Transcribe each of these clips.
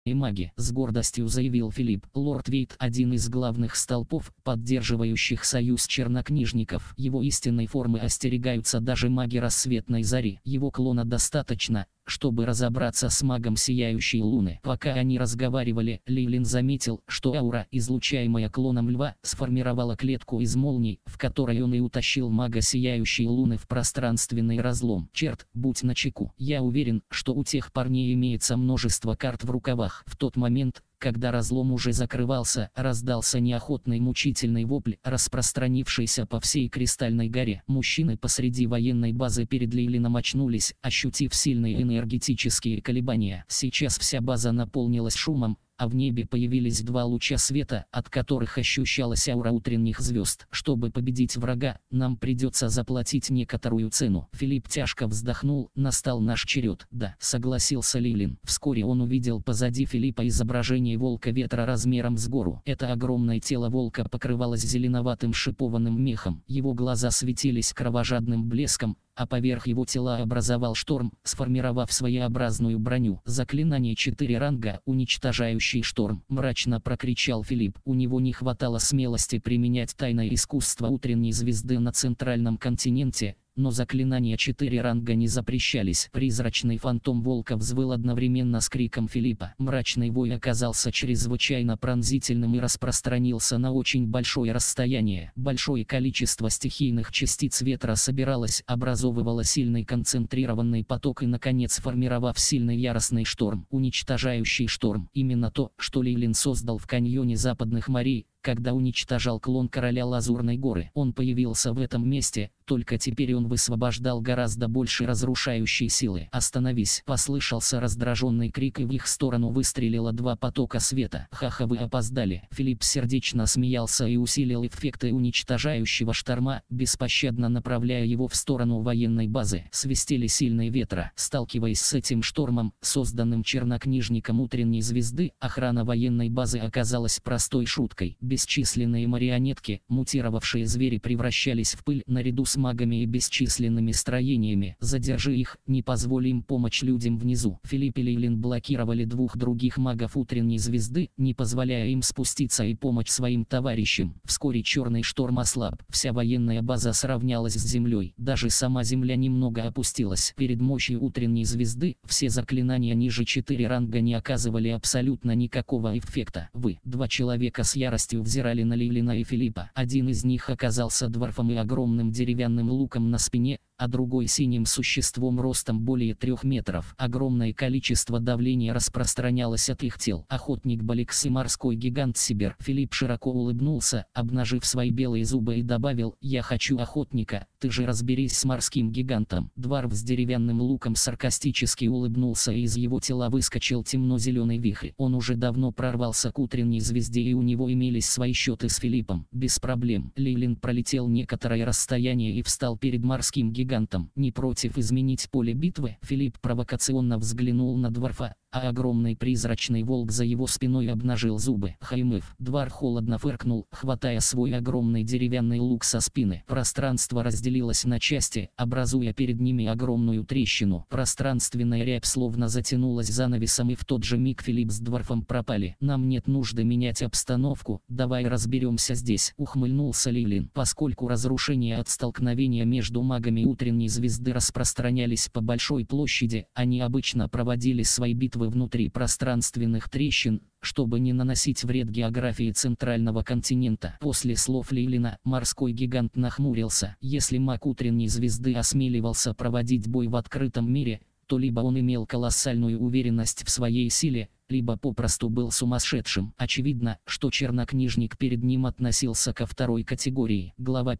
и маги», — с гордостью заявил Филипп. «Лорд Вейт — один из главных столпов, поддерживающих союз чернокнижников. Его истинной формы остерегаются даже маги рассветной зари. Его клона достаточно, чтобы разобраться с магом Сияющей Луны». Пока они разговаривали, Лейлин заметил, что аура, излучаемая клоном льва, сформировала клетку из молний, в которой он и утащил мага Сияющей Луны в пространственный разлом. «Черт, будь начеку. Я уверен, что у тех парней имеется множество карт в рукавах». В тот момент, когда разлом уже закрывался, раздался неохотный мучительный вопль, распространившийся по всей Кристальной горе. Мужчины посреди военной базы перед Лейлином очнулись, ощутив сильные энергетические колебания. Сейчас вся база наполнилась шумом, а в небе появились два луча света, от которых ощущалась аура утренних звезд. «Чтобы победить врага, нам придется заплатить некоторую цену». Филипп тяжко вздохнул. «Настал наш черед». «Да», — согласился Лейлин. Вскоре он увидел позади Филиппа изображение волка ветра размером с гору. Это огромное тело волка покрывалось зеленоватым шипованным мехом. Его глаза светились кровожадным блеском, а поверх его тела образовал шторм, сформировав своеобразную броню. «Заклинание 4 ранга, уничтожающий шторм», — мрачно прокричал Филипп. У него не хватало смелости применять тайное искусство утренней звезды на центральном континенте, но заклинания 4 ранга не запрещались. Призрачный фантом волка взвыл одновременно с криком Филиппа. Мрачный вой оказался чрезвычайно пронзительным и распространился на очень большое расстояние. Большое количество стихийных частиц ветра собиралось, образовывало сильный концентрированный поток и, наконец, формировав сильный яростный шторм. Уничтожающий шторм. Именно то, что Лейлин создал в каньоне Западных морей, когда уничтожал клон короля Лазурной горы. Он появился в этом месте, только теперь он высвобождал гораздо больше разрушающей силы. «Остановись!» — послышался раздраженный крик, и в их сторону выстрелило два потока света. «Ха-ха, вы опоздали!» Филипп сердечно смеялся и усилил эффекты уничтожающего шторма, беспощадно направляя его в сторону военной базы. Свистели сильные ветра. Сталкиваясь с этим штормом, созданным чернокнижником утренней звезды, охрана военной базы оказалась простой шуткой. Бесчисленные марионетки, мутировавшие звери, превращались в пыль наряду с магами и бесчисленными строениями. «Задержи их, не позволь им помочь людям внизу». Филипп и Лейлин блокировали двух других магов утренней звезды, не позволяя им спуститься и помочь своим товарищам. Вскоре черный шторм ослаб. Вся военная база сравнялась с землей. Даже сама земля немного опустилась. Перед мощью утренней звезды все заклинания ниже 4 ранга не оказывали абсолютно никакого эффекта. Два человека с яростью взирали на Лейлина и Филиппа. Один из них оказался дворфом и огромным деревянным луком на спине, а другой синим существом ростом более 3 метров. Огромное количество давления распространялось от их тел. Охотник Баликс и морской гигант Сибир. Филипп широко улыбнулся, обнажив свои белые зубы, и добавил: «Я хочу охотника, ты же разберись с морским гигантом». Дворф с деревянным луком саркастически улыбнулся, и из его тела выскочил темно-зеленый вихрь. Он уже давно прорвался к утренней звезде, и у него имелись свои счеты с Филиппом. Без проблем. Лейлин пролетел некоторое расстояние и встал перед морским гигантом. «Не против изменить поле битвы?» Филипп провокационно взглянул на дворфа, а огромный призрачный волк за его спиной обнажил зубы. «Хаймыв!» Дворф холодно фыркнул, хватая свой огромный деревянный лук со спины. Пространство разделилось на части, образуя перед ними огромную трещину. Пространственная рябь словно затянулась занавесом, и в тот же миг Филипп с дворфом пропали. «Нам нет нужды менять обстановку, давай разберемся здесь», — ухмыльнулся Лейлин. Поскольку разрушения от столкновения между магами утренней звезды распространялись по большой площади, они обычно проводили свои битвы внутри пространственных трещин, чтобы не наносить вред географии центрального континента. После слов Лейлина морской гигант нахмурился. Если маг утренней звезды осмеливался проводить бой в открытом мире, то либо он имел колоссальную уверенность в своей силе, либо попросту был сумасшедшим. Очевидно, что чернокнижник перед ним относился ко второй категории. Глава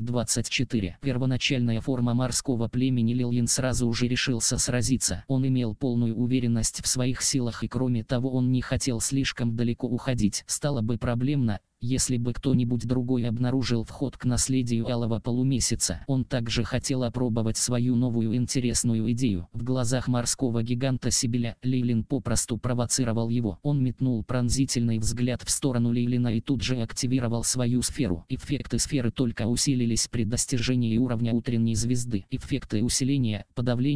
524. Первоначальная форма морского племени. Лейлин сразу же решился сразиться. Он имел полную уверенность в своих силах, и кроме того он не хотел слишком далеко уходить. Стало бы проблемно, если бы кто-нибудь другой обнаружил вход к наследию Алого Полумесяца. Он также хотел опробовать свою новую интересную идею. В глазах морского гиганта Сибиля Лейлин попросту провоцировал его. Он метнул пронзительный взгляд в сторону Лейлина и тут же активировал свою сферу. Эффекты сферы только усилились при достижении уровня утренней звезды. Эффекты усиления, подавления,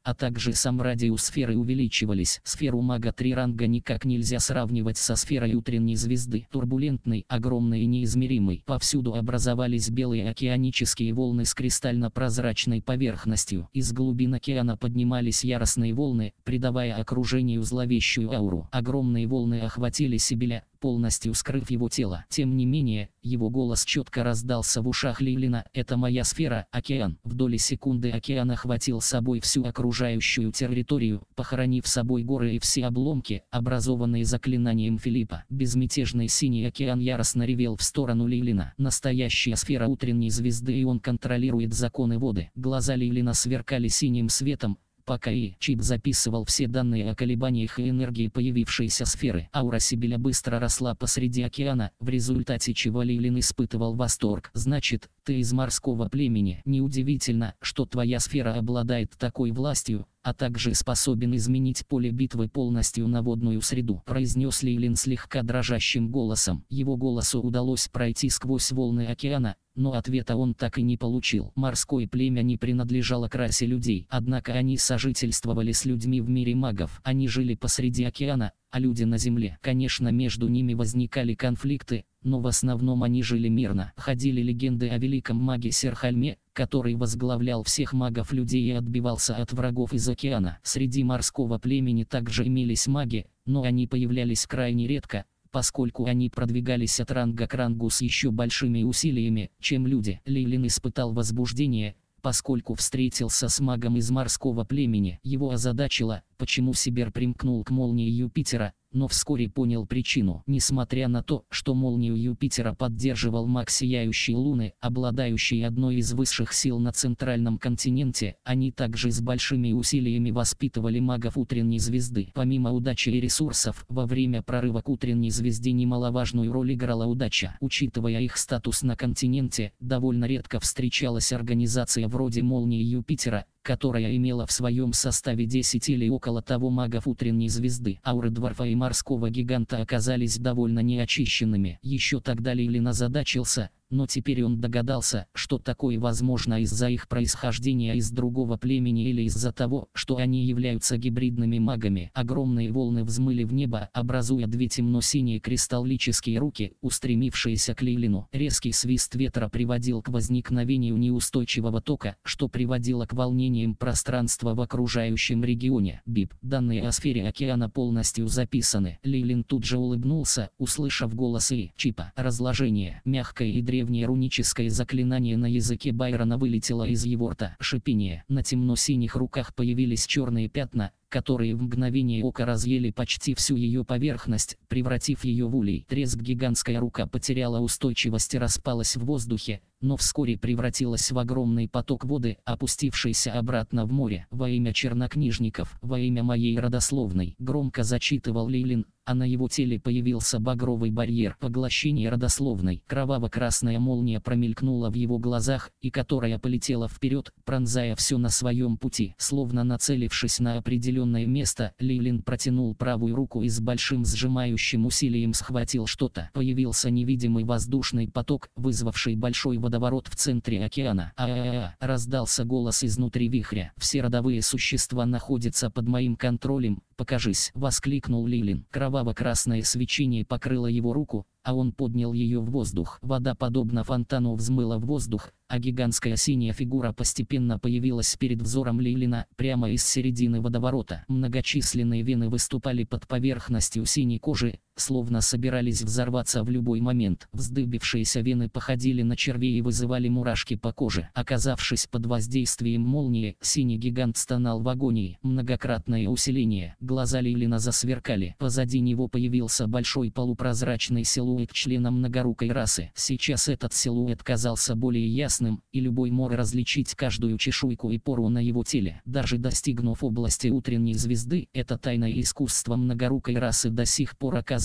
а также сам радиус сферы увеличивались. Сферу мага 3 ранга никак нельзя сравнивать со сферой утренней звезды. Турбулентной, огромной и неизмеримой. Повсюду образовались белые океанические волны с кристально-прозрачной поверхностью. Из глубин океана поднимались яростные волны, придавая окружению зловещую ауру. Огромные волны охватили Сибиля, полностью скрыв его тело. Тем не менее, его голос четко раздался в ушах Лейлина. «Это моя сфера, океан». В доли секунды океан охватил собой всю окружающую территорию, похоронив собой горы и все обломки, образованные заклинанием Филиппа. Безмятежный синий океан яростно ревел в сторону Лейлина. Настоящая сфера утренней звезды, и он контролирует законы воды. Глаза Лейлина сверкали синим светом, пока чип записывал все данные о колебаниях и энергии появившейся сферы. Аура Сибиля быстро росла посреди океана, в результате чего Лейлин испытывал восторг. «Значит, ты из морского племени. Неудивительно, что твоя сфера обладает такой властью, а также способен изменить поле битвы полностью на водную среду», произнес Лейлин слегка дрожащим голосом. Его голосу удалось пройти сквозь волны океана, но ответа он так и не получил. Морское племя не принадлежало к расе людей, однако они сожительствовали с людьми в мире магов. Они жили посреди океана, а люди на земле. Конечно, между ними возникали конфликты, но в основном они жили мирно. Ходили легенды о великом маге Серхальме, который возглавлял всех магов-людей и отбивался от врагов из океана. Среди морского племени также имелись маги, но они появлялись крайне редко, поскольку они продвигались от ранга к рангу с еще большими усилиями, чем люди. Лейлин испытал возбуждение, поскольку встретился с магом из морского племени. Его озадачило, почему Сибир примкнул к молнии Юпитера, но вскоре понял причину. Несмотря на то, что молнию Юпитера поддерживал маг Сияющей Луны, обладающий одной из высших сил на центральном континенте, они также с большими усилиями воспитывали магов утренней звезды. Помимо удачи и ресурсов, во время прорыва к утренней звезде немаловажную роль играла удача. Учитывая их статус на континенте, довольно редко встречалась организация вроде молнии Юпитера, которая имела в своем составе 10 или около того магов утренней звезды. Ауры Дворфа и морского гиганта оказались довольно неочищенными. Еще тогда Лейлин озадачился, но теперь он догадался, что такое возможно из-за их происхождения из другого племени или из-за того, что они являются гибридными магами. Огромные волны взмыли в небо, образуя две темно-синие кристаллические руки, устремившиеся к Лейлину. Резкий свист ветра приводил к возникновению неустойчивого тока, что приводило к волнениям пространства в окружающем регионе. БИП. Данные о сфере океана полностью записаны. Лейлин тут же улыбнулся, услышав голос чипа. Разложение. Мягкое и древнее руническое заклинание на языке Байрона вылетело из его рта. Шипение. На темно-синих руках появились черные пятна, которые в мгновение ока разъели почти всю ее поверхность, превратив ее в улей. Треск. Гигантская рука потеряла устойчивость и распалась в воздухе, но вскоре превратилась в огромный поток воды, опустившийся обратно в море. «Во имя чернокнижников, во имя моей родословной», громко зачитывал Лейлин, а на его теле появился багровый барьер. Поглощение родословной. Кроваво-красная молния промелькнула в его глазах, и которая полетела вперед, пронзая все на своем пути. Словно нацелившись на определенное место, Лейлин протянул правую руку и с большим сжимающим усилием схватил что-то. Появился невидимый воздушный поток, вызвавший большой водоворот в центре океана. Раздался голос изнутри вихря. «Все родовые существа находятся под моим контролем, покажись!» — воскликнул Лейлин. Кроваво-красное свечение покрыло его руку, а он поднял ее в воздух. Вода подобно фонтану взмыла в воздух, а гигантская синяя фигура постепенно появилась перед взором Лейлина, прямо из середины водоворота. Многочисленные вены выступали под поверхностью синей кожи, словно собирались взорваться в любой момент. Вздыбившиеся вены походили на червей и вызывали мурашки по коже. Оказавшись под воздействием молнии, синий гигант стонал в агонии. Многократное усиление. Глаза Лейлина засверкали. Позади него появился большой полупрозрачный силуэт члена многорукой расы. Сейчас этот силуэт казался более ясным, и любой мог различить каждую чешуйку и пору на его теле. Даже достигнув области утренней звезды, это тайное искусство многорукой расы до сих пор оказывалось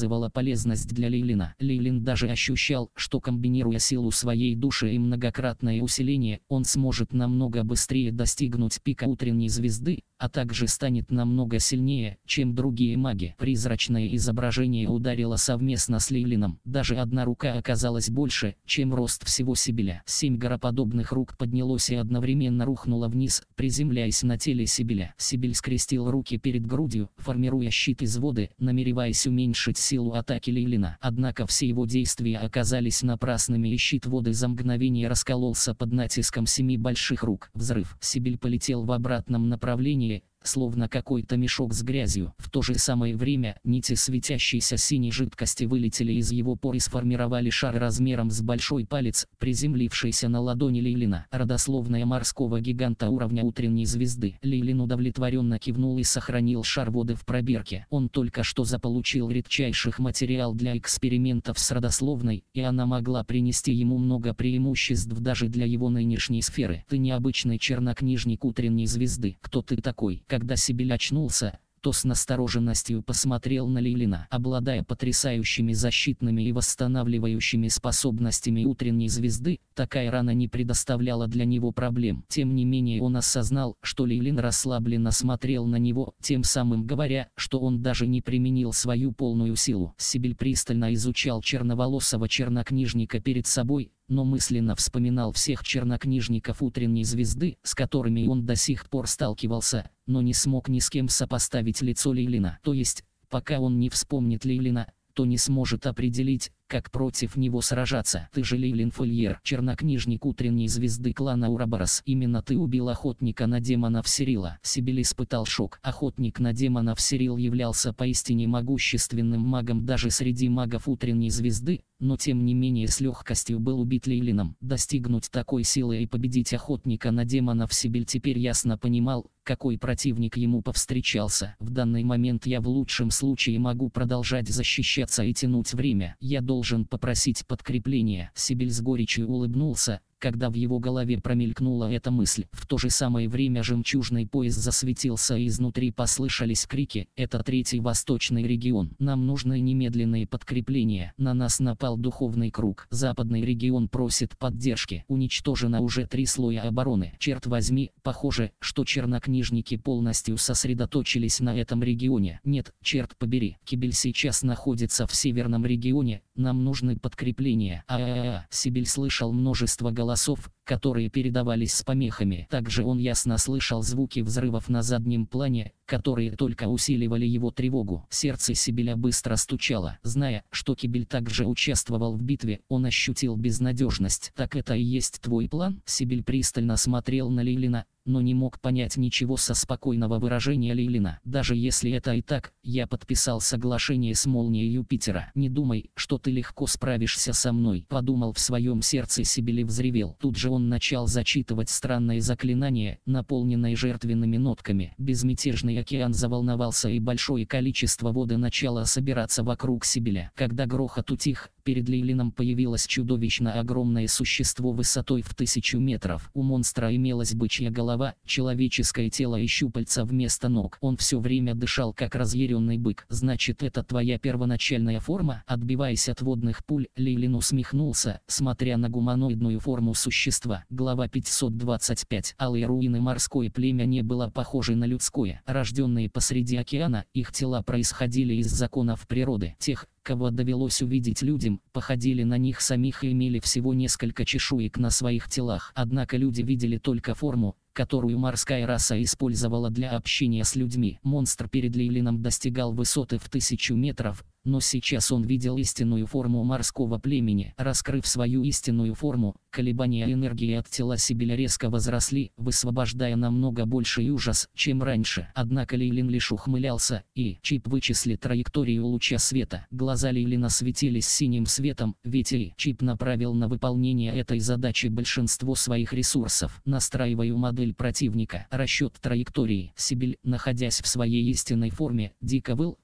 доказывала полезность для Лейлина. Лейлин даже ощущал, что комбинируя силу своей души и многократное усиление, он сможет намного быстрее достигнуть пика утренней звезды, а также станет намного сильнее, чем другие маги. Призрачное изображение ударило совместно с Лейлином. Даже одна рука оказалась больше, чем рост всего Сибиля. 7 гороподобных рук поднялось и одновременно рухнуло вниз, приземляясь на теле Сибиля. Сибиль скрестил руки перед грудью, формируя щит из воды, намереваясь уменьшить силу атаки Лейлина. Однако все его действия оказались напрасными, и щит воды за мгновение раскололся под натиском 7 больших рук. Взрыв. Сибиль полетел в обратном направлении, словно какой-то мешок с грязью. В то же самое время нити светящейся синей жидкости вылетели из его пор и сформировали шар размером с большой палец, приземлившийся на ладони Лейлина. Родословная морского гиганта уровня утренней звезды. Лейлин удовлетворенно кивнул и сохранил шар воды в пробирке. Он только что заполучил редчайших материал для экспериментов с родословной, и она могла принести ему много преимуществ даже для его нынешней сферы. Ты необычный чернокнижник утренней звезды. Кто ты такой? Когда Сибиль очнулся, то с настороженностью посмотрел на Лейлина. Обладая потрясающими защитными и восстанавливающими способностями утренней звезды, такая рана не предоставляла для него проблем. Тем не менее он осознал, что Лейлин расслабленно смотрел на него, тем самым говоря, что он даже не применил свою полную силу. Сибиль пристально изучал черноволосого чернокнижника перед собой, но мысленно вспоминал всех чернокнижников утренней звезды, с которыми он до сих пор сталкивался, но не смог ни с кем сопоставить лицо Лейлина. То есть, пока он не вспомнит Лейлина, то не сможет определить, как против него сражаться. Ты же Лейлин Фольер, чернокнижник утренней звезды клана Ураборос. Именно ты убил охотника на демонов Сирила. Сибиль испытал шок. Охотник на демонов Сирил являлся поистине могущественным магом даже среди магов утренней звезды, но тем не менее с легкостью был убит Лейлином. Достигнуть такой силы и победить охотника на демонов Сибиль теперь ясно понимал, какой противник ему повстречался. В данный момент я в лучшем случае могу продолжать защищаться и тянуть время. Я должен попросить подкрепления. Сибиль с горечью улыбнулся, когда в его голове промелькнула эта мысль. В то же самое время жемчужный пояс засветился, и изнутри послышались крики. Это третий восточный регион. Нам нужны немедленные подкрепления. На нас напал духовный круг. Западный регион просит поддержки. Уничтожено уже 3 слоя обороны. Черт возьми, похоже, что чернокнижники полностью сосредоточились на этом регионе. Нет, черт побери. Кибель сейчас находится в северном регионе. Нам нужны подкрепления. Сибиль слышал множество голосов, которые передавались с помехами. Также он ясно слышал звуки взрывов на заднем плане, которые только усиливали его тревогу. Сердце Сибиля быстро стучало. Зная, что Кибель также участвовал в битве, он ощутил безнадежность. «Так это и есть твой план?» Сибиль пристально смотрел на Лейлина, но не мог понять ничего со спокойного выражения Лейлина. «Даже если это и так, я подписал соглашение с молнией Юпитера. Не думай, что ты легко справишься со мной», — подумал в своем сердце Сибиль и взревел. Тут же он начал зачитывать странные заклинания, наполненные жертвенными нотками. Безмятежный океан заволновался, и большое количество воды начало собираться вокруг Сибиля. Когда грохот утих, перед Лейлином появилось чудовищно огромное существо высотой в 1000 метров. У монстра имелась бычья голова, человеческое тело и щупальца вместо ног. Он все время дышал как разъяренный бык. «Значит, это твоя первоначальная форма?» Отбиваясь от водных пуль, Лейлин усмехнулся, смотря на гуманоидную форму существа. Глава 525. Алые руины. Морское племя не было похоже на людское. Рожденные посреди океана, их тела происходили из законов природы. Тех, кого довелось увидеть людям, походили на них самих и имели всего несколько чешуек на своих телах. Однако люди видели только форму, которую морская раса использовала для общения с людьми. Монстр перед Лейлином достигал высоты в 1000 метров, но сейчас он видел истинную форму морского племени. Раскрыв свою истинную форму, колебания энергии от тела Сибиля резко возросли, высвобождая намного больший ужас, чем раньше. Однако Лейлин лишь ухмылялся, и чип вычислит траекторию луча света. Глаза Лейлина светились синим светом, ведь и чип направил на выполнение этой задачи большинство своих ресурсов. Настраиваю модель противника. Расчет траектории. Сибиль, находясь в своей истинной форме, дико выл,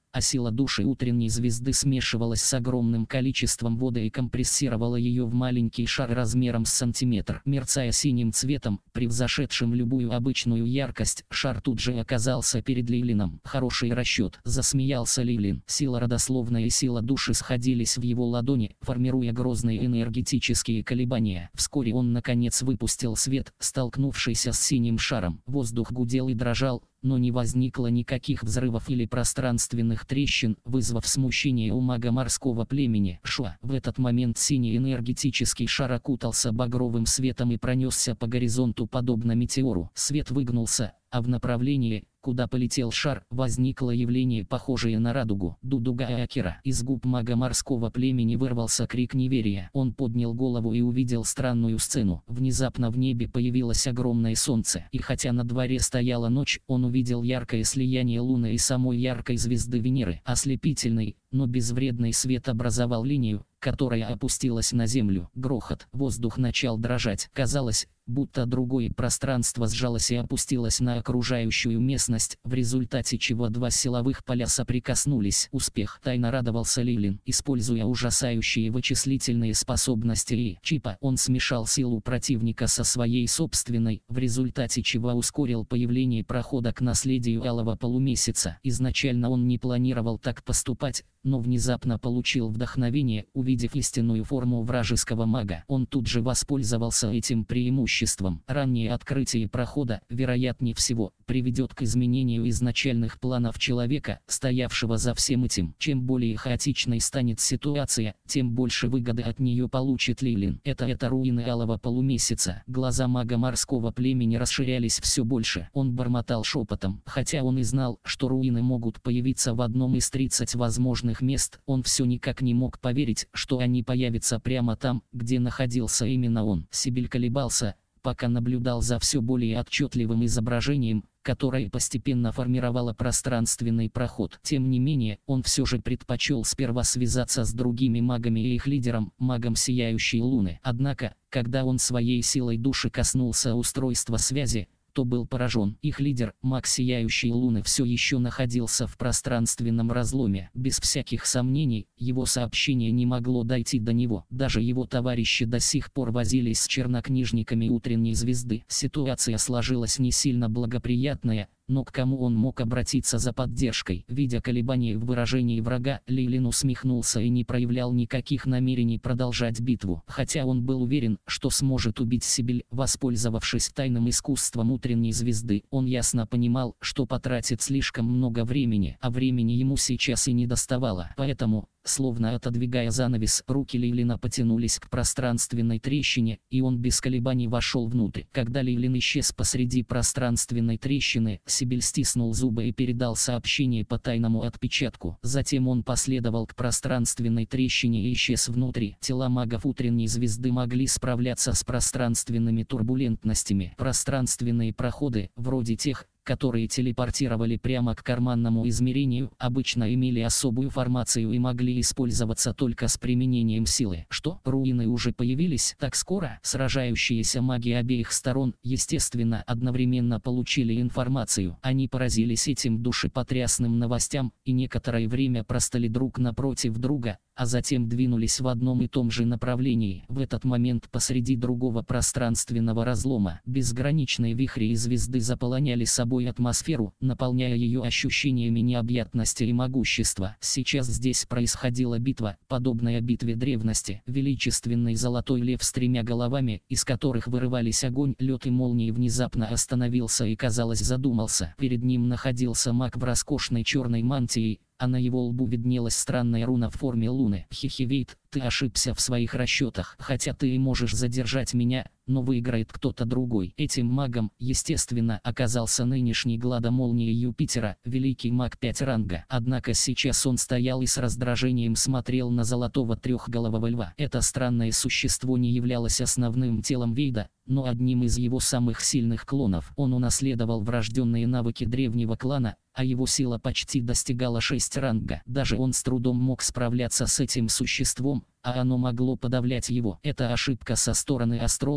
а сила души утренней звезды смешивалась с огромным количеством воды и компрессировала ее в маленький шар размером с сантиметр. Мерцая синим цветом, превзошедшим любую обычную яркость, шар тут же оказался перед Лейлином. «Хороший расчет», — засмеялся Лейлин. Сила родословная и сила души сходились в его ладони, формируя грозные энергетические колебания. Вскоре он наконец выпустил свет, столкнувшийся с синим шаром. Воздух гудел и дрожал, но не возникло никаких взрывов или пространственных трещин, вызвав смущение у мага морского племени Шуа. В этот момент синий энергетический шар окутался багровым светом и пронесся по горизонту подобно метеору. Свет выгнулся, а в направлении, куда полетел шар, возникло явление, похожее на радугу. Дудуга Акира. Из губ мага морского племени вырвался крик неверия. Он поднял голову и увидел странную сцену. Внезапно в небе появилось огромное солнце, и хотя на дворе стояла ночь, он увидел яркое слияние Луны и самой яркой звезды Венеры. Ослепительный, но безвредный свет образовал линию, которая опустилась на землю. Грохот. Воздух начал дрожать. Казалось, будто другое пространство сжалось и опустилось на окружающую местность, в результате чего два силовых поля соприкоснулись. Успех. Тайно радовался Лейлин. Используя ужасающие вычислительные способности и чипа, он смешал силу противника со своей собственной, в результате чего ускорил появление прохода к наследию Алого Полумесяца. Изначально он не планировал так поступать, но внезапно получил вдохновение, увидев истинную форму вражеского мага. Он тут же воспользовался этим преимуществом. Раннее открытие прохода, вероятнее всего, приведет к изменению изначальных планов человека, стоявшего за всем этим. Чем более хаотичной станет ситуация, тем больше выгоды от нее получит Лейлин. Это руины Алого Полумесяца. Глаза мага морского племени расширялись все больше. Он бормотал шепотом. Хотя он и знал, что руины могут появиться в одном из 30 возможных мест, он все никак не мог поверить, что они появятся прямо там, где находился именно он. Сибиль колебался, пока наблюдал за все более отчетливым изображением, которое постепенно формировало пространственный проход. Тем не менее, он все же предпочел сперва связаться с другими магами и их лидером, магом Сияющей Луны. Однако, когда он своей силой души коснулся устройства связи, то был поражен. Их лидер, маг Сияющей Луны, все еще находился в пространственном разломе. Без всяких сомнений, его сообщение не могло дойти до него. Даже его товарищи до сих пор возились с чернокнижниками утренней звезды. Ситуация сложилась не сильно благоприятная, но к кому он мог обратиться за поддержкой? Видя колебания в выражении врага, Лейлин усмехнулся и не проявлял никаких намерений продолжать битву. Хотя он был уверен, что сможет убить Сибиль, воспользовавшись тайным искусством утренней звезды, он ясно понимал, что потратит слишком много времени, а времени ему сейчас и не доставало. Поэтому, словно отодвигая занавес, руки Лейлина потянулись к пространственной трещине, и он без колебаний вошел внутрь. Когда Лейлин исчез посреди пространственной трещины, Сибиль стиснул зубы и передал сообщение по тайному отпечатку. Затем он последовал к пространственной трещине и исчез внутри. Тела магов утренней звезды могли справляться с пространственными турбулентностями. Пространственные проходы, вроде тех, которые телепортировали прямо к карманному измерению, обычно имели особую формацию и могли использоваться только с применением силы. Что? Руины уже появились так скоро? Сражающиеся маги обеих сторон, естественно, одновременно получили информацию. Они поразились этим душепотрясным новостям, и некоторое время простали друг напротив друга, а затем двинулись в одном и том же направлении. В этот момент посреди другого пространственного разлома безграничные вихри и звезды заполоняли собой атмосферу, наполняя ее ощущениями необъятности и могущества. Сейчас здесь происходила битва, подобная битве древности. Величественный золотой лев с 3 головами, из которых вырывались огонь, лед и молнии, внезапно остановился и, казалось, задумался. Перед ним находился маг в роскошной черной мантии, а на его лбу виднелась странная руна в форме луны. Хихивейт, ты ошибся в своих расчетах. Хотя ты и можешь задержать меня, но выиграет кто-то другой. Этим магом, естественно, оказался нынешний гладомолния Юпитера, великий маг 5 ранга. Однако сейчас он стоял и с раздражением смотрел на золотого трехголового льва. Это странное существо не являлось основным телом Вейда, но одним из его самых сильных клонов. Он унаследовал врожденные навыки древнего клана, а его сила почти достигала 6 ранга. Даже он с трудом мог справляться с этим существом, а оно могло подавлять его. Это ошибка со стороны астрологов,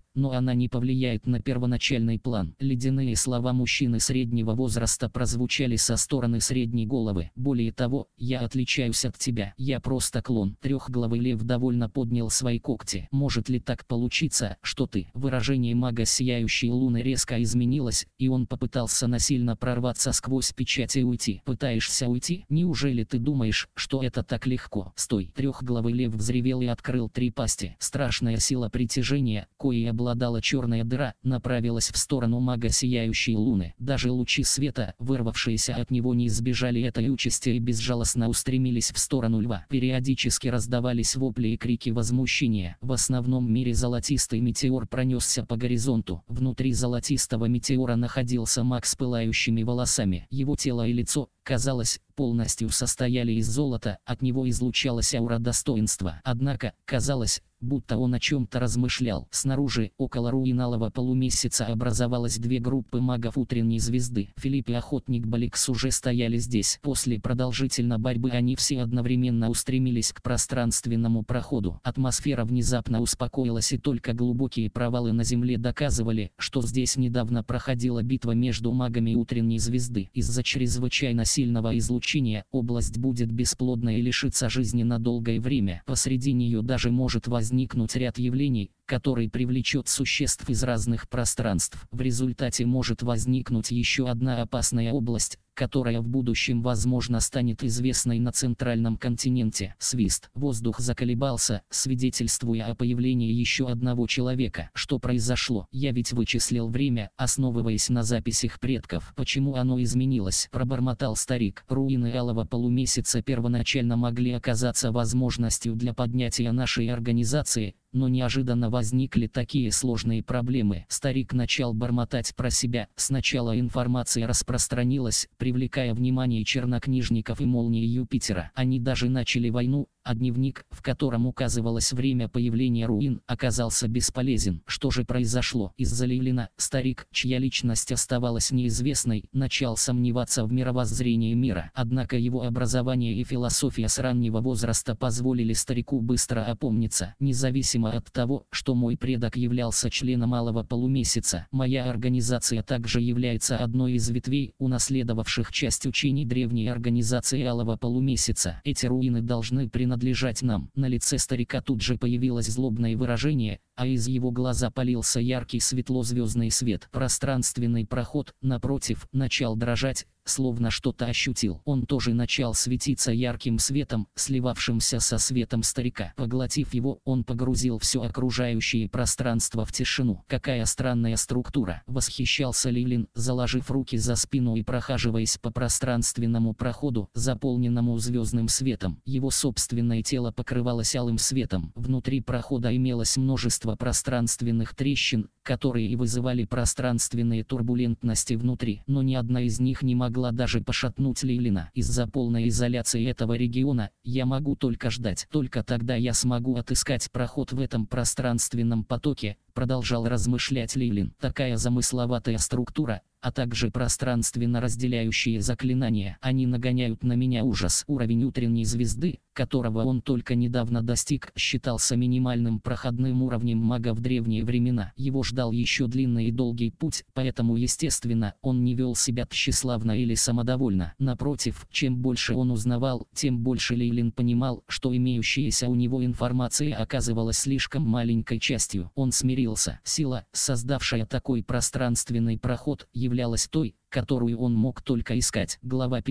но она не повлияет на первоначальный план. Ледяные слова мужчины среднего возраста прозвучали со стороны средней головы. Более того, я отличаюсь от тебя. Я просто клон. Трехглавый лев довольно поднял свои когти. Может ли так получиться, что ты? Выражение мага сияющей луны резко изменилось, и он попытался насильно прорваться сквозь печать и уйти. Пытаешься уйти? Неужели ты думаешь, что это так легко? Стой! Трехглавый лев взревел и открыл три пасти. Страшная сила притяжения, коей обладала черная дыра, направилась в сторону мага сияющей луны. Даже лучи света, вырвавшиеся от него, не избежали этой участи и безжалостно устремились в сторону льва. Периодически раздавались вопли и крики возмущения. В основном мире золотистый метеор пронесся по горизонту. Внутри золотистого метеора находился маг с пылающими волосами. Его тело и лицо, казалось, полностью состояли из золота, от него излучалась аура достоинства. Однако, казалось, будто он о чем-то размышлял. Снаружи, около руин алого полумесяца, образовалось две группы магов утренней звезды. Филипп и охотник Баликс уже стояли здесь. После продолжительной борьбы они все одновременно устремились к пространственному проходу. Атмосфера внезапно успокоилась, и только глубокие провалы на земле доказывали, что здесь недавно проходила битва между магами утренней звезды. Из-за чрезвычайно сильного излучения область будет бесплодной и лишится жизни на долгое время. Посреди нее даже может возникнуть ряд явлений, который привлечет существ из разных пространств. В результате может возникнуть еще одна опасная область, которая в будущем, возможно, станет известной на центральном континенте. Свист. Воздух заколебался, свидетельствуя о появлении еще одного человека. Что произошло? Я ведь вычислил время, основываясь на записях предков. Почему оно изменилось? Пробормотал старик. Руины алого полумесяца первоначально могли оказаться возможностью для поднятия нашей организации, но неожиданно возникли такие сложные проблемы. Старик начал бормотать про себя. Сначала информация распространилась, привлекая внимание чернокнижников и молнии Юпитера. Они даже начали войну, а дневник, в котором указывалось время появления руин, оказался бесполезен. Что же произошло? Из-за Лейлина, старик, чья личность оставалась неизвестной, начал сомневаться в мировоззрении мира. Однако его образование и философия с раннего возраста позволили старику быстро опомниться. Независимо от того, что мой предок являлся членом алого полумесяца, моя организация также является одной из ветвей, унаследовавших часть учений древней организации алого полумесяца. Эти руины должны принадлежать нам. На лице старика тут же появилось злобное выражение, а из его глаза полился яркий светло-звездный свет. Пространственный проход, напротив, начал дрожать, словно что-то ощутил. Он тоже начал светиться ярким светом, сливавшимся со светом старика. Поглотив его, он погрузил все окружающее пространство в тишину. Какая странная структура! Восхищался Лейлин, заложив руки за спину и прохаживаясь по пространственному проходу, заполненному звездным светом. Его собственное тело покрывалось алым светом. Внутри прохода имелось множество пространственных трещин, которые и вызывали пространственные турбулентности внутри, но ни одна из них не могла даже пошатнуть Лейлина. Из-за полной изоляции этого региона, я могу только ждать. Только тогда я смогу отыскать проход в этом пространственном потоке, продолжал размышлять Лейлин. Такая замысловатая структура, а также пространственно разделяющие заклинания. Они нагоняют на меня ужас. Уровень утренней звезды, которого он только недавно достиг, считался минимальным проходным уровнем мага в древние времена. Его ждал еще длинный и долгий путь, поэтому, естественно, он не вел себя тщеславно или самодовольно. Напротив, чем больше он узнавал, тем больше Лейлин понимал, что имеющаяся у него информация оказывалась слишком маленькой частью. Он смирился. Сила, создавшая такой пространственный проход, являлась той, которую он мог только искать. Глава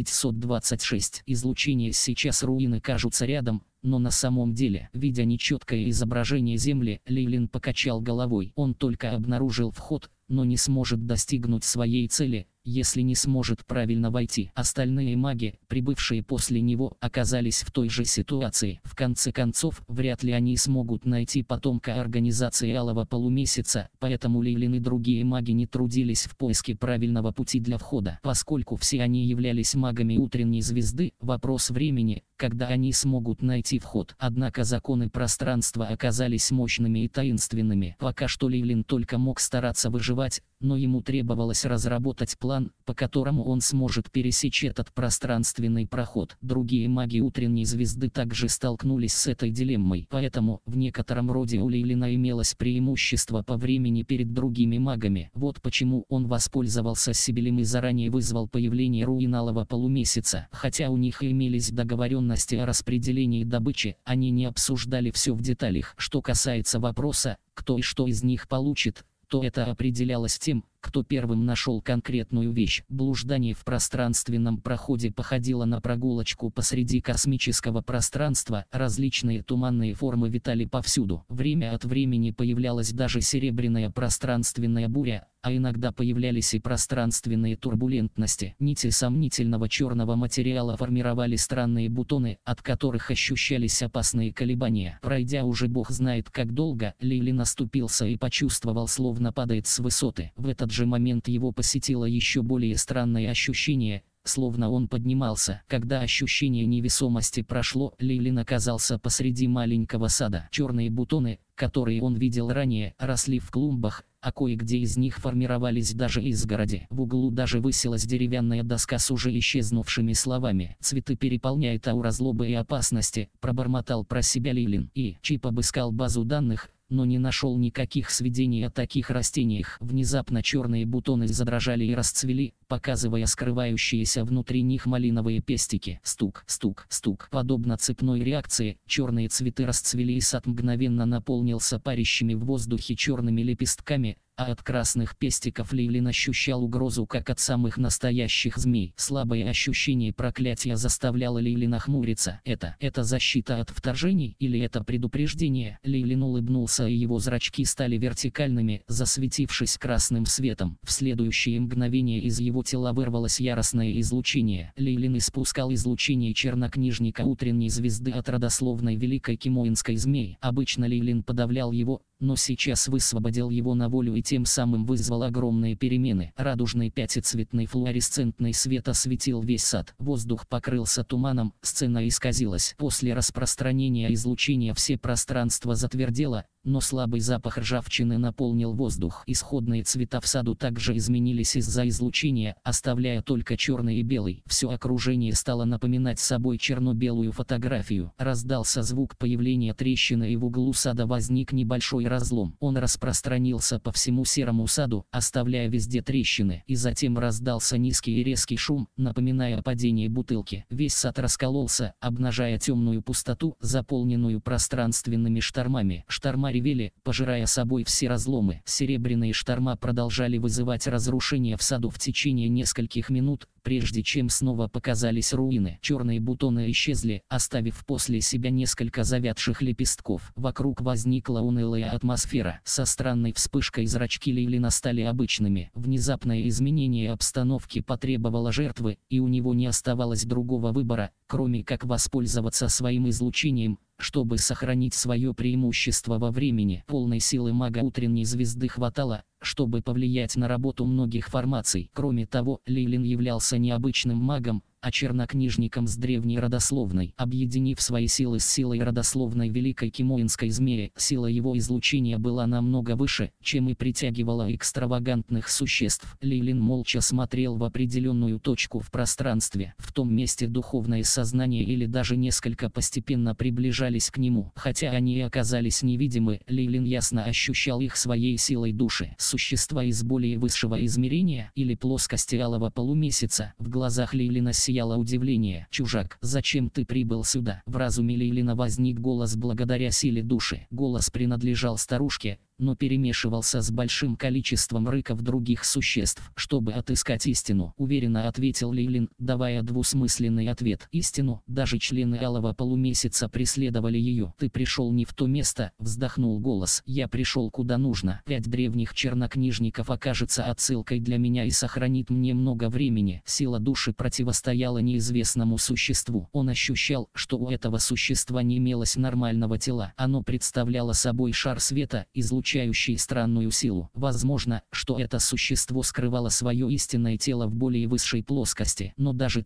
526. Излучение. Сейчас руины кажутся рядом, но на самом деле, видя нечеткое изображение Земли, Лейлин покачал головой. Он только обнаружил вход, но не сможет достигнуть своей цели, если не сможет правильно войти. Остальные маги, прибывшие после него, оказались в той же ситуации. В конце концов, вряд ли они смогут найти потомка организации алого полумесяца, поэтому Лейлин и другие маги не трудились в поиске правильного пути для входа. Поскольку все они являлись магами утренней звезды, вопрос времени, когда они смогут найти вход. Однако законы пространства оказались мощными и таинственными. Пока что Лейлин только мог стараться выживать, но ему требовалось разработать план, по которому он сможет пересечь этот пространственный проход. Другие маги утренней звезды также столкнулись с этой дилеммой, поэтому в некотором роде у Лейлина имелось преимущество по времени перед другими магами. Вот почему он воспользовался Сибилем и заранее вызвал появление руин Алого полумесяца. Хотя у них и имелись договоренности о распределении добычи, они не обсуждали все в деталях. Что касается вопроса, кто и что из них получит, то это определялось тем, кто первым нашел конкретную вещь. Блуждание в пространственном проходе походило на прогулочку посреди космического пространства, различные туманные формы витали повсюду. Время от времени появлялась даже серебряная пространственная буря, а иногда появлялись и пространственные турбулентности. Нити сомнительного черного материала формировали странные бутоны, от которых ощущались опасные колебания. Пройдя уже бог знает как долго, Лейлин оступился и почувствовал, словно падает с высоты. В этот же момент его посетило еще более странное ощущение, словно он поднимался. Когда ощущение невесомости прошло, Лейлин оказался посреди маленького сада. Черные бутоны, которые он видел ранее, росли в клумбах, а кое-где из них формировались даже изгороди. В углу даже высилась деревянная доска с уже исчезнувшими словами. «Цветы переполняют аура злобы и опасности», — пробормотал про себя Лейлин. И Чип обыскал базу данных, но не нашел никаких сведений о таких растениях. Внезапно черные бутоны задрожали и расцвели, показывая скрывающиеся внутри них малиновые пестики. Стук, стук, стук. Подобно цепной реакции, черные цветы расцвели, и сад мгновенно наполнился парящими в воздухе черными лепестками, а от красных пестиков Лейлин ощущал угрозу, как от самых настоящих змей. Слабое ощущение проклятия заставляло Лейлина хмуриться. Это защита от вторжений или это предупреждение? Лейлин улыбнулся, и его зрачки стали вертикальными, засветившись красным светом. В следующее мгновение из его тела вырвалось яростное излучение. Лейлин испускал излучение чернокнижника утренней звезды от родословной великой кимоинской змеи. Обычно Лейлин подавлял его, но сейчас высвободил его на волю и тем самым вызвал огромные перемены. Радужный пятицветный флуоресцентный свет осветил весь сад. Воздух покрылся туманом, сцена исказилась. После распространения излучения все пространство затвердело, но слабый запах ржавчины наполнил воздух. Исходные цвета в саду также изменились из-за излучения, оставляя только черный и белый. Все окружение стало напоминать собой черно-белую фотографию. Раздался звук появления трещины, и в углу сада возник небольшой разлом. Он распространился по всему серому саду, оставляя везде трещины. И затем раздался низкий и резкий шум, напоминая падение бутылки. Весь сад раскололся, обнажая темную пустоту, заполненную пространственными штормами. Шторма ревели, пожирая собой все разломы. Серебряные шторма продолжали вызывать разрушения в саду в течение нескольких минут, прежде чем снова показались руины. Черные бутоны исчезли, оставив после себя несколько завядших лепестков. Вокруг возникла унылая атмосфера. Со странной вспышкой зрачки Лейлина стали обычными. Внезапное изменение обстановки потребовало жертвы, и у него не оставалось другого выбора, кроме как воспользоваться своим излучением, чтобы сохранить свое преимущество во времени. Полной силы мага утренней звезды хватало, чтобы повлиять на работу многих формаций. Кроме того, Лейлин являлся необычным магом, а чернокнижником с древней родословной. Объединив свои силы с силой родословной великой кимоинской змеи, сила его излучения была намного выше, чем и притягивала экстравагантных существ. Лейлин молча смотрел в определенную точку в пространстве. В том месте духовное сознание или даже несколько постепенно приближались к нему. Хотя они и оказались невидимы, Лейлин ясно ощущал их своей силой души. Существа из более высшего измерения или плоскости алого полумесяца. В глазах Лейлина сияло удивление. «Чужак, зачем ты прибыл сюда?» В разуме Лейлина возник голос благодаря силе души. Голос принадлежал старушке, но перемешивался с большим количеством рыков других существ. «Чтобы отыскать истину», — уверенно ответил Лейлин, давая двусмысленный ответ. «Истину?» Даже члены алого полумесяца преследовали ее. «Ты пришел не в то место», — вздохнул голос. «Я пришел куда нужно. 5 древних чернокнижников окажется отсылкой для меня и сохранит мне много времени». Сила души противостояла неизвестному существу. Он ощущал, что у этого существа не имелось нормального тела. Оно представляло собой шар света, излучающий странную силу. Возможно, что это существо скрывало свое истинное тело в более высшей плоскости. Но даже так,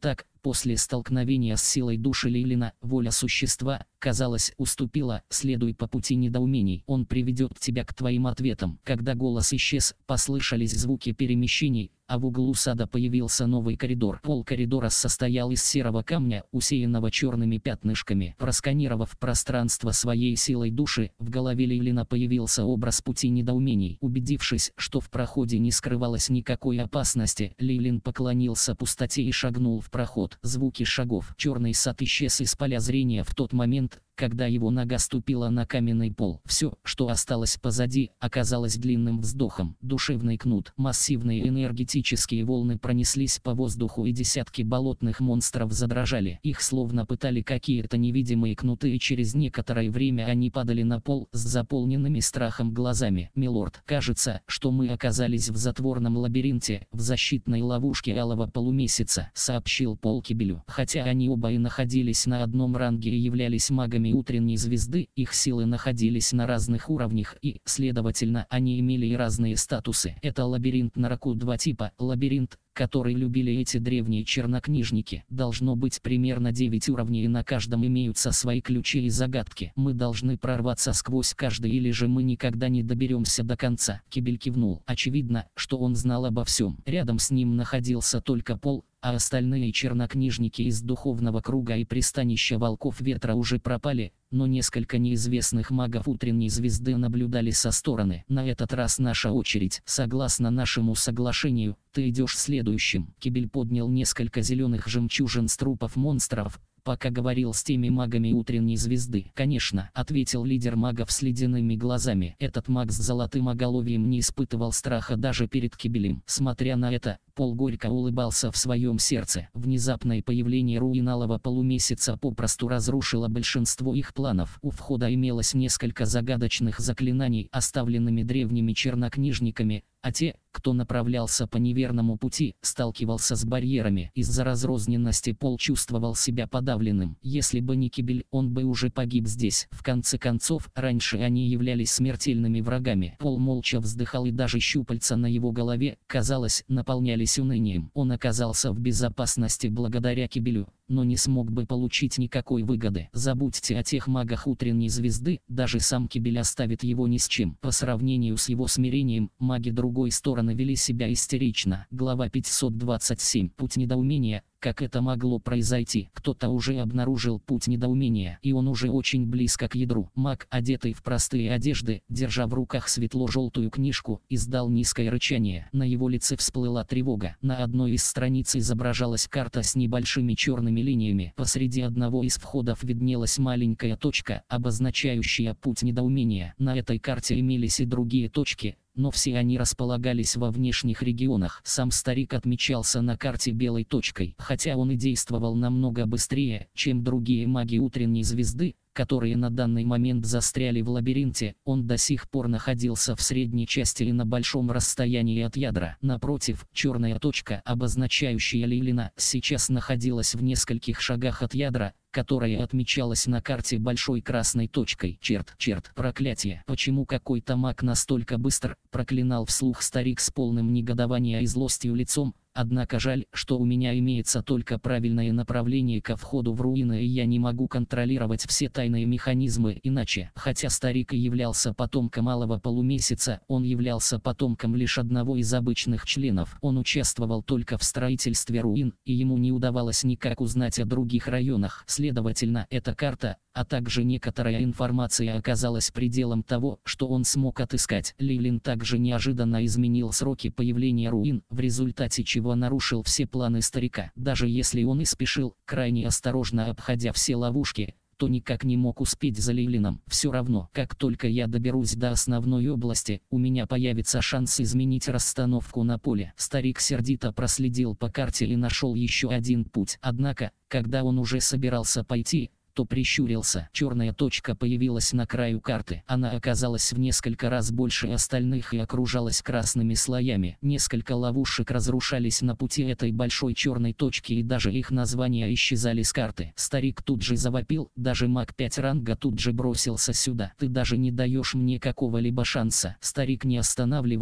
После столкновения с силой души Лейлина, воля существа, казалось, уступила. Следуй по пути недоумений, он приведет тебя к твоим ответам. Когда голос исчез, послышались звуки перемещений, а в углу сада появился новый коридор. Пол коридора состоял из серого камня, усеянного черными пятнышками. Просканировав пространство своей силой души, в голове Лейлина появился образ пути недоумений. Убедившись, что в проходе не скрывалось никакой опасности, Лейлин поклонился пустоте и шагнул в проход. Звуки шагов. Черный сад исчез из поля зрения в тот момент, когда его нога ступила на каменный пол. Все, что осталось позади, оказалось длинным вздохом. Душевный кнут. Массивные энергетические волны пронеслись по воздуху, и десятки болотных монстров задрожали. Их словно пытали какие-то невидимые кнуты, и через некоторое время они падали на пол с заполненными страхом глазами. «Милорд, кажется, что мы оказались в затворном лабиринте, в защитной ловушке алого полумесяца», — сообщил Пол Кибелю. Хотя они оба и находились на одном ранге и являлись магами утренней звезды, их силы находились на разных уровнях и, следовательно, они имели и разные статусы. Это лабиринт на Раку 2 типа, лабиринт, который любили эти древние чернокнижники. Должно быть примерно 9 уровней, и на каждом имеются свои ключи и загадки. Мы должны прорваться сквозь каждый, или же мы никогда не доберемся до конца. Кибель кивнул. Очевидно, что он знал обо всем. Рядом с ним находился только Пол, а остальные чернокнижники из духовного круга и пристанища волков ветра уже пропали, но несколько неизвестных магов утренней звезды наблюдали со стороны. «На этот раз наша очередь. Согласно нашему соглашению, ты идешь следующим». Кибель поднял несколько зеленых жемчужин с трупов монстров, пока говорил с теми магами утренней звезды. «Конечно», — ответил лидер магов с ледяными глазами. Этот маг с золотым оголовьем не испытывал страха даже перед Кибелем. Смотря на это, Пол горько улыбался в своем сердце. Внезапное появление руин алого полумесяца попросту разрушило большинство их планов. У входа имелось несколько загадочных заклинаний, оставленными древними чернокнижниками, а те, кто направлялся по неверному пути, сталкивался с барьерами. Из-за разрозненности Пол чувствовал себя подавленным. Если бы не Кибель, он бы уже погиб здесь. В конце концов, раньше они являлись смертельными врагами. Пол молча вздыхал, и даже щупальца на его голове, казалось, наполнялись унынием. Он оказался в безопасности благодаря Кибелю, но не смог бы получить никакой выгоды. Забудьте о тех магах утренней звезды, даже сам Кибель оставит его ни с чем. По сравнению с его смирением, маги другой стороны вели себя истерично. Глава 527. Путь недоумения. Как это могло произойти? Кто-то уже обнаружил путь недоумения, и он уже очень близко к ядру. Маг, одетый в простые одежды, держа в руках светло-желтую книжку, издал низкое рычание. На его лице всплыла тревога. На одной из страниц изображалась карта с небольшими черными линиями. Посреди одного из входов виднелась маленькая точка, обозначающая путь недоумения. На этой карте имелись и другие точки, но все они располагались во внешних регионах. Сам старик отмечался на карте белой точкой, хотя он и действовал намного быстрее, чем другие маги утренней звезды, которые на данный момент застряли в лабиринте. Он до сих пор находился в средней части и на большом расстоянии от ядра. Напротив, черная точка, обозначающая Лейлина, сейчас находилась в нескольких шагах от ядра, которая отмечалась на карте большой красной точкой. Черт, проклятие. Почему какой-то маг настолько быстро? Проклинал вслух старик с полным негодования и злостью лицом. Однако жаль, что у меня имеется только правильное направление ко входу в руины, и я не могу контролировать все тайные механизмы иначе. Хотя старик и являлся потомком алого полумесяца, он являлся потомком лишь одного из обычных членов. Он участвовал только в строительстве руин, и ему не удавалось никак узнать о других районах. Следовательно, эта карта, а также некоторая информация оказалась пределом того, что он смог отыскать. Лейлин также неожиданно изменил сроки появления руин, в результате чего нарушил все планы старика. Даже если он и спешил, крайне осторожно обходя все ловушки, то никак не мог успеть за Лейлином. Все равно, как только я доберусь до основной области, у меня появится шанс изменить расстановку на поле. Старик сердито проследил по карте и нашел еще один путь. Однако, когда он уже собирался пойти, то прищурился. Черная точка появилась на краю карты. Она оказалась в несколько раз больше остальных и окружалась красными слоями. Несколько ловушек разрушались на пути этой большой черной точки, и даже их названия исчезали с карты. Старик тут же завопил, даже маг 5 ранга тут же бросился сюда. «Ты даже не даешь мне какого-либо шанса». Старик не останавливался,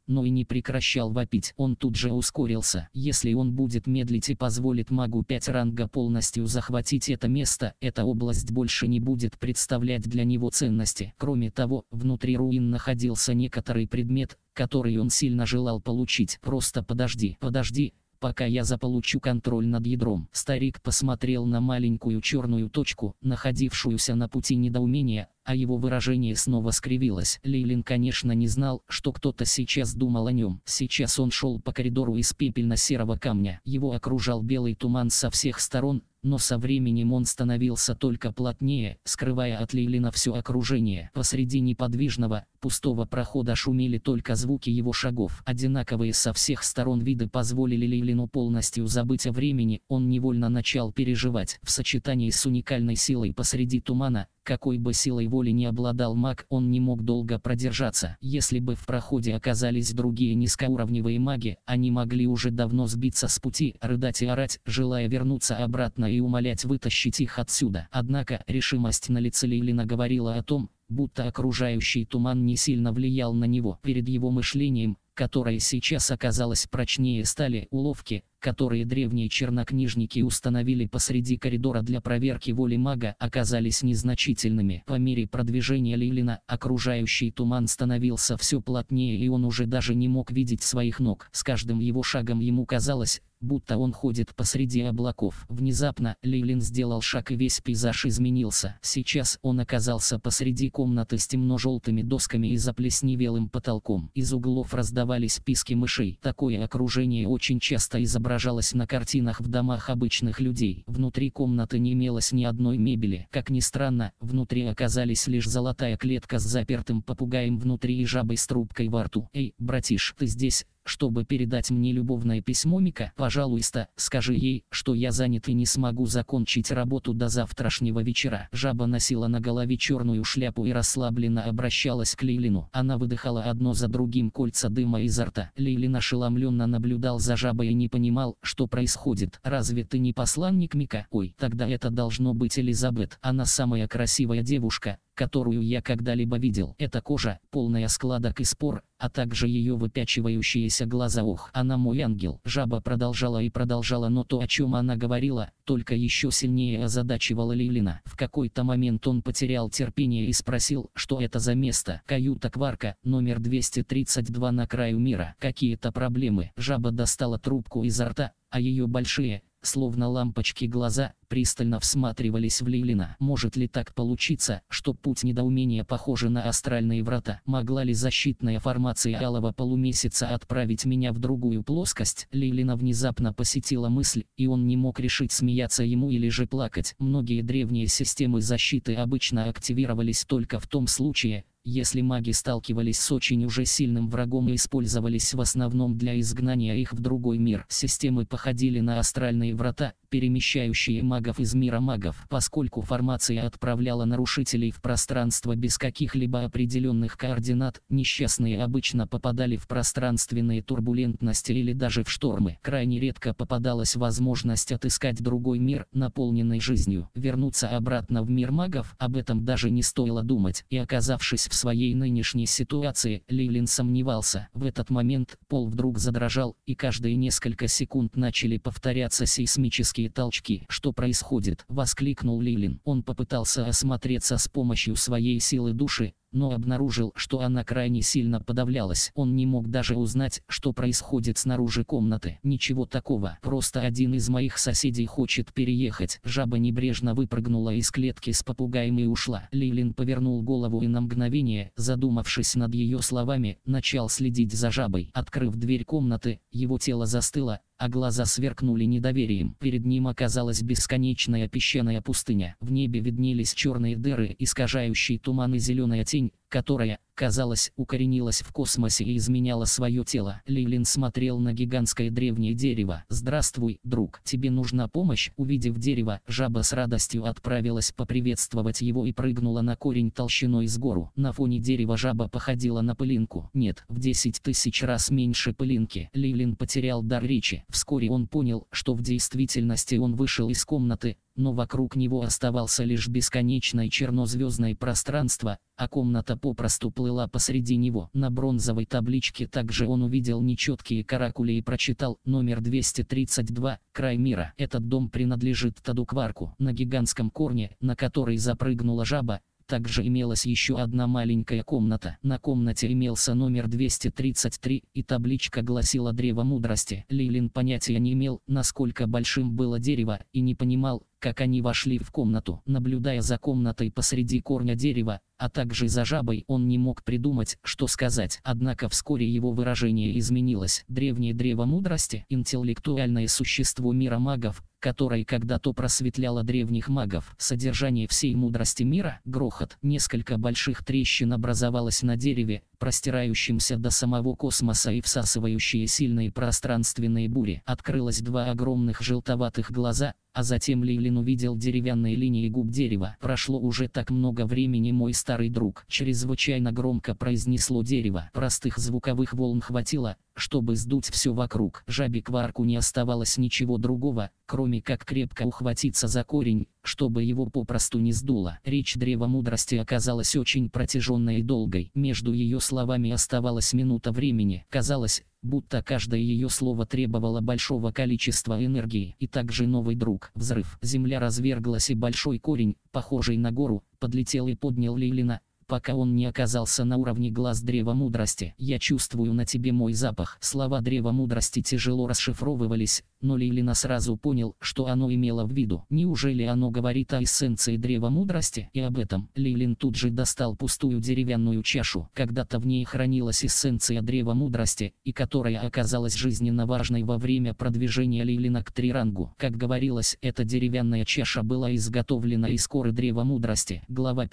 но и не прекращал вопить. Он тут же ускорился. Если он будет медлить и позволит магу 5 ранга полностью захватить это место, эта область больше не будет представлять для него ценности. Кроме того, внутри руин находился некоторый предмет, который он сильно желал получить. Просто подожди, пока я заполучу контроль над ядром. Старик посмотрел на маленькую черную точку, находившуюся на пути недоумения, а его выражение снова скривилось. Лейлин, конечно, не знал, что кто-то сейчас думал о нем. Сейчас он шел по коридору из пепельно-серого камня. Его окружал белый туман со всех сторон, но со временем он становился только плотнее, скрывая от Лейлина все окружение. Посреди неподвижного, пустого прохода шумели только звуки его шагов. Одинаковые со всех сторон виды позволили Лейлину полностью забыть о времени. Он невольно начал переживать. В сочетании с уникальной силой посреди тумана, какой бы силой воли не обладал маг, он не мог долго продержаться. Если бы в проходе оказались другие низкоуровневые маги, они могли уже давно сбиться с пути, рыдать и орать, желая вернуться обратно и умолять вытащить их отсюда. Однако решимость на лице Лейлина говорила о том, будто окружающий туман не сильно влиял на него. Перед его мышлением, которое сейчас оказалось прочнее стали, уловки, которые древние чернокнижники установили посреди коридора для проверки воли мага, оказались незначительными. По мере продвижения Лейлина, окружающий туман становился все плотнее, и он уже даже не мог видеть своих ног. С каждым его шагом ему казалось, будто он ходит посреди облаков. Внезапно Лейлин сделал шаг, и весь пейзаж изменился. Сейчас он оказался посреди комнаты с темно-желтыми досками и заплесневелым потолком. Из углов раздавались писки мышей. Такое окружение очень часто изображалось на картинах в домах обычных людей. Внутри комнаты не имелось ни одной мебели. Как ни странно, внутри оказались лишь золотая клетка с запертым попугаем внутри и жабой с трубкой во рту. «Эй, братиш, ты здесь, чтобы передать мне любовное письмо, Мика? Пожалуйста, скажи ей, что я занят и не смогу закончить работу до завтрашнего вечера». Жаба носила на голове черную шляпу и расслабленно обращалась к Лейлину. Она выдыхала одно за другим кольца дыма изо рта. Лейлин ошеломленно наблюдал за жабой и не понимал, что происходит. «Разве ты не посланник Мика? Ой, тогда это должно быть Элизабет. Она самая красивая девушка, которую я когда-либо видел. Эта кожа, полная складок и спор, а также ее выпячивающиеся глаза. Ох, она мой ангел». Жаба продолжала и продолжала, но то, о чем она говорила, только еще сильнее озадачивало Лейлина. В какой-то момент он потерял терпение и спросил, что это за место. «Каюта Кварка, номер 232 на краю мира. Какие-то проблемы?» Жаба достала трубку изо рта, а ее большие, словно лампочки глаза, пристально всматривались в Лейлина. Может ли так получиться, что путь недоумения похожи на астральные врата? Могла ли защитная формация алого полумесяца отправить меня в другую плоскость? Лейлина внезапно посетила мысль, и он не мог решить, смеяться ему или же плакать. Многие древние системы защиты обычно активировались только в том случае, если маги сталкивались с очень уже сильным врагом и использовались в основном для изгнания их в другой мир. Системы походили на астральные врата, перемещающие магов из мира магов. Поскольку формация отправляла нарушителей в пространство без каких-либо определенных координат, несчастные обычно попадали в пространственные турбулентности или даже в штормы. Крайне редко попадалась возможность отыскать другой мир, наполненный жизнью. Вернуться обратно в мир магов, об этом даже не стоило думать. И оказавшись в своей нынешней ситуации, Лейлин сомневался. В этот момент пол вдруг задрожал, и каждые несколько секунд начали повторяться сейсмические толчки. «Что происходит?» — воскликнул Лейлин. Он попытался осмотреться с помощью своей силы души, но обнаружил, что она крайне сильно подавлялась. Он не мог даже узнать, что происходит снаружи комнаты. «Ничего такого, просто один из моих соседей хочет переехать». Жаба небрежно выпрыгнула из клетки с попугаем и ушла. Лейлин повернул голову и на мгновение, задумавшись над ее словами, начал следить за жабой. Открыв дверь комнаты, его тело застыло, а глаза сверкнули недоверием. Перед ним оказалась бесконечная песчаная пустыня. В небе виднелись черные дыры, искажающий туман и зеленая тень, которая, казалось, укоренилась в космосе и изменяла свое тело. Лейлин смотрел на гигантское древнее дерево. «Здравствуй, друг. Тебе нужна помощь?» Увидев дерево, жаба с радостью отправилась поприветствовать его и прыгнула на корень толщиной с гору. На фоне дерева жаба походила на пылинку. Нет, в 10 000 раз меньше пылинки. Лейлин потерял дар речи. Вскоре он понял, что в действительности он вышел из комнаты, но вокруг него оставался лишь бесконечное чернозвездное пространство, а комната попросту плыла посреди него. На бронзовой табличке также он увидел нечеткие каракули и прочитал: номер 232, край мира. Этот дом принадлежит Тадукварку. На гигантском корне, на который запрыгнула жаба, также имелась еще одна маленькая комната. На комнате имелся номер 233, и табличка гласила «Древо мудрости». Лейлин понятия не имел, насколько большим было дерево, и не понимал, как они вошли в комнату. Наблюдая за комнатой посреди корня дерева, а также за жабой, он не мог придумать, что сказать. Однако вскоре его выражение изменилось. Древнее древо мудрости – интеллектуальное существо мира магов, которое когда-то просветляло древних магов. Содержание всей мудрости мира – грохот. Несколько больших трещин образовалось на дереве, простирающимся до самого космоса и всасывающие сильные пространственные бури. Открылось два огромных желтоватых глаза, а затем Лейлин увидел деревянные линии губ дерева. «Прошло уже так много времени, мой старый друг», — чрезвычайно громко произнесло дерево. Простых звуковых волн хватило, чтобы сдуть все вокруг. Жабе Кварку не оставалось ничего другого, кроме как крепко ухватиться за корень, чтобы его попросту не сдуло. Речь древа мудрости оказалась очень протяженной и долгой. Между ее словами оставалась минута времени. Казалось, будто каждое ее слово требовало большого количества энергии. И также новый друг. Взрыв. Земля разверглась, и большой корень, похожий на гору, подлетел и поднял Лейлина, пока он не оказался на уровне глаз древа мудрости. «Я чувствую на тебе мой запах». Слова древа мудрости тяжело расшифровывались, но Лейлина сразу понял, что оно имело в виду. Неужели оно говорит о эссенции древа мудрости? И об этом Лейлин тут же достал пустую деревянную чашу. Когда-то в ней хранилась эссенция древа мудрости, и которая оказалась жизненно важной во время продвижения Лейлина к Трирангу. Как говорилось, эта деревянная чаша была изготовлена из коры древа мудрости. Глава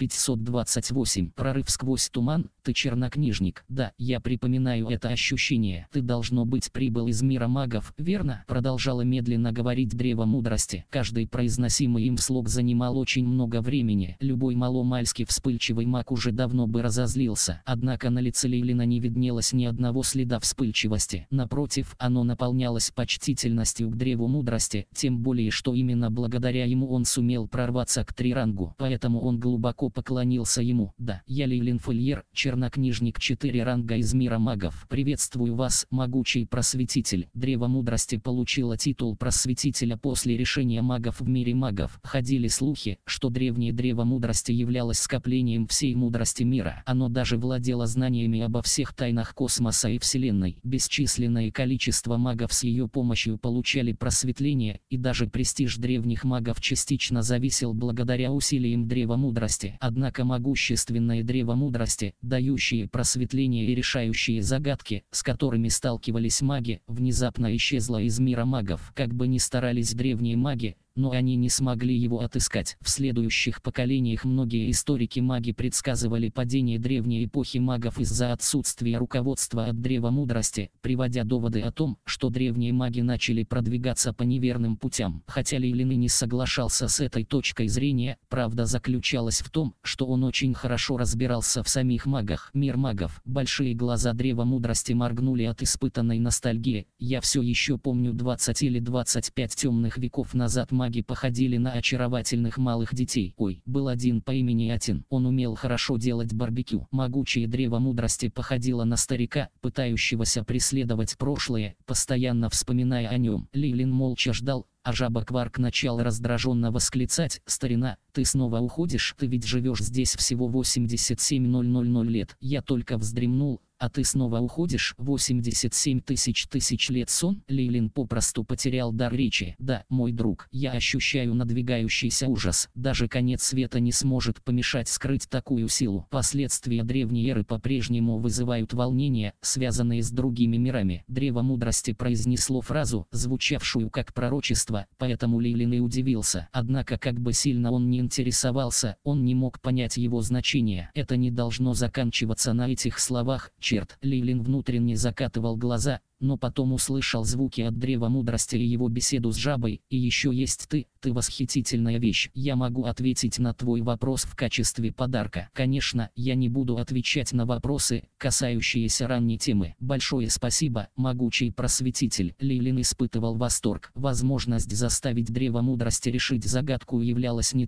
528. Прорыв сквозь туман. Ты чернокнижник. Да, я припоминаю это ощущение. Ты, должно быть, прибыл из мира магов, верно? Продолжало медленно говорить древо мудрости. Каждый произносимый им слог занимал очень много времени. Любой маломальски вспыльчивый маг уже давно бы разозлился. Однако на лице Лейлина не виднелось ни одного следа вспыльчивости. Напротив, оно наполнялось почтительностью к древу мудрости, тем более, что именно благодаря ему он сумел прорваться к Трирангу. Поэтому он глубоко поклонился ему. Да, я Лейлин Фольер, чернокнижник 4 ранга из мира магов. Приветствую вас, могучий просветитель. Древо мудрости получило титул просветителя после решения магов в мире магов. Ходили слухи, что древнее древо мудрости являлось скоплением всей мудрости мира. Оно даже владело знаниями обо всех тайнах космоса и Вселенной. Бесчисленное количество магов с ее помощью получали просветление, и даже престиж древних магов частично зависел благодаря усилиям древа мудрости. Однако могущественное древо мудрости, дающие просветление и решающие загадки, с которыми сталкивались маги, внезапно исчезло из мира магов. Как бы ни старались древние маги, но они не смогли его отыскать. В следующих поколениях многие историки-маги предсказывали падение древней эпохи магов из-за отсутствия руководства от древа мудрости, приводя доводы о том, что древние маги начали продвигаться по неверным путям. Хотя Лейлин и не соглашался с этой точкой зрения, правда заключалась в том, что он очень хорошо разбирался в самих магах. Мир магов. Большие глаза древа мудрости моргнули от испытанной ностальгии. Я все еще помню 20 или 25 темных веков назад маги походили на очаровательных малых детей. Ой, был один по имени Атин. Он умел хорошо делать барбекю. Могучее древо мудрости походило на старика, пытающегося преследовать прошлое, постоянно вспоминая о нем. Лейлин молча ждал, а жаба Кварк начал раздраженно восклицать: «Старина, ты снова уходишь? Ты ведь живешь здесь всего 87 000 лет. Я только вздремнул, а ты снова уходишь? 87 тысяч лет сон?» Лейлин попросту потерял дар речи. «Да, мой друг, я ощущаю надвигающийся ужас. Даже конец света не сможет помешать скрыть такую силу. Последствия древней эры по-прежнему вызывают волнения, связанные с другими мирами». Древо мудрости произнесло фразу, звучавшую как пророчество, поэтому Лейлин и удивился. Однако, как бы сильно он ни интересовался, он не мог понять его значение. Это не должно заканчиваться на этих словах. Черт, Лейлин внутренне закатывал глаза, но потом услышал звуки от древа мудрости и его беседу с жабой. «И еще есть ты восхитительная вещь. Я могу ответить на твой вопрос в качестве подарка». Конечно, я не буду отвечать на вопросы, касающиеся ранней темы. Большое спасибо, могучий просветитель. Лейлин испытывал восторг. Возможность заставить древо мудрости решить загадку являлась не той,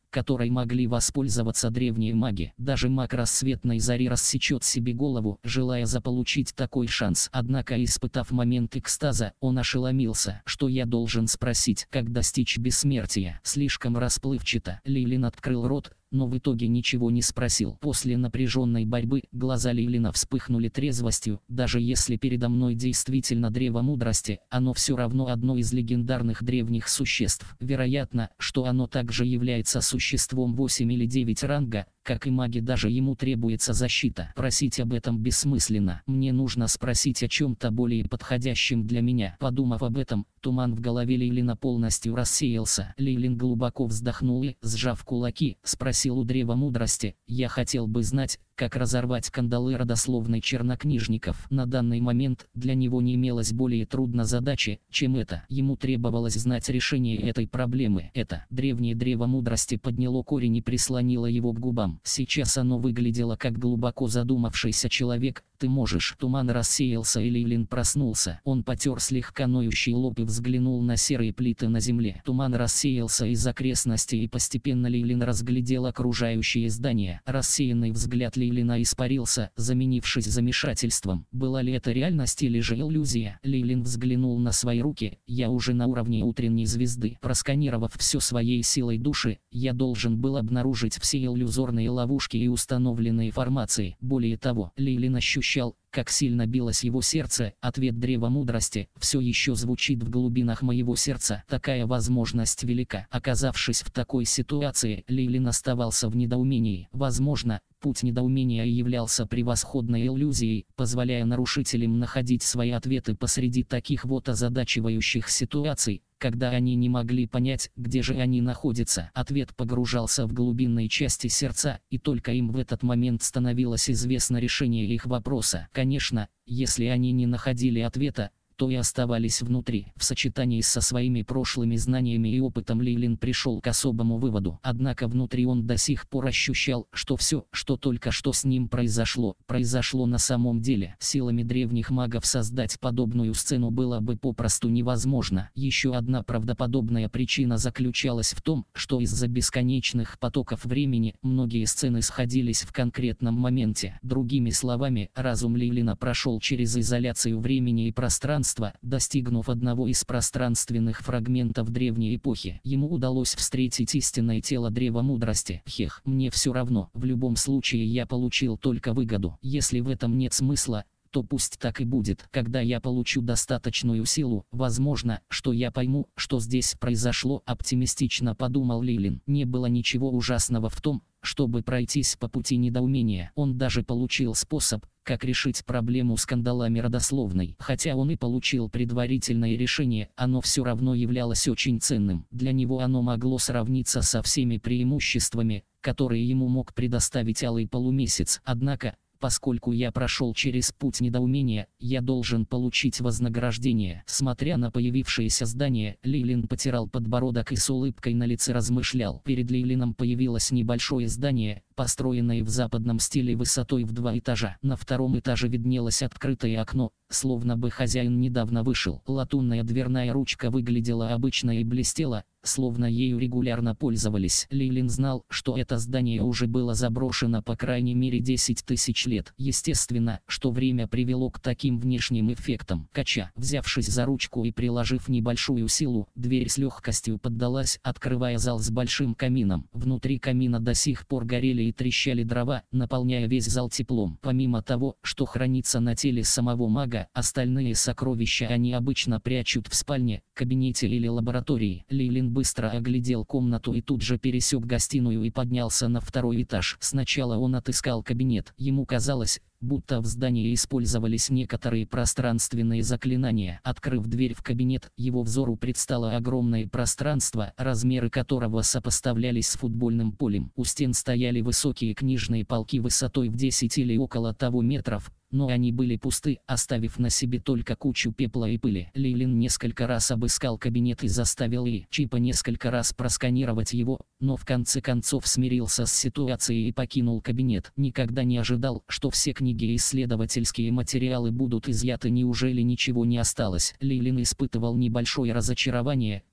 которой могли воспользоваться древние маги. Даже маг рассветной зари рассечет себе голову, желая заполучить такой шанс. Однако, испытав момент экстаза, он ошеломился. Что я должен спросить, как достичь бессмертия? Слишком расплывчато. Лейлин открыл рот, но в итоге ничего не спросил. После напряженной борьбы глаза Лейлина вспыхнули трезвостью. Даже если передо мной действительно древо мудрости, оно все равно одно из легендарных древних существ. Вероятно, что оно также является существом 8 или 9 ранга, как и маги, даже ему требуется защита. Просить об этом бессмысленно. Мне нужно спросить о чем-то более подходящем для меня. Подумав об этом, туман в голове Лейлина полностью рассеялся. Лейлин глубоко вздохнул и, сжав кулаки, спросил у древа мудрости: «Я хотел бы знать, как разорвать кандалы родословной чернокнижников». На данный момент для него не имелось более трудной задачи, чем это. Ему требовалось знать решение этой проблемы. Это древнее древо мудрости подняло корень и прислонило его к губам. Сейчас оно выглядело как глубоко задумавшийся человек. «Ты можешь». Туман рассеялся, и Лейлин проснулся. Он потер слегка ноющий лоб и взглянул на серые плиты на земле. Туман рассеялся из окрестностей, и постепенно Лейлин разглядел окружающие здания. Рассеянный взгляд Лейлина испарился, заменившись замешательством. Была ли это реальность или же иллюзия? Лейлин взглянул на свои руки. «Я уже на уровне утренней звезды». Просканировав все своей силой души, я должен был обнаружить все иллюзорные ловушки и установленные формации. Более того, Лейлин ощущал, как сильно билось его сердце. Ответ древа мудрости все еще звучит в глубинах моего сердца. Такая возможность велика. Оказавшись в такой ситуации, Лейлин оставался в недоумении. Возможно, путь недоумения являлся превосходной иллюзией, позволяя нарушителям находить свои ответы посреди таких вот озадачивающих ситуаций, когда они не могли понять, где же они находятся. Ответ погружался в глубинные части сердца, и только им в этот момент становилось известно решение их вопроса. Конечно, если они не находили ответа, то и оставались внутри. В сочетании со своими прошлыми знаниями и опытом Лейлин пришел к особому выводу. Однако внутри он до сих пор ощущал, что все, что только что с ним произошло на самом деле. Силами древних магов создать подобную сцену было бы попросту невозможно. Еще одна правдоподобная причина заключалась в том, что из-за бесконечных потоков времени многие сцены сходились в конкретном моменте. Другими словами, разум Лейлина прошел через изоляцию времени и пространства, достигнув одного из пространственных фрагментов древней эпохи. Ему удалось встретить истинное тело древа мудрости. Мне все равно, в любом случае я получил только выгоду. Если в этом нет смысла, то пусть так и будет. Когда я получу достаточную силу, возможно, что я пойму, что здесь произошло, оптимистично подумал Лейлин. Не было ничего ужасного в том, чтобы пройтись по пути недоумения. Он даже получил способ, как решить проблему с кандалами родословной. Хотя он и получил предварительное решение, оно все равно являлось очень ценным. Для него оно могло сравниться со всеми преимуществами, которые ему мог предоставить Алый Полумесяц. Однако, поскольку я прошел через путь недоумения, я должен получить вознаграждение. Смотря на появившееся здание, Лейлин потирал подбородок и с улыбкой на лице размышлял. Перед Лейлином появилось небольшое здание, построенное в западном стиле высотой в 2 этажа. На втором этаже виднелось открытое окно, словно бы хозяин недавно вышел. Латунная дверная ручка выглядела обычно и блестела, словно ею регулярно пользовались. Лейлин знал, что это здание уже было заброшено по крайней мере 10 тысяч лет. Естественно, что время привело к таким внешним эффектам. Взявшись за ручку и приложив небольшую силу, дверь с легкостью поддалась, открывая зал с большим камином. Внутри камина до сих пор горели и трещали дрова, наполняя весь зал теплом. Помимо того, что хранится на теле самого мага, остальные сокровища они обычно прячут в спальне, кабинете или лаборатории. Лейлин быстро оглядел комнату и тут же пересек гостиную и поднялся на 2-й этаж. Сначала он отыскал кабинет. Ему казалось, будто в здании использовались некоторые пространственные заклинания. Открыв дверь в кабинет, его взору предстало огромное пространство, размеры которого сопоставлялись с футбольным полем. У стен стояли высокие книжные полки высотой в 10 или около того метров, но они были пусты, оставив на себе только кучу пепла и пыли. Лейлин несколько раз обыскал кабинет и заставил Чипа несколько раз просканировать его, но в конце концов смирился с ситуацией и покинул кабинет. Никогда не ожидал, что все книги и исследовательские материалы будут изъяты. Неужели ничего не осталось? Лейлин испытывал небольшое разочарование,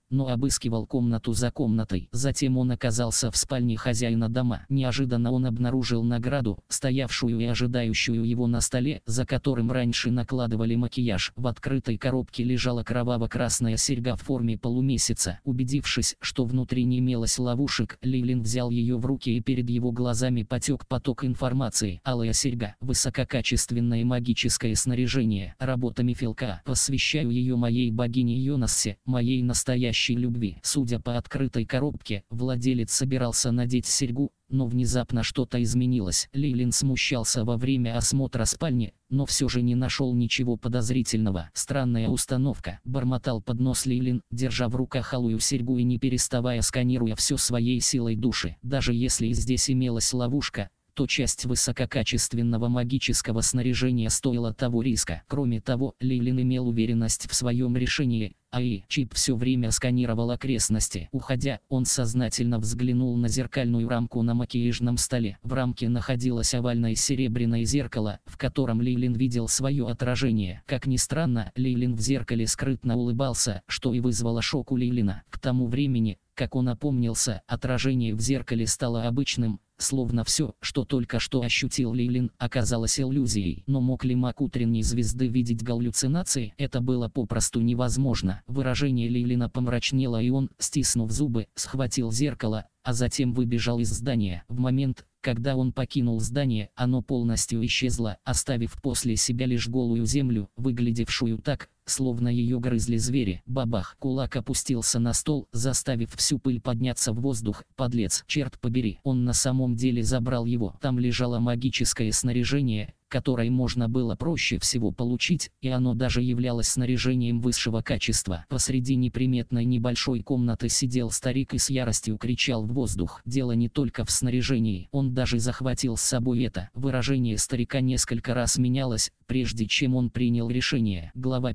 но обыскивал комнату за комнатой. Затем он оказался в спальне хозяина дома. Неожиданно он обнаружил награду, стоявшую и ожидающую его на столе, за которым раньше накладывали макияж. В открытой коробке лежала кроваво-красная серьга в форме полумесяца. Убедившись, что внутри не имелось ловушек, Лейлин взял ее в руки, и перед его глазами потек поток информации. Алая серьга, высококачественное магическое снаряжение, работа Мифилка. Посвящаю ее моей богине Йонассе, моей настоящей любви. Судя по открытой коробке, владелец собирался надеть серьгу, но внезапно что-то изменилось. Лейлин смущался во время осмотра спальни, но все же не нашел ничего подозрительного. Странная установка, бормотал под нос Лейлин, держа в руках алую серьгу и не переставая сканируя все своей силой души. Даже если и здесь имелась ловушка, то часть высококачественного магического снаряжения стоила того риска. Кроме того, Лейлин имел уверенность в своем решении, чип все время сканировал окрестности. Уходя, он сознательно взглянул на зеркальную рамку на макияжном столе. В рамке находилось овальное серебряное зеркало, в котором Лейлин видел свое отражение. Как ни странно, Лейлин в зеркале скрытно улыбался, что и вызвало шок у Лейлина. К тому времени, как он опомнился, отражение в зеркале стало обычным, словно все, что только что ощутил Лейлин, оказалось иллюзией. Но мог ли маг утренней звезды видеть галлюцинации? Это было попросту невозможно. Выражение Лейлина помрачнело, и он, стиснув зубы, схватил зеркало, а затем выбежал из здания. В момент, когда он покинул здание, оно полностью исчезло, оставив после себя лишь голую землю, выглядевшую так, словно ее грызли звери. Бабах! Кулак опустился на стол, заставив всю пыль подняться в воздух. Подлец! Черт побери! Он на самом деле забрал его. Там лежало магическое снаряжение, которое можно было проще всего получить, и оно даже являлось снаряжением высшего качества. Посреди неприметной небольшой комнаты сидел старик и с яростью кричал в воздух. Дело не только в снаряжении, он даже захватил с собой это. Выражение старика несколько раз менялось, прежде чем он принял решение. Глава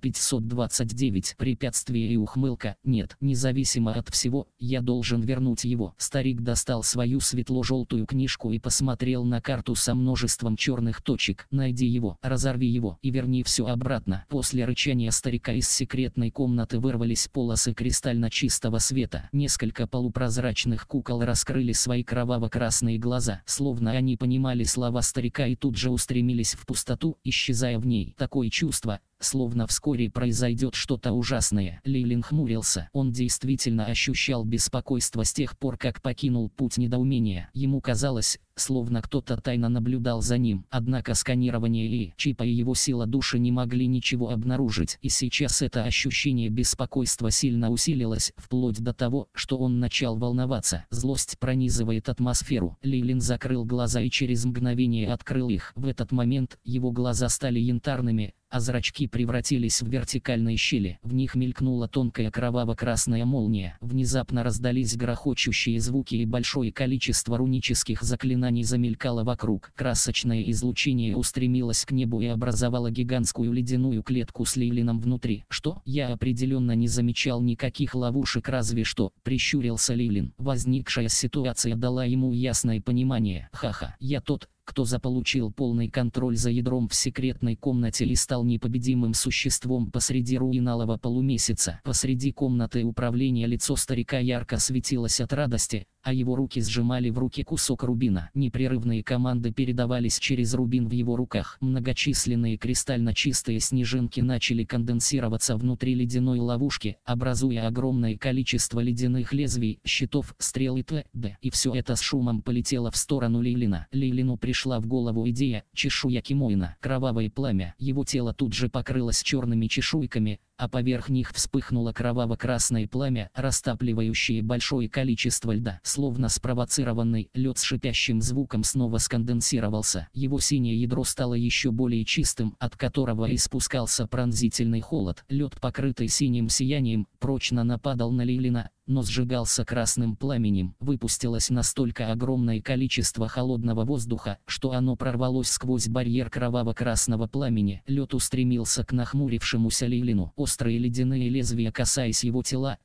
529. Препятствие и ухмылка. Нет, независимо от всего, я должен вернуть его. Старик достал свою светло-желтую книжку и посмотрел на карту со множеством черных точек. Найди его, разорви его и верни все обратно. После рычания старика из секретной комнаты вырвались полосы кристально чистого света. Несколько полупрозрачных кукол раскрыли свои кроваво-красные глаза, словно они понимали слова старика, и тут же устремились в пустоту, исчезая в ней. Такое чувство, словно вскоре произойдет что-то ужасное. Лейлин хмурился. Он действительно ощущал беспокойство с тех пор, как покинул путь недоумения. Ему казалось, словно кто-то тайно наблюдал за ним. Однако сканирование и чипа и его сила души не могли ничего обнаружить. И сейчас это ощущение беспокойства сильно усилилось, вплоть до того, что он начал волноваться. Злость пронизывает атмосферу. Лейлин закрыл глаза и через мгновение открыл их. В этот момент его глаза стали янтарными, а зрачки превратились в вертикальные щели. В них мелькнула тонкая кроваво-красная молния. Внезапно раздались грохочущие звуки, и большое количество рунических заклинаний замелькало вокруг. Красочное излучение устремилось к небу и образовало гигантскую ледяную клетку с Лейлином внутри. Что? Я определенно не замечал никаких ловушек, разве что, прищурился Лейлин. Возникшая ситуация дала ему ясное понимание. Ха-ха, я тот, кто заполучил полный контроль за ядром в секретной комнате и стал непобедимым существом посреди руин алого полумесяца. Посреди комнаты управления лицо старика ярко светилось от радости, а его руки сжимали в руке кусок рубина. Непрерывные команды передавались через рубин в его руках. Многочисленные кристально чистые снежинки начали конденсироваться внутри ледяной ловушки, образуя огромное количество ледяных лезвий, щитов, стрел и т.д. И все это с шумом полетело в сторону Лейлина. Лейлину пришла в голову идея: чешуя Кимоина, кровавое пламя. Его тело тут же покрылось черными чешуйками, а поверх них вспыхнуло кроваво-красное пламя, растапливающее большое количество льда. Словно спровоцированный, лед с шипящим звуком снова сконденсировался. Его синее ядро стало еще более чистым, от которого испускался пронзительный холод. Лед, покрытый синим сиянием, прочно нападал на Лейлина, но сжигался красным пламенем. Выпустилось настолько огромное количество холодного воздуха, что оно прорвалось сквозь барьер кроваво-красного пламени. Лед устремился к нахмурившемуся Лейлину. Острые ледяные лезвия, касаясь его тела,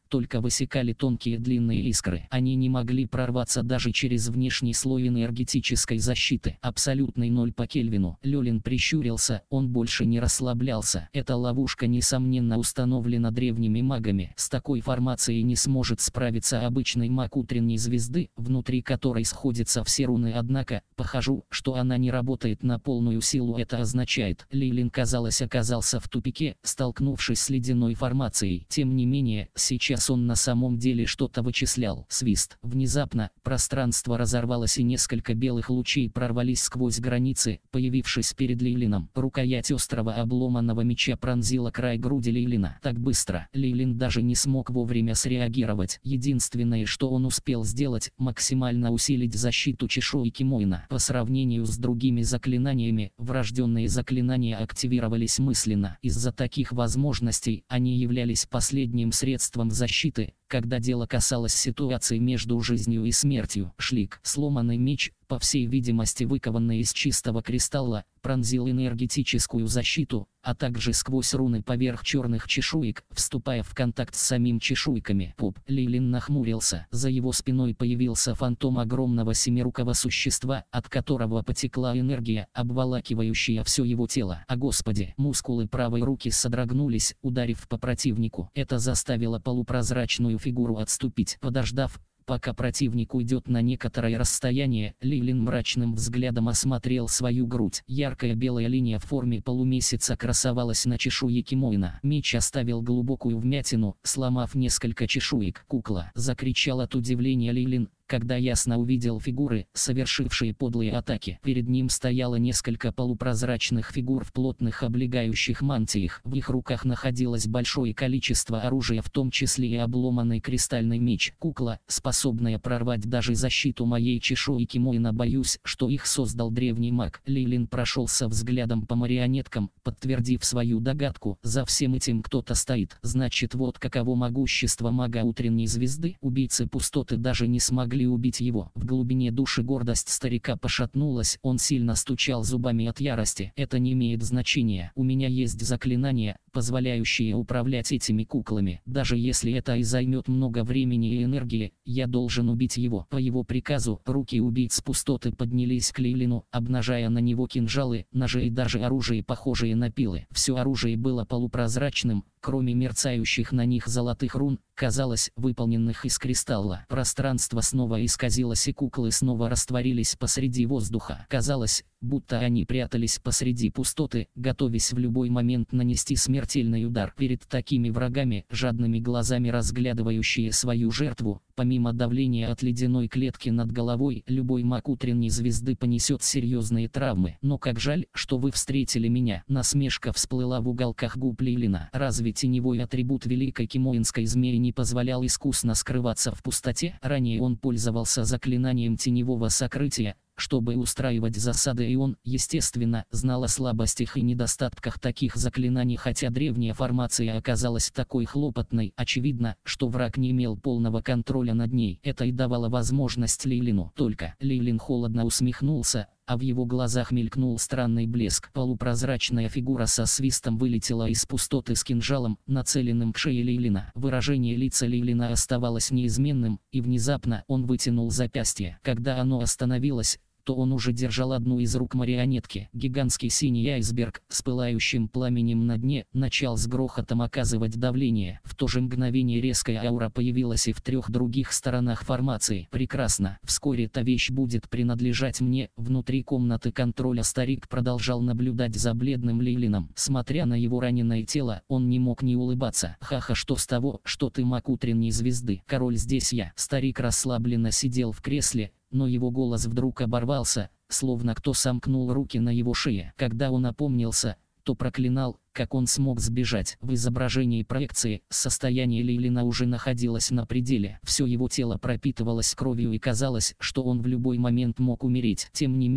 только высекали тонкие длинные искры. Они не могли прорваться даже через внешний слой энергетической защиты. Абсолютный ноль по Кельвину. Лёлин прищурился, он больше не расслаблялся. Эта ловушка несомненно установлена древними магами. С такой формацией не сможет справиться обычный маг утренней звезды, внутри которой сходятся все руны, однако, похожу, что она не работает на полную силу. Это означает, Лейлин, казалось, оказался в тупике, столкнувшись с ледяной формацией. Тем не менее, сейчас он на самом деле что-то вычислял. Свист. Внезапно, пространство разорвалось и несколько белых лучей прорвались сквозь границы, появившись перед Лейлином. Рукоять острого обломанного меча пронзила край груди Лейлина. Так быстро, Лейлин даже не смог вовремя среагировать. Единственное, что он успел сделать, максимально усилить защиту чешуйки Моина. По сравнению с другими заклинаниями, врожденные заклинания активировались мысленно. Из-за таких возможностей, они являлись последним средством защиты, когда дело касалось ситуации между жизнью и смертью. Шлик. Сломанный меч, по всей видимости выкованный из чистого кристалла, пронзил энергетическую защиту, а также сквозь руны поверх черных чешуек, вступая в контакт с самим чешуйками. Пуп. Лейлин нахмурился. За его спиной появился фантом огромного семирукого существа, от которого потекла энергия, обволакивающая все его тело. О господи! Мускулы правой руки содрогнулись, ударив по противнику. Это заставило полупрозрачную фигуру отступить. Подождав, пока противник уйдет на некоторое расстояние, Лейлин мрачным взглядом осмотрел свою грудь. Яркая белая линия в форме полумесяца красовалась на чешуйке Моина. Меч оставил глубокую вмятину, сломав несколько чешуек. «Кукла!» — закричал от удивления Лейлин, когда ясно увидел фигуры, совершившие подлые атаки. Перед ним стояло несколько полупрозрачных фигур в плотных облегающих мантиях. В их руках находилось большое количество оружия, в том числе и обломанный кристальный меч. «Кукла, способная прорвать даже защиту моей чешуйки Моина. Боюсь, что их создал древний маг». Лейлин прошелся взглядом по марионеткам, подтвердив свою догадку. За всем этим кто-то стоит. Значит, вот каково могущество мага утренней звезды. Убийцы пустоты даже не смогли убить его. В глубине души гордость старика пошатнулась, он сильно стучал зубами от ярости. «Это не имеет значения. У меня есть заклинания, позволяющие управлять этими куклами. Даже если это и займет много времени и энергии, я должен убить его». По его приказу, руки убийц пустоты поднялись к Лейлину, обнажая на него кинжалы, ножи и даже оружие, похожие на пилы. Все оружие было полупрозрачным, кроме мерцающих на них золотых рун, казалось, выполненных из кристалла. Пространство снова исказилось, и куклы снова растворились посреди воздуха. Казалось, будто они прятались посреди пустоты, готовясь в любой момент нанести смертельный удар. Перед такими врагами, жадными глазами разглядывающие свою жертву, помимо давления от ледяной клетки над головой, любой маг утренней звезды понесет серьезные травмы. «Но как жаль, что вы встретили меня». Насмешка всплыла в уголках губ Лейлина. Разве теневой атрибут великой кимоинской змеи не позволял искусно скрываться в пустоте? Ранее он пользовался заклинанием теневого сокрытия, чтобы устраивать засады, и он, естественно, знал о слабостях и недостатках таких заклинаний. Хотя древняя формация оказалась такой хлопотной, очевидно, что враг не имел полного контроля над ней. Это и давало возможность Лейлину. Только Лейлин холодно усмехнулся, а в его глазах мелькнул странный блеск. Полупрозрачная фигура со свистом вылетела из пустоты с кинжалом, нацеленным к шее Лейлина. Выражение лица Лейлина оставалось неизменным, и внезапно он вытянул запястье. Когда оно остановилось, то он уже держал одну из рук марионетки. Гигантский синий айсберг с пылающим пламенем на дне начал с грохотом оказывать давление. В то же мгновение резкая аура появилась и в 3 других сторонах формации. «Прекрасно. Вскоре эта вещь будет принадлежать мне». Внутри комнаты контроля старик продолжал наблюдать за бледным Лейлином. Смотря на его раненое тело, он не мог не улыбаться. «Ха-ха, что с того, что ты маг утренней звезды? Король здесь я». Старик расслабленно сидел в кресле, но его голос вдруг оборвался, словно кто сомкнул руки на его шее. Когда он опомнился, то проклинал, как он смог сбежать. В изображении проекции состояние Лейлина уже находилось на пределе. Все его тело пропитывалось кровью и казалось, что он в любой момент мог умереть. Тем не менее,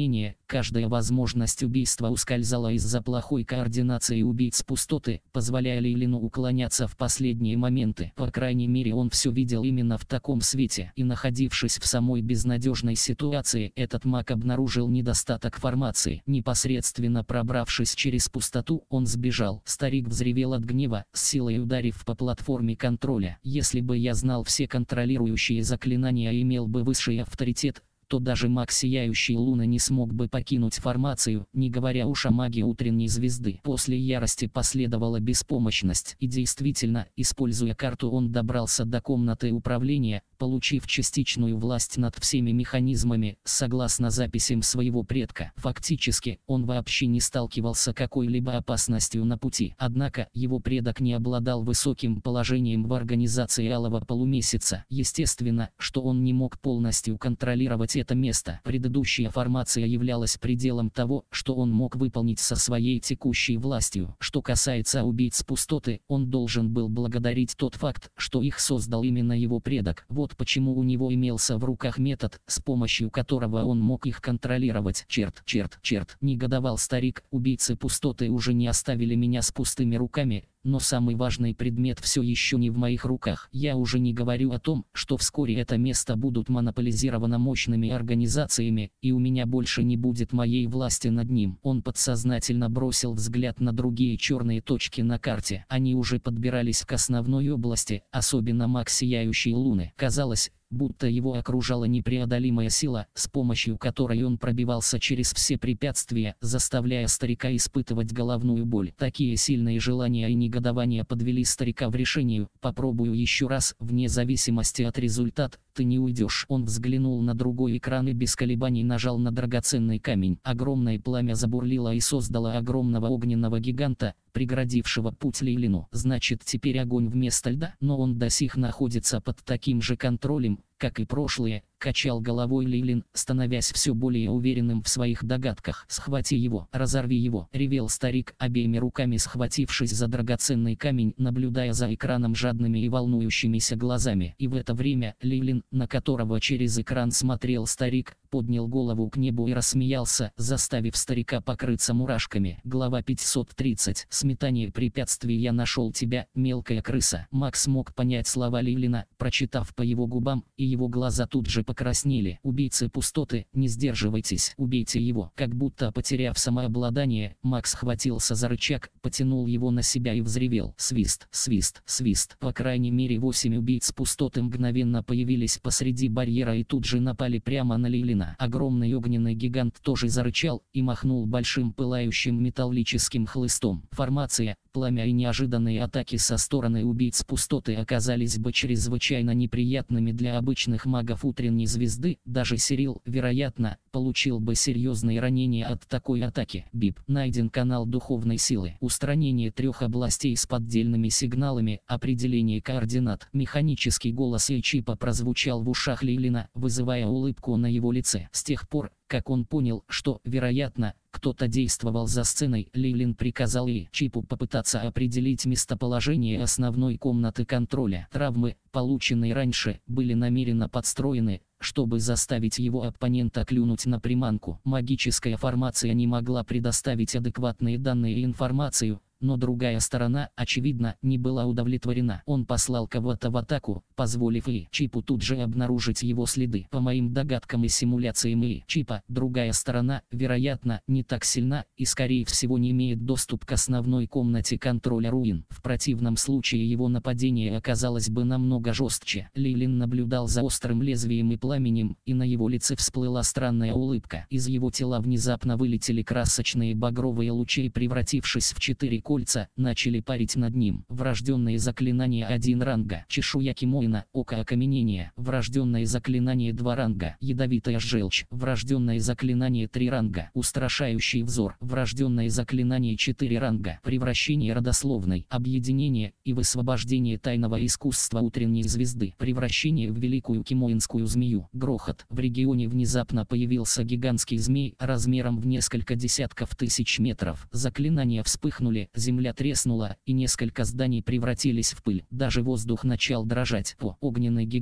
Каждая возможность убийства ускользала из-за плохой координации убийц пустоты, позволяя Лейлину уклоняться в последние моменты. По крайней мере, он все видел именно в таком свете. И находившись в самой безнадежной ситуации, этот маг обнаружил недостаток формации. Непосредственно пробравшись через пустоту, он сбежал. Старик взревел от гнева, с силой ударив по платформе контроля. Если бы я знал все контролирующие заклинания и имел бы высший авторитет, то даже маг Сияющей Луны не смог бы покинуть формацию, не говоря уж о маге Утренней Звезды. После ярости последовала беспомощность, и действительно, используя карту, он добрался до комнаты управления, получив частичную власть над всеми механизмами, согласно записям своего предка. Фактически, он вообще не сталкивался с какой-либо опасностью на пути. Однако, его предок не обладал высоким положением в организации Алого Полумесяца. Естественно, что он не мог полностью контролировать это место. Предыдущая формация являлась пределом того, что он мог выполнить со своей текущей властью. Что касается убийц пустоты, он должен был благодарить тот факт, что их создал именно его предок. Вот почему у него имелся в руках метод, с помощью которого он мог их контролировать. Черт, негодовал старик, убийцы пустоты уже не оставили меня с пустыми руками. Но самый важный предмет все еще не в моих руках. Я уже не говорю о том, что вскоре это место будут монополизировано мощными организациями, и у меня больше не будет моей власти над ним. Он подсознательно бросил взгляд на другие черные точки на карте. Они уже подбирались к основной области, особенно маг Сияющей Луны. Казалось, будто его окружала непреодолимая сила, с помощью которой он пробивался через все препятствия, заставляя старика испытывать головную боль. Такие сильные желания и негодования подвели старика в решение: попробую еще раз, вне зависимости от результата, ты не уйдешь. Он взглянул на другой экран и без колебаний нажал на драгоценный камень. Огромное пламя забурлило и создало огромного огненного гиганта, преградившего путь Лейлину. Значит, теперь огонь вместо льда, но он до сих находится под таким же контролем, как и прошлые, качал головой Лейлин, становясь все более уверенным в своих догадках. «Схвати его, разорви его!» — ревел старик, обеими руками схватившись за драгоценный камень, наблюдая за экраном жадными и волнующимися глазами. И в это время Лейлин, на которого через экран смотрел старик, поднял голову к небу и рассмеялся, заставив старика покрыться мурашками. Глава 530. Сметание препятствий. «Я нашел тебя, мелкая крыса». Макс мог понять слова Лейлина, прочитав по его губам, и его глаза тут же покраснели. «Убийцы пустоты, не сдерживайтесь, убейте его». Как будто потеряв самообладание, Макс схватился за рычаг, потянул его на себя и взревел. Свист, свист, свист. По крайней мере 8 убийц пустоты мгновенно появились посреди барьера и тут же напали прямо на Лейлина. Огромный огненный гигант тоже зарычал и махнул большим пылающим металлическим хлыстом. Формация, пламя и неожиданные атаки со стороны убийц пустоты оказались бы чрезвычайно неприятными для обычных магов Утренней Звезды. Даже Сирил, вероятно, получил бы серьезные ранения от такой атаки. БИП. Найден канал духовной силы. Устранение 3 областей с поддельными сигналами. Определение координат. Механический голос Чипа прозвучал в ушах Лейлина, вызывая улыбку на его лице. С тех пор, как он понял, что, вероятно, кто-то действовал за сценой, Лейлин приказал Чипу попытаться определить местоположение основной комнаты контроля. Травмы, полученные раньше, были намеренно подстроены, чтобы заставить его оппонента клюнуть на приманку. Магическая формация не могла предоставить адекватные данные и информацию, но другая сторона, очевидно, не была удовлетворена. Он послал кого-то в атаку, позволив Чипу тут же обнаружить его следы. По моим догадкам и симуляциям Чипа, другая сторона, вероятно, не так сильна и, скорее всего, не имеет доступ к основной комнате контроля руин. В противном случае его нападение оказалось бы намного жестче. Лейлин наблюдал за острым лезвием и пламенем, и на его лице всплыла странная улыбка. Из его тела внезапно вылетели красочные багровые лучи и, превратившись в 4 кольца, начали парить над ним. Врожденные заклинания 1 ранга. Чешуя Кимоина, око окаменения. Врожденное заклинание 2 ранга. Ядовитая желчь. Врожденное заклинание 3 ранга. Устрашающий взор. Врожденное заклинание 4 ранга. Превращение родословной. Объединение и высвобождение тайного искусства Утренней Звезды. Превращение в великую кимоинскую змею. Грохот. В регионе внезапно появился гигантский змей размером в несколько десятков тысяч метров. Заклинания вспыхнули, земля треснула, и несколько зданий превратились в пыль. Даже воздух начал дрожать. Огненный гигант,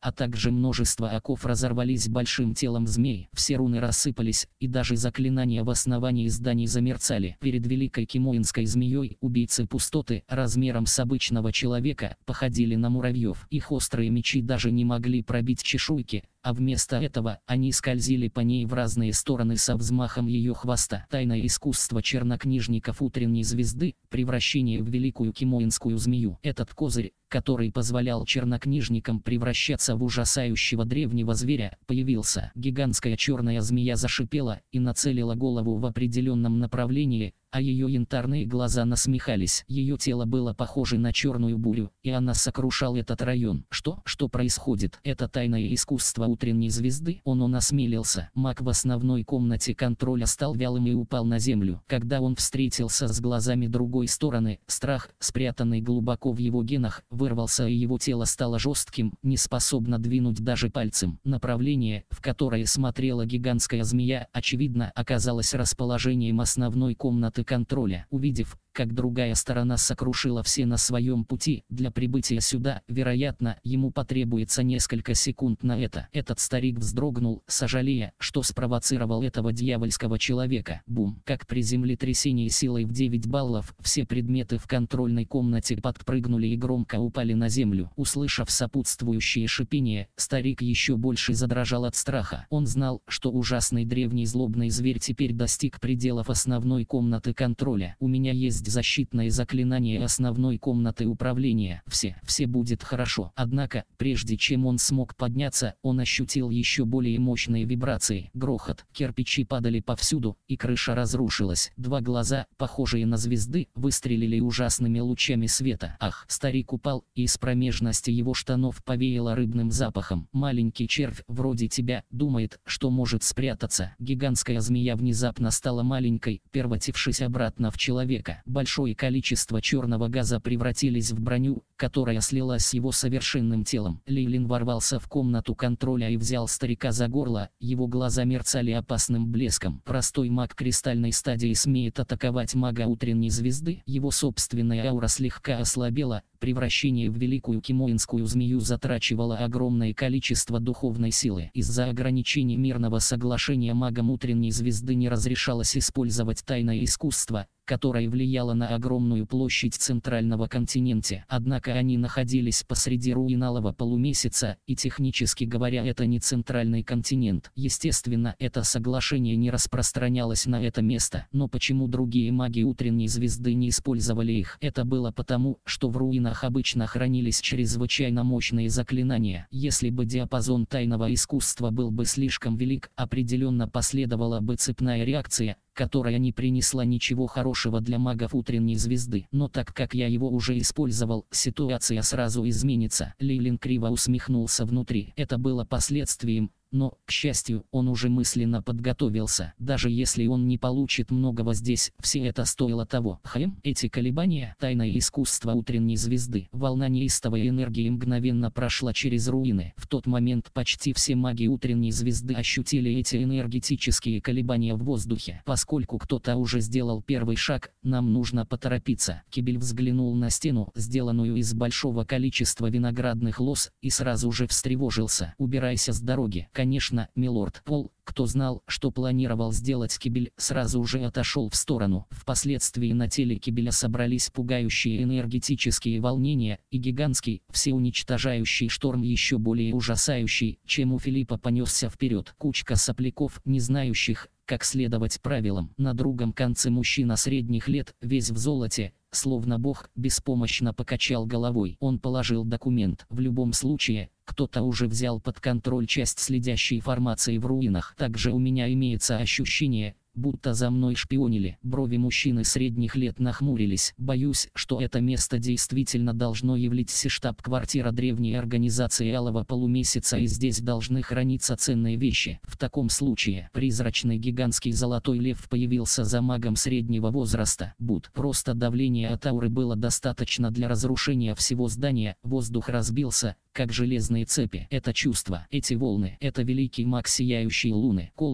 а также множество оков разорвались большим телом змей. Все руны рассыпались, и даже заклинания в основании зданий замерцали. Перед великой кимоинской змеей убийцы пустоты, размером с обычного человека, походили на муравьев. Их острые мечи даже не могли пробить чешуйки, а вместо этого они скользили по ней в разные стороны со взмахом ее хвоста. Тайное искусство чернокнижников утренней звезды – превращение в великую кимоинскую змею. Этот козырь, который позволял чернокнижникам превращаться в ужасающего древнего зверя, появился. Гигантская черная змея зашипела и нацелила голову в определенном направлении, а ее янтарные глаза насмехались. Ее тело было похоже на черную бурю, и она сокрушала этот район. Что происходит? Это тайное искусство утренней звезды? Он осмелился. Маг в основной комнате контроля стал вялым и упал на землю. Когда он встретился с глазами другой стороны, страх, спрятанный глубоко в его генах, вырвался, и его тело стало жестким, не способно двинуть даже пальцем. Направление, в которое смотрела гигантская змея, очевидно, оказалось расположением основной комнаты контроля. Увидев, как другая сторона сокрушила все на своем пути, для прибытия сюда, вероятно, ему потребуется несколько секунд на это. Этот старик вздрогнул, сожалея, что спровоцировал этого дьявольского человека. Бум! Как при землетрясении силой в 9 баллов, все предметы в контрольной комнате подпрыгнули и громко упали на землю. Услышав сопутствующее шипение, старик еще больше задрожал от страха. Он знал, что ужасный древний злобный зверь теперь достиг пределов основной комнаты контроля. У меня есть защитное заклинание основной комнаты управления. Все будет хорошо. Однако, прежде чем он смог подняться, он ощутил еще более мощные вибрации. Грохот, кирпичи падали повсюду, и крыша разрушилась. Два глаза, похожие на звезды, выстрелили ужасными лучами света. Ах! Старик упал, и из промежности его штанов повеяло рыбным запахом. Маленький червь, вроде тебя, думает, что может спрятаться. Гигантская змея внезапно стала маленькой, превратившись обратно в человека. Большое количество черного газа превратились в броню, которая слилась с его совершенным телом. Лейлин ворвался в комнату контроля и взял старика за горло, его глаза мерцали опасным блеском. Простой маг кристальной стадии смеет атаковать мага утренней звезды? Его собственная аура слегка ослабела, превращение в великую кимоинскую змею затрачивало огромное количество духовной силы. Из-за ограничений мирного соглашения магам утренней звезды не разрешалось использовать тайное искусство, которое влияло на огромную площадь центрального континента. Однако они находились посреди руин Алого полумесяца, и технически говоря, это не центральный континент. Естественно, это соглашение не распространялось на это место. Но почему другие маги утренней звезды не использовали их? Это было потому, что в руинах обычно хранились чрезвычайно мощные заклинания. Если бы диапазон тайного искусства был бы слишком велик, определенно последовала бы цепная реакция, которая не принесла ничего хорошего для магов утренней звезды. Но так как я его уже использовал, ситуация сразу изменится. Лейлин криво усмехнулся внутри. Это было последствием, но, к счастью, он уже мысленно подготовился. Даже если он не получит многого здесь, все это стоило того. Эти колебания, тайное искусство утренней звезды. Волна неистовой энергии мгновенно прошла через руины. В тот момент почти все маги утренней звезды ощутили эти энергетические колебания в воздухе. Поскольку кто-то уже сделал первый шаг, нам нужно поторопиться. Кибель взглянул на стену, сделанную из большого количества виноградных лоз, и сразу же встревожился. «Убирайся с дороги». «Конечно, милорд». Пол, кто знал, что планировал сделать Кибель, сразу уже отошел в сторону. Впоследствии на теле Кибеля собрались пугающие энергетические волнения, и гигантский, всеуничтожающий шторм еще более ужасающий, чем у Филиппа, понесся вперед. Кучка сопляков, не знающих, как следовать правилам. На другом конце мужчина средних лет, весь в золоте, словно бог, беспомощно покачал головой. Он положил документ. В любом случае, кто-то уже взял под контроль часть следящей формации в руинах. Также у меня имеется ощущение, будто за мной шпионили. Брови мужчины средних лет нахмурились. Боюсь, что это место действительно должно являться штаб-квартира древней организации Алого полумесяца, и здесь должны храниться ценные вещи. В таком случае, призрачный гигантский золотой лев появился за магом среднего возраста. Просто давление от ауры было достаточно для разрушения всего здания. Воздух разбился, как железные цепи. Это чувство, эти волны, это великий маг сияющей луны. Коллинз,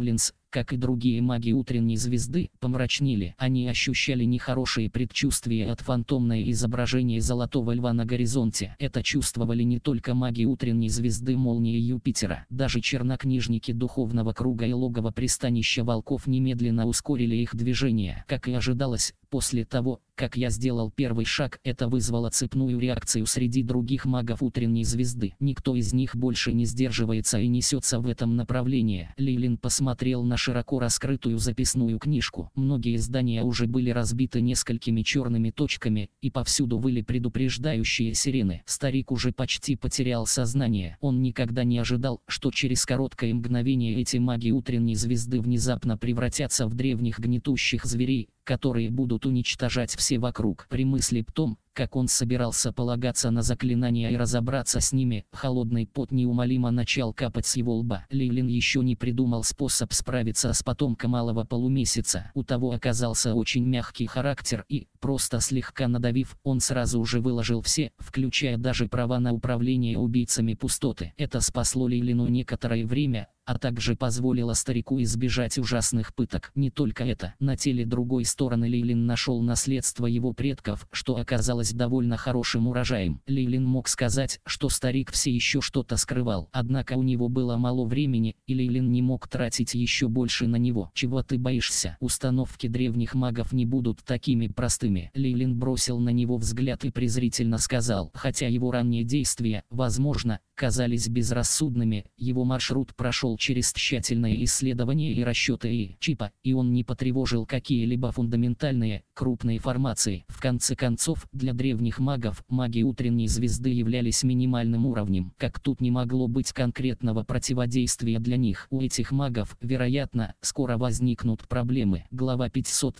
как и другие маги утренней звезды, помрачнели. Они ощущали нехорошие предчувствия от фантомного изображения золотого льва на горизонте. Это чувствовали не только маги утренней звезды молнии Юпитера. Даже чернокнижники духовного круга и логово пристанища волков немедленно ускорили их движение. Как и ожидалось, после того, как я сделал первый шаг, это вызвало цепную реакцию среди других магов утренней звезды. Никто из них больше не сдерживается и несется в этом направлении. Лейлин посмотрел на широко раскрытую записную книжку. Многие здания уже были разбиты несколькими черными точками, и повсюду выли предупреждающие сирены. Старик уже почти потерял сознание. Он никогда не ожидал, что через короткое мгновение эти маги утренней звезды внезапно превратятся в древних гнетущих зверей, которые будут уничтожать все вокруг. При мысли о том, как он собирался полагаться на заклинания и разобраться с ними, холодный пот неумолимо начал капать с его лба. Лейлин еще не придумал способ справиться с потомком Алого Полумесяца. У того оказался очень мягкий характер и, просто слегка надавив, он сразу же выложил все, включая даже права на управление убийцами пустоты. Это спасло Лейлину некоторое время, а также позволило старику избежать ужасных пыток. Не только это. На теле другой стороны Лейлин нашел наследство его предков, что оказалось довольно хорошим урожаем. Лейлин мог сказать, что старик все еще что-то скрывал, однако у него было мало времени, и Лейлин не мог тратить еще больше на него. «Чего ты боишься? Установки древних магов не будут такими простыми». Лейлин бросил на него взгляд и презрительно сказал, хотя его ранние действия, возможно, казались безрассудными, его маршрут прошел через тщательное исследование и расчеты чипа, и он не потревожил какие-либо фундаментальные, крупные формации. В конце концов, для древних магов, маги утренней звезды являлись минимальным уровнем. Как тут не могло быть конкретного противодействия для них? У этих магов, вероятно, скоро возникнут проблемы. Глава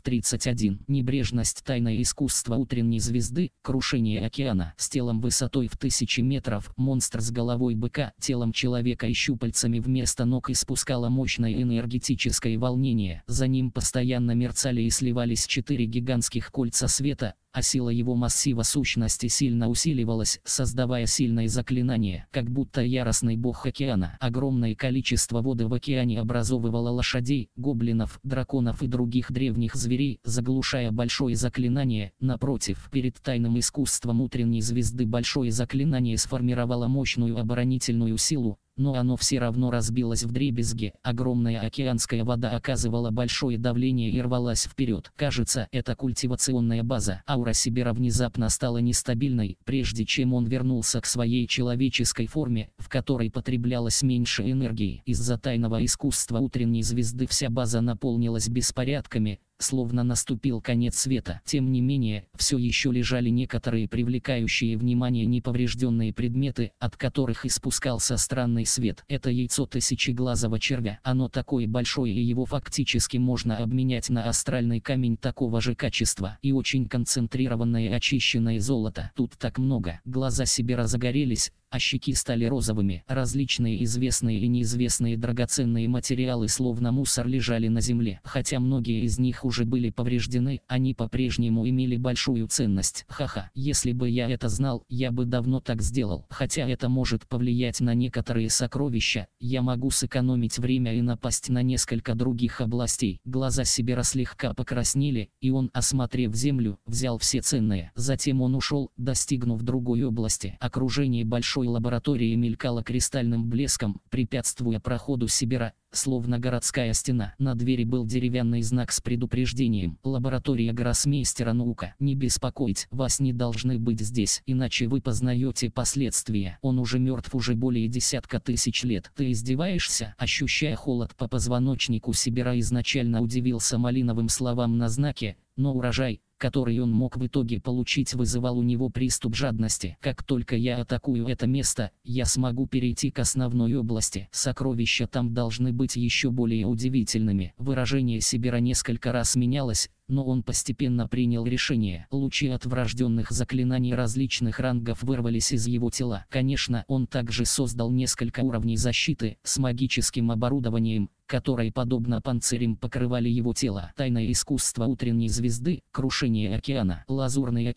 531. Небрежность. Тайное искусство утренней звезды. Крушение океана. С телом высотой в 1000 метров, монстр с головой быка, телом человека и щупальцами вместо ног испускало мощное энергетическое волнение. За ним постоянно мерцали и сливались 4 гигантских кольца света, а сила его массива сущности сильно усиливалась, создавая сильное заклинание, как будто яростный бог океана. Огромное количество воды в океане образовывало лошадей, гоблинов, драконов и других древних зверей, заглушая большое заклинание. Напротив, перед тайным искусством утренней звезды большое заклинание сформировало мощную оборонительную силу, но оно все равно разбилось вдребезги. Огромная океанская вода оказывала большое давление и рвалась вперед. Кажется, это культивационная база. Аура Сибира внезапно стала нестабильной, прежде чем он вернулся к своей человеческой форме, в которой потреблялось меньше энергии. Из-за тайного искусства утренней звезды вся база наполнилась беспорядками, словно наступил конец света. Тем не менее, все еще лежали некоторые привлекающие внимание неповрежденные предметы, от которых испускался странный свет. Это яйцо тысячеглазого червя. Оно такое большое, и его фактически можно обменять на астральный камень такого же качества. И очень концентрированное очищенное золото. Тут так много. Глаза Сибира загорелись, а щеки стали розовыми. Различные известные и неизвестные драгоценные материалы словно мусор лежали на земле. Хотя многие из них уже были повреждены, они по-прежнему имели большую ценность. Ха-ха, если бы я это знал, я бы давно так сделал. Хотя это может повлиять на некоторые сокровища, я могу сэкономить время и напасть на несколько других областей. Глаза Сибира слегка покраснели, и он, осмотрев землю, взял все ценное. Затем он ушел, достигнув другой области. Окружение большой лаборатории мелькало кристальным блеском, препятствуя проходу Сибира, словно городская стена. На двери был деревянный знак с предупреждением: лаборатория гроссмейстера Наука. Не беспокоить, вас не должны быть здесь, иначе вы познаете последствия. Он уже мертв уже более десятка тысяч лет. Ты издеваешься? Ощущая холод по позвоночнику, Сибира изначально удивился малиновым словам на знаке, но урожай, который он мог в итоге получить, вызывал у него приступ жадности. Как только я атакую это место, я смогу перейти к основной области. Сокровища там должны быть еще более удивительными. Выражение Сибира несколько раз менялось, но он постепенно принял решение. Лучи от врожденных заклинаний различных рангов вырвались из его тела. Конечно, он также создал несколько уровней защиты с магическим оборудованием, которые подобно панцирям покрывали его тело. Тайное искусство утренней звезды, крушение океана. Лазурный океан,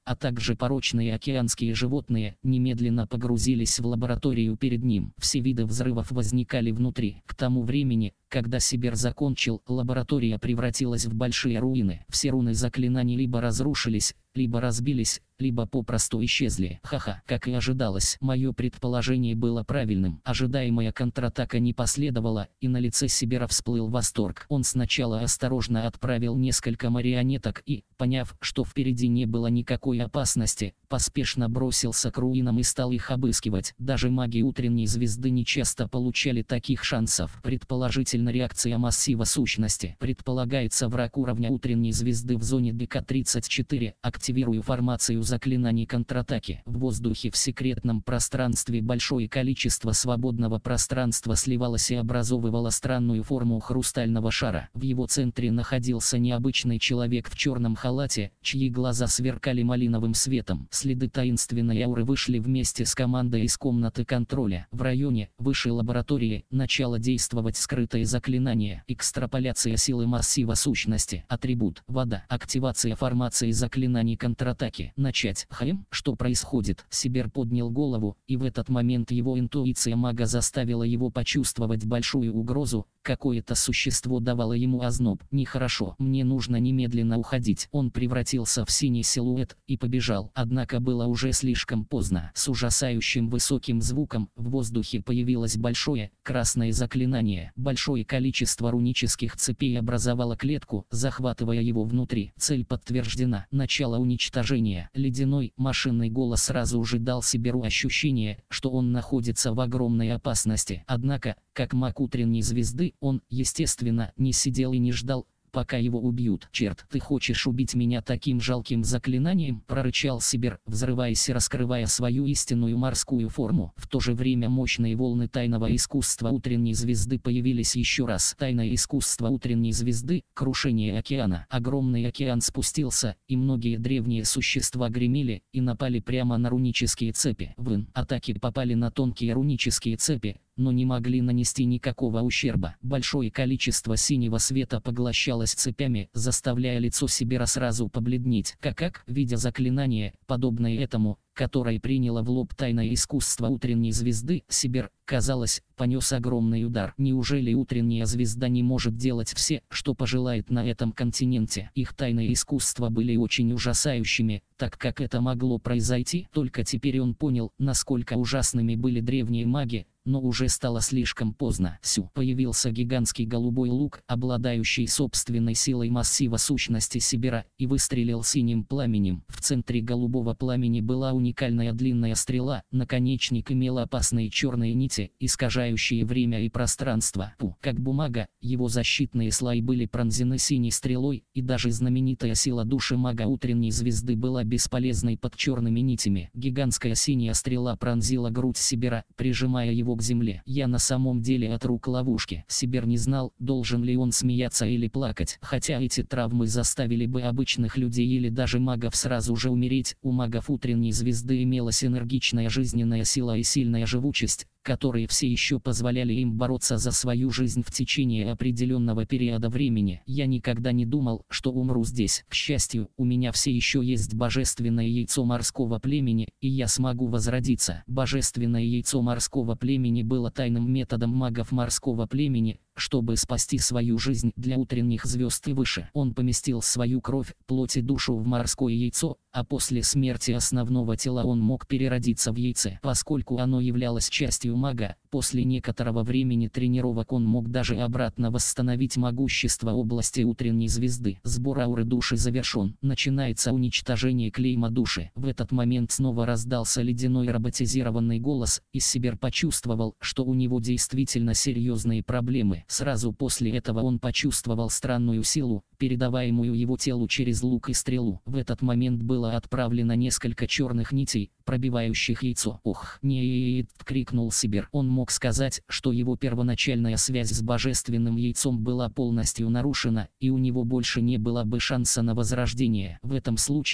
а также порочные океанские животные, немедленно погрузились в лабораторию перед ним. Все виды взрывов возникали внутри. К тому времени, когда Сибир закончил, лаборатория превратилась в большие руины. Все руны заклинаний либо разрушились, либо разбились, либо попросту исчезли. Ха-ха, как и ожидалось, мое предположение было правильным. Ожидаемая контратака не последовала, и на лице Сибира всплыл восторг. Он сначала осторожно отправил несколько марионеток и, поняв, что впереди не было никакой опасности, поспешно бросился к руинам и стал их обыскивать. Даже маги утренней звезды не часто получали таких шансов. Предположительно, реакция массива сущности. Предполагается враг уровня утренней звезды в зоне ДК-34. Активирую формацию заклинаний контратаки. В воздухе в секретном пространстве большое количество свободного пространства сливалось и образовывало странную форму хрустального шара. В его центре находился необычный человек в черном халате, чьи глаза сверкали малиновым светом. Следы таинственной ауры вышли вместе с командой из комнаты контроля. В районе, выше лаборатории, начало действовать скрытое заклинание. Экстраполяция силы массива сущности. Атрибут. Вода. Активация формации заклинаний контратаки. Начать. Что происходит? Сибир поднял голову, и в этот момент его интуиция мага заставила его почувствовать большую угрозу. Какое-то существо давало ему озноб. Нехорошо. Мне нужно немедленно уходить. Он превратился в синий силуэт и побежал. Однако было уже слишком поздно. С ужасающим высоким звуком в воздухе появилось большое, красное заклинание. Большое количество рунических цепей образовало клетку, захватывая его внутри. Цель подтверждена. Начало уничтожения. Ледяной, машинный голос сразу же дал Сибиру ощущение, что он находится в огромной опасности. Однако, как маг утренней звезды, он, естественно, не сидел и не ждал, пока его убьют. «Черт, ты хочешь убить меня таким жалким заклинанием?» – прорычал Сибир, взрываясь и раскрывая свою истинную морскую форму. В то же время мощные волны тайного искусства утренней звезды появились еще раз. Тайное искусство утренней звезды – крушение океана. Огромный океан спустился, и многие древние существа гремели и напали прямо на рунические цепи. Атаки попали на тонкие рунические цепи, но не могли нанести никакого ущерба. Большое количество синего света поглощалось цепями, заставляя лицо Сибира сразу побледнеть. Как, видя заклинание, подобное этому, которое приняло в лоб тайное искусство утренней звезды, Сибир, казалось, понес огромный удар. Неужели утренняя звезда не может делать все, что пожелает на этом континенте? Их тайные искусства были очень ужасающими, так как это могло произойти. Только теперь он понял, насколько ужасными были древние маги, но уже стало слишком поздно. Появился гигантский голубой лук, обладающий собственной силой массива сущности Сибира, и выстрелил синим пламенем. В центре голубого пламени была уникальная длинная стрела, наконечник имел опасные черные нити, искажающие время и пространство. Как бумага, его защитные слои были пронзены синей стрелой, и даже знаменитая сила души мага утренней звезды была бесполезной под черными нитями. Гигантская синяя стрела пронзила грудь Сибира, прижимая его к земле. Я на самом деле от рук ловушки. Сибир не знал, должен ли он смеяться или плакать. Хотя эти травмы заставили бы обычных людей или даже магов сразу же умереть, у магов утренней звезды имелась энергичная жизненная сила и сильная живучесть, которые все еще позволяли им бороться за свою жизнь в течение определенного периода времени. Я никогда не думал, что умру здесь. К счастью, у меня все еще есть божественное яйцо морского племени, и я смогу возродиться. Божественное яйцо морского племени было тайным методом магов морского племени, чтобы спасти свою жизнь для утренних звезд и выше. Он поместил свою кровь, плоть и душу в морское яйцо, а после смерти основного тела он мог переродиться в яйце. Поскольку оно являлось частью мага, после некоторого времени тренировок он мог даже обратно восстановить могущество области утренней звезды. Сбор ауры души завершен. Начинается уничтожение клейма души. В этот момент снова раздался ледяной роботизированный голос, и Сибир почувствовал, что у него действительно серьезные проблемы. Сразу после этого он почувствовал странную силу, передаваемую его телу через лук и стрелу. В этот момент было отправлено несколько черных нитей, пробивающих яйцо. «Ох, нет!» — крикнул Сибир. Он мог сказать, что его первоначальная связь с божественным яйцом была полностью нарушена, и у него больше не было бы шанса на возрождение. В этом случае,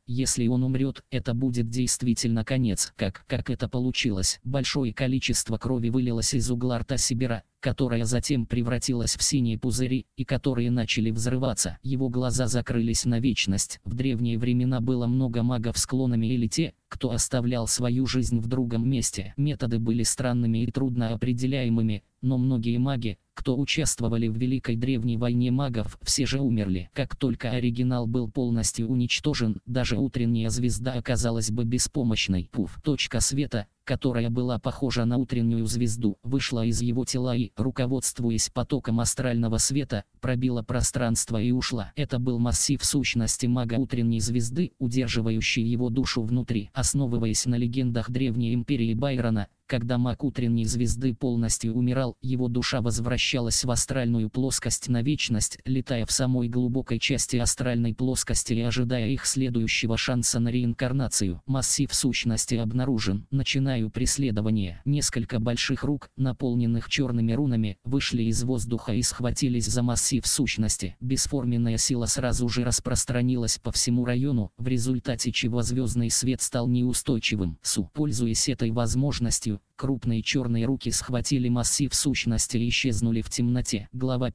если он умрет, это будет действительно конец. Как это получилось? Большое количество крови вылилось из угла рта Сибира, которая затем превратилась в синие пузыри, и которые начали взрываться. Его глаза закрылись на вечность. В древние времена было много магов с клонами или те, кто оставлял свою жизнь в другом месте. Методы были странными и трудно определяемыми, но многие маги, кто участвовали в Великой Древней войне магов, все же умерли. Как только оригинал был полностью уничтожен, даже утренняя звезда оказалась бы беспомощной. Точка света, которая была похожа на утреннюю звезду, вышла из его тела и, руководствуясь потоком астрального света, пробила пространство и ушла. Это был массив сущности мага утренней звезды, удерживающий его душу внутри. Основываясь на легендах Древней Империи Байрона, когда маг утренней звезды полностью умирал, его душа возвращалась в астральную плоскость на вечность, летая в самой глубокой части астральной плоскости и ожидая их следующего шанса на реинкарнацию. Массив сущности обнаружен. Начинаю преследование. Несколько больших рук, наполненных черными рунами, вышли из воздуха и схватились за массив сущности. Бесформенная сила сразу же распространилась по всему району, в результате чего звездный свет стал неустойчивым. Пользуясь этой возможностью, крупные черные руки схватили массив сущности и исчезнули в темноте. Глава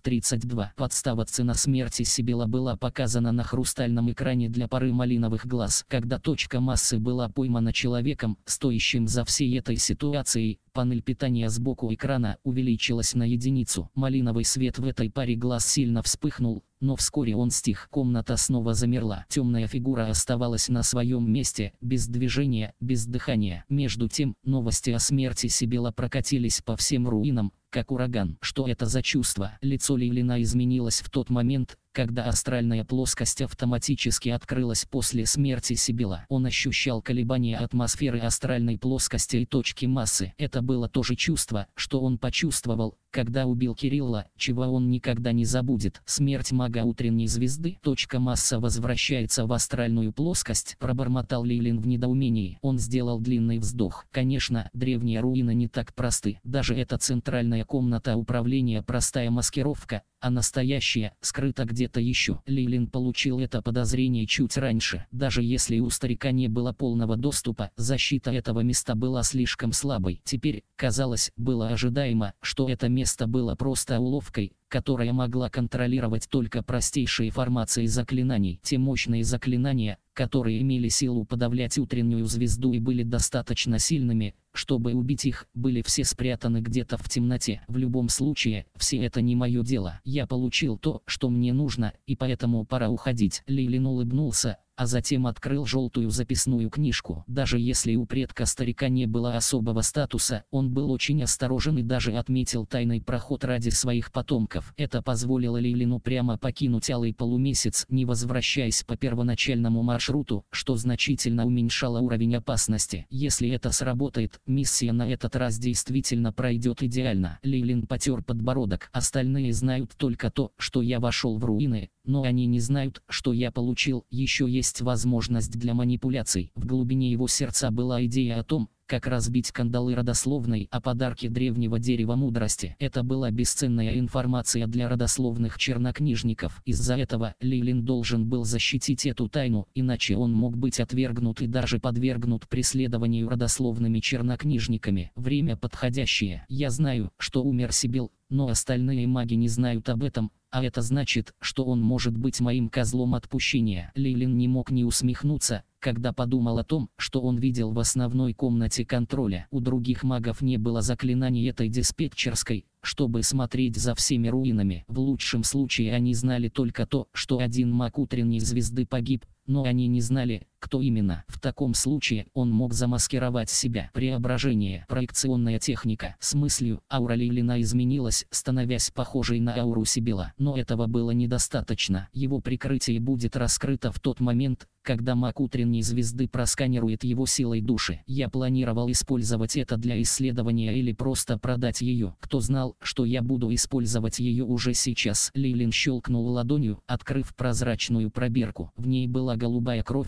532. Подстава. Цена смерти Сибила была показана на хрустальном экране для пары малиновых глаз. Когда точка массы была поймана человеком, стоящим за всей этой ситуацией, панель питания сбоку экрана увеличилась на единицу. Малиновый свет в этой паре глаз сильно вспыхнул, но вскоре он стих. Комната снова замерла. Темная фигура оставалась на своем месте, без движения, без дыхания. Между тем, новости о смерти Сибила прокатились по всем руинам, как ураган. Что это за чувство? Лицо Лейлина изменилось в тот момент, когда астральная плоскость автоматически открылась после смерти Сибила. Он ощущал колебания атмосферы астральной плоскости и точки массы. Это было то же чувство, что он почувствовал, когда убил Кирилла, чего он никогда не забудет. Смерть мага утренней звезды. Точка масса возвращается в астральную плоскость, пробормотал Лейлин в недоумении. Он сделал длинный вздох. Конечно, древние руины не так просты. Даже эта центральная комната управления простая маскировка, а настоящая скрыта где-то еще. Лейлин получил это подозрение чуть раньше. Даже если у старика не было полного доступа, защита этого места была слишком слабой. Теперь, казалось, было ожидаемо, что это место было просто уловкой, которая могла контролировать только простейшие формации заклинаний. Те мощные заклинания, которые имели силу подавлять утреннюю звезду и были достаточно сильными, чтобы убить их, были все спрятаны где-то в темноте. В любом случае, все это не мое дело. Я получил то, что мне нужно, и поэтому пора уходить. Лейлин улыбнулся, а затем открыл желтую записную книжку. Даже если у предка старика не было особого статуса, он был очень осторожен и даже отметил тайный проход ради своих потомков. Это позволило Лейлину прямо покинуть Алый полумесяц, не возвращаясь по первоначальному маршруту, что значительно уменьшало уровень опасности. Если это сработает, миссия на этот раз действительно пройдет идеально. Лейлин потер подбородок. Остальные знают только то, что я вошел в руины, но они не знают, что я получил. Еще есть возможность для манипуляций. В глубине его сердца была идея о том, как разбить кандалы родословной о подарке древнего дерева мудрости. Это была бесценная информация для родословных чернокнижников. Из-за этого Лейлин должен был защитить эту тайну, иначе он мог быть отвергнут и даже подвергнут преследованию родословными чернокнижниками. Время подходящее. Я знаю, что умер Сибил, но остальные маги не знают об этом, а это значит, что он может быть моим козлом отпущения. Лейлин не мог не усмехнуться, когда подумал о том, что он видел в основной комнате контроля. У других магов не было заклинаний этой диспетчерской, чтобы смотреть за всеми руинами. В лучшем случае они знали только то, что один маг утренней звезды погиб, но они не знали, кто именно. В таком случае он мог замаскировать себя. Преображение. Проекционная техника. С мыслью, аура Лейлина изменилась, становясь похожей на ауру Сибила. Но этого было недостаточно. Его прикрытие будет раскрыто в тот момент, когда маг утренней звезды просканирует его силой души. Я планировал использовать это для исследования или просто продать ее. Кто знал, что я буду использовать ее уже сейчас. Лейлин щелкнул ладонью, открыв прозрачную пробирку. В ней была голубая кровь, излучающая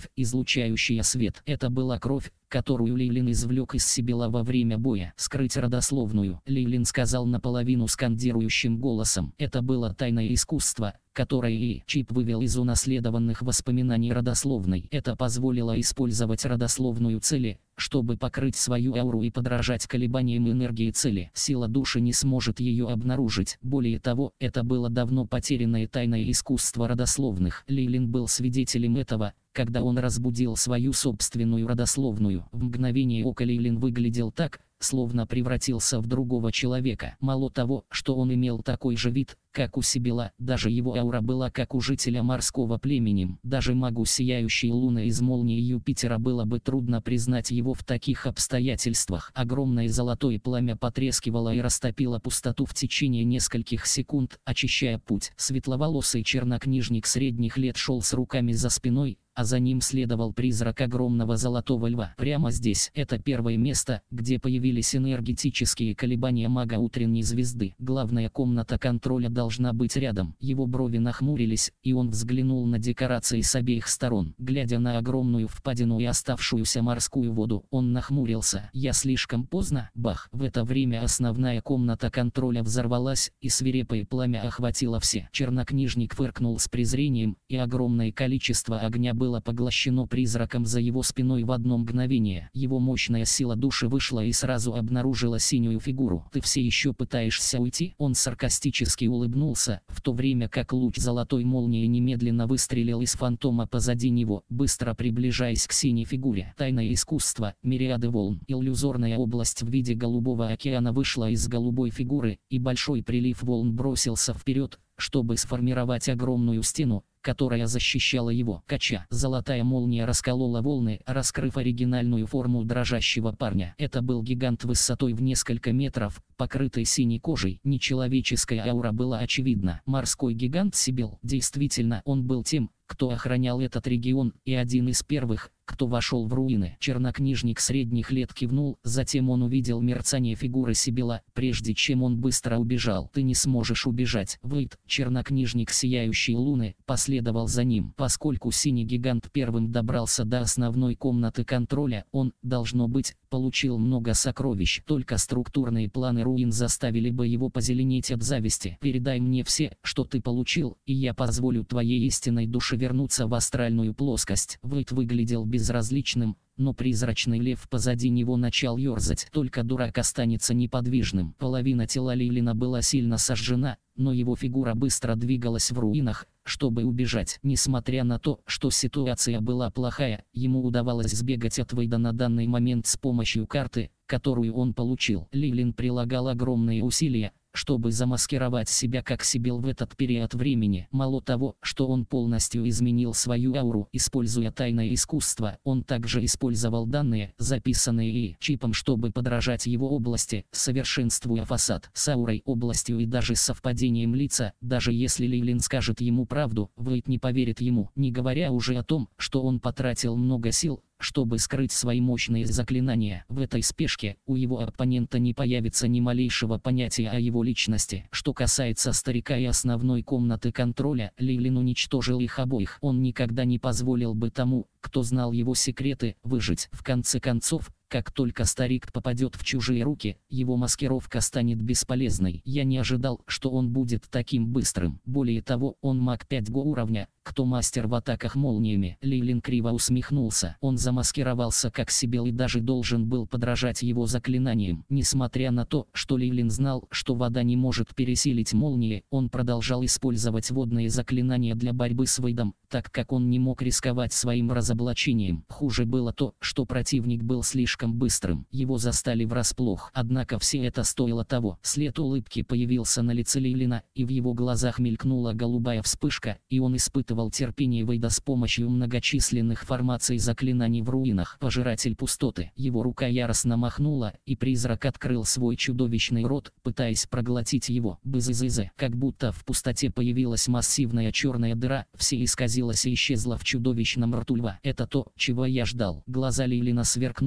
излучающая свет. Это была кровь, которую Лейлин извлек из Сибила во время боя. «Скрыть родословную», Лейлин сказал наполовину скандирующим голосом. Это было тайное искусство, которое и Чип вывел из унаследованных воспоминаний родословной. Это позволило использовать родословную цели, чтобы покрыть свою ауру и подражать колебаниям энергии цели. Сила души не сможет ее обнаружить. Более того, это было давно потерянное тайное искусство родословных. Лейлин был свидетелем этого, когда он разбудил свою собственную родословную. В мгновение ока Лейлин выглядел так, словно превратился в другого человека. Мало того, что он имел такой же вид, как у Сибила, даже его аура была как у жителя морского племени. Даже магу сияющей луны из молнии Юпитера было бы трудно признать его в таких обстоятельствах. Огромное золотое пламя потрескивало и растопило пустоту в течение нескольких секунд, очищая путь. Светловолосый чернокнижник средних лет шел с руками за спиной, а за ним следовал призрак огромного золотого льва. Прямо здесь, это первое место, где появились энергетические колебания мага утренней звезды. Главная комната контроля должна быть рядом. Его брови нахмурились, и он взглянул на декорации с обеих сторон. Глядя на огромную впадину и оставшуюся морскую воду, он нахмурился. «Я слишком поздно?» Бах! В это время основная комната контроля взорвалась, и свирепое пламя охватило все. Чернокнижник фыркнул с презрением, и огромное количество огня было поглощено призраком за его спиной в одно мгновение. Его мощная сила души вышла и сразу обнаружила синюю фигуру. «Ты все еще пытаешься уйти?» Он саркастически улыбнулся, в то время как луч золотой молнии немедленно выстрелил из фантома позади него, быстро приближаясь к синей фигуре. Тайное искусство, мириады волн. Иллюзорная область в виде голубого океана вышла из голубой фигуры, и большой прилив волн бросился вперед, чтобы сформировать огромную стену, которая защищала его. Кача. Золотая молния расколола волны, раскрыв оригинальную форму дрожащего парня. Это был гигант высотой в несколько метров, покрытый синей кожей. Нечеловеческая аура была очевидна. Морской гигант Сибил. Действительно, он был тем, кто охранял этот регион, и один из первых, кто вошел в руины. Чернокнижник средних лет кивнул, затем он увидел мерцание фигуры Сибила, прежде чем он быстро убежал. «Ты не сможешь убежать, Вейд!» Чернокнижник сияющей луны последовал за ним. Поскольку синий гигант первым добрался до основной комнаты контроля, он, должно быть, получил много сокровищ. Только структурные планы руин заставили бы его позеленеть от зависти. «Передай мне все, что ты получил, и я позволю твоей истинной душе вернуться в астральную плоскость». Вейд выглядел безразличным, но призрачный лев позади него начал ерзать. Только дурак останется неподвижным. Половина тела Лейлина была сильно сожжена, но его фигура быстро двигалась в руинах, чтобы убежать. Несмотря на то, что ситуация была плохая, ему удавалось сбегать от Вейда на данный момент с помощью карты, которую он получил. Лейлин прилагал огромные усилия, чтобы замаскировать себя как Сибил в этот период времени. Мало того, что он полностью изменил свою ауру, используя тайное искусство, он также использовал данные, записанные и Чипом, чтобы подражать его области, совершенствуя фасад с аурой, областью и даже совпадением лица. Даже если Лейлин скажет ему правду, Вейд не поверит ему, не говоря уже о том, что он потратил много сил, чтобы скрыть свои мощные заклинания. В этой спешке у его оппонента не появится ни малейшего понятия о его личности. Что касается старика и основной комнаты контроля, Лейлин уничтожил их обоих. Он никогда не позволил бы тому, кто знал его секреты, выжить. В конце концов, как только старик попадет в чужие руки, его маскировка станет бесполезной. Я не ожидал, что он будет таким быстрым. Более того, он маг 5 уровня, кто мастер в атаках молниями. Лейлин криво усмехнулся. Он замаскировался как Сибил и даже должен был подражать его заклинаниям. Несмотря на то, что Лейлин знал, что вода не может пересилить молнии, он продолжал использовать водные заклинания для борьбы с Вейдом, так как он не мог рисковать своим разоблачением. Хуже было то, что противник был слишком быстрым. Его застали врасплох. Однако все это стоило того. След улыбки появился на лице Лейлина, и в его глазах мелькнула голубая вспышка, и он испытывал терпение Вейда с помощью многочисленных формаций заклинаний в руинах. Пожиратель пустоты. Его рука яростно махнула, и призрак открыл свой чудовищный рот, пытаясь проглотить его. Бызызызы. Как будто в пустоте появилась массивная черная дыра, все исказилось и исчезло в чудовищном рту льва. Это то, чего я ждал. Глаза Лейлина сверкнули,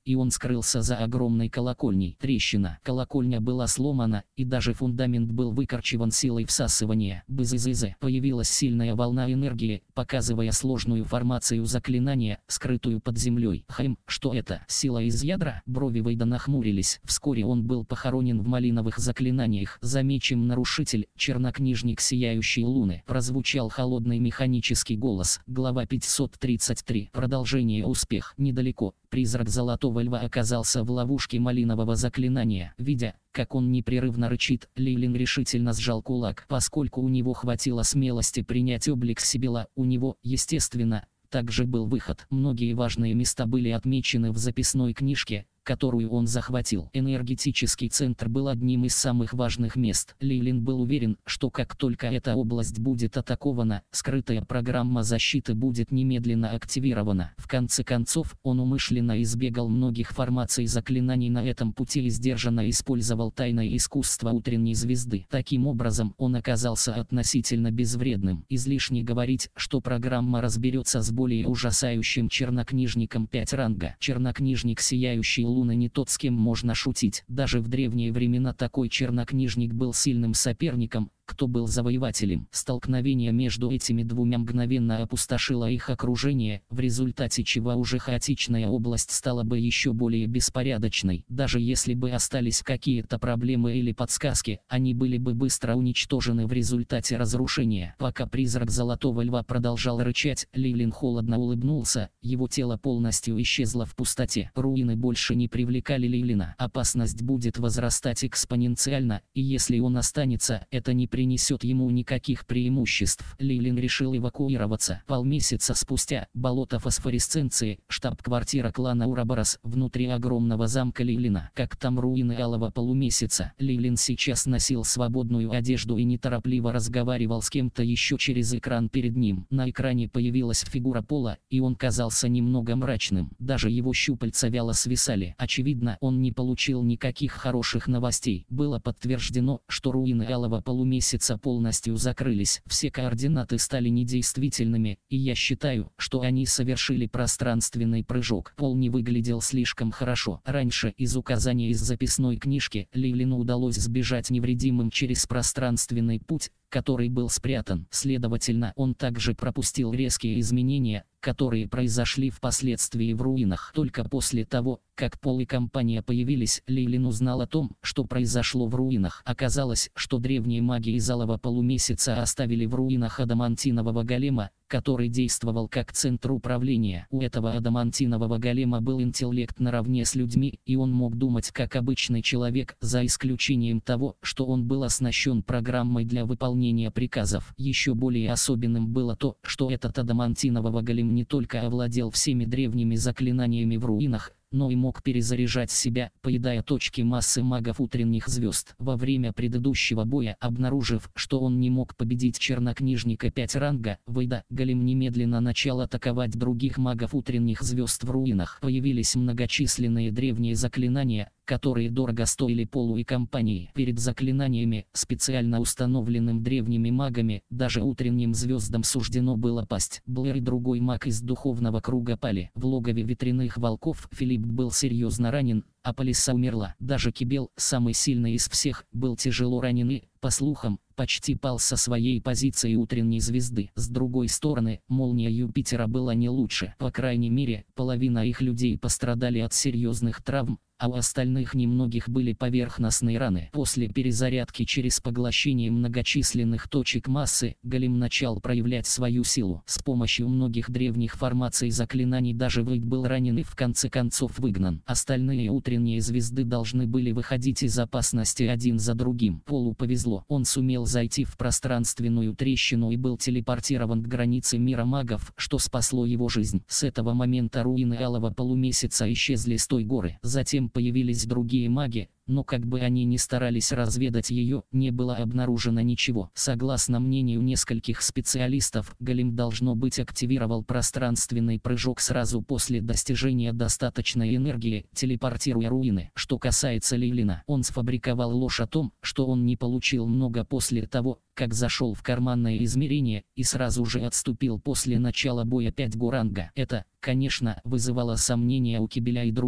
и он скрылся за огромной колокольней. Трещина. Колокольня была сломана, и даже фундамент был выкорчеван силой всасывания. Бззз. Появилась сильная волна энергии, показывая сложную формацию заклинания, скрытую под землей. Что это? Сила из ядра? Брови Вейда нахмурились. Вскоре он был похоронен в малиновых заклинаниях. Замечен нарушитель, чернокнижник сияющей луны. Прозвучал холодный механический голос. Глава 533. Продолжение. Успех. Недалеко. Призрак Золотого Льва оказался в ловушке малинового заклинания. Видя, как он непрерывно рычит, Лейлин решительно сжал кулак. Поскольку у него хватило смелости принять облик Сибила, у него, естественно, также был выход. Многие важные места были отмечены в записной книжке, которую он захватил. Энергетический центр был одним из самых важных мест. Лейлин был уверен, что как только эта область будет атакована, скрытая программа защиты будет немедленно активирована. В конце концов, он умышленно избегал многих формаций заклинаний на этом пути и сдержанно использовал тайное искусство утренней звезды. Таким образом, он оказался относительно безвредным. Излишне говорить, что программа разберется с более ужасающим чернокнижником 5 ранга. Чернокнижник сияющий луны не тот, с кем можно шутить. Даже в древние времена такой чернокнижник был сильным соперником, кто был завоевателем. Столкновение между этими двумя мгновенно опустошило их окружение, в результате чего уже хаотичная область стала бы еще более беспорядочной. Даже если бы остались какие-то проблемы или подсказки, они были бы быстро уничтожены в результате разрушения. Пока призрак Золотого Льва продолжал рычать, Лейлин холодно улыбнулся, его тело полностью исчезло в пустоте. Руины больше не привлекали Лейлина. Опасность будет возрастать экспоненциально, и если он останется, это не принесет ему никаких преимуществ. Лейлин решил эвакуироваться. Полмесяца спустя, болото фосфоресценции, штаб-квартира клана Ураборос, внутри огромного замка Лейлина. Как там руины алого полумесяца? Лейлин сейчас носил свободную одежду и неторопливо разговаривал с кем-то еще через экран перед ним. На экране появилась фигура Пола, и он казался немного мрачным. Даже его щупальца вяло свисали. Очевидно, он не получил никаких хороших новостей. Было подтверждено, что руины алого полумесяца полностью закрылись. Все координаты стали недействительными, и я считаю, что они совершили пространственный прыжок. Пол не выглядел слишком хорошо. Раньше из указания из записной книжки Лейлину удалось сбежать невредимым через пространственный путь, который был спрятан. Следовательно, он также пропустил резкие изменения, которые произошли впоследствии в руинах. Только после того, как Пол и компания появились, Лейлин узнал о том, что произошло в руинах. Оказалось, что древние маги из алого полумесяца оставили в руинах адамантинового голема, который действовал как центр управления. У этого адамантинового голема был интеллект наравне с людьми, и он мог думать как обычный человек, за исключением того, что он был оснащен программой для выполнения приказов. Еще более особенным было то, что этот адамантинового голем не только овладел всеми древними заклинаниями в руинах, но и мог перезаряжать себя, поедая точки массы магов утренних звезд. Во время предыдущего боя, обнаружив, что он не мог победить чернокнижника 5 ранга, Вейда, голем немедленно начал атаковать других магов утренних звезд в руинах. Появились многочисленные древние заклинания, которые дорого стоили Полу и компании. Перед заклинаниями, специально установленным древними магами, даже утренним звездам суждено было пасть. Блэр и другой маг из духовного круга пали. В логове ветряных волков Филипп был серьезно ранен, а Полиса умерла. Даже Кибел, самый сильный из всех, был тяжело ранен и, по слухам, почти пал со своей позиции утренней звезды. С другой стороны, молния Юпитера была не лучше. По крайней мере, половина их людей пострадали от серьезных травм, а у остальных немногих были поверхностные раны. После перезарядки через поглощение многочисленных точек массы, голем начал проявлять свою силу. С помощью многих древних формаций заклинаний даже Вейд был ранен и в конце концов выгнан. Остальные утренние звезды должны были выходить из опасности один за другим. Полу повезло. Он сумел зайти в пространственную трещину и был телепортирован к границе мира магов, что спасло его жизнь. С этого момента руины алого полумесяца исчезли с той горы. Затем появились другие маги, но как бы они ни старались разведать ее, не было обнаружено ничего. Согласно мнению нескольких специалистов, голем должно быть активировал пространственный прыжок сразу после достижения достаточной энергии, телепортируя руины. Что касается Лейлина, он сфабриковал ложь о том, что он не получил много после того, как зашел в карманное измерение, и сразу же отступил после начала боя 5 ранга. Это, конечно, вызывало сомнения у Кибеля и других,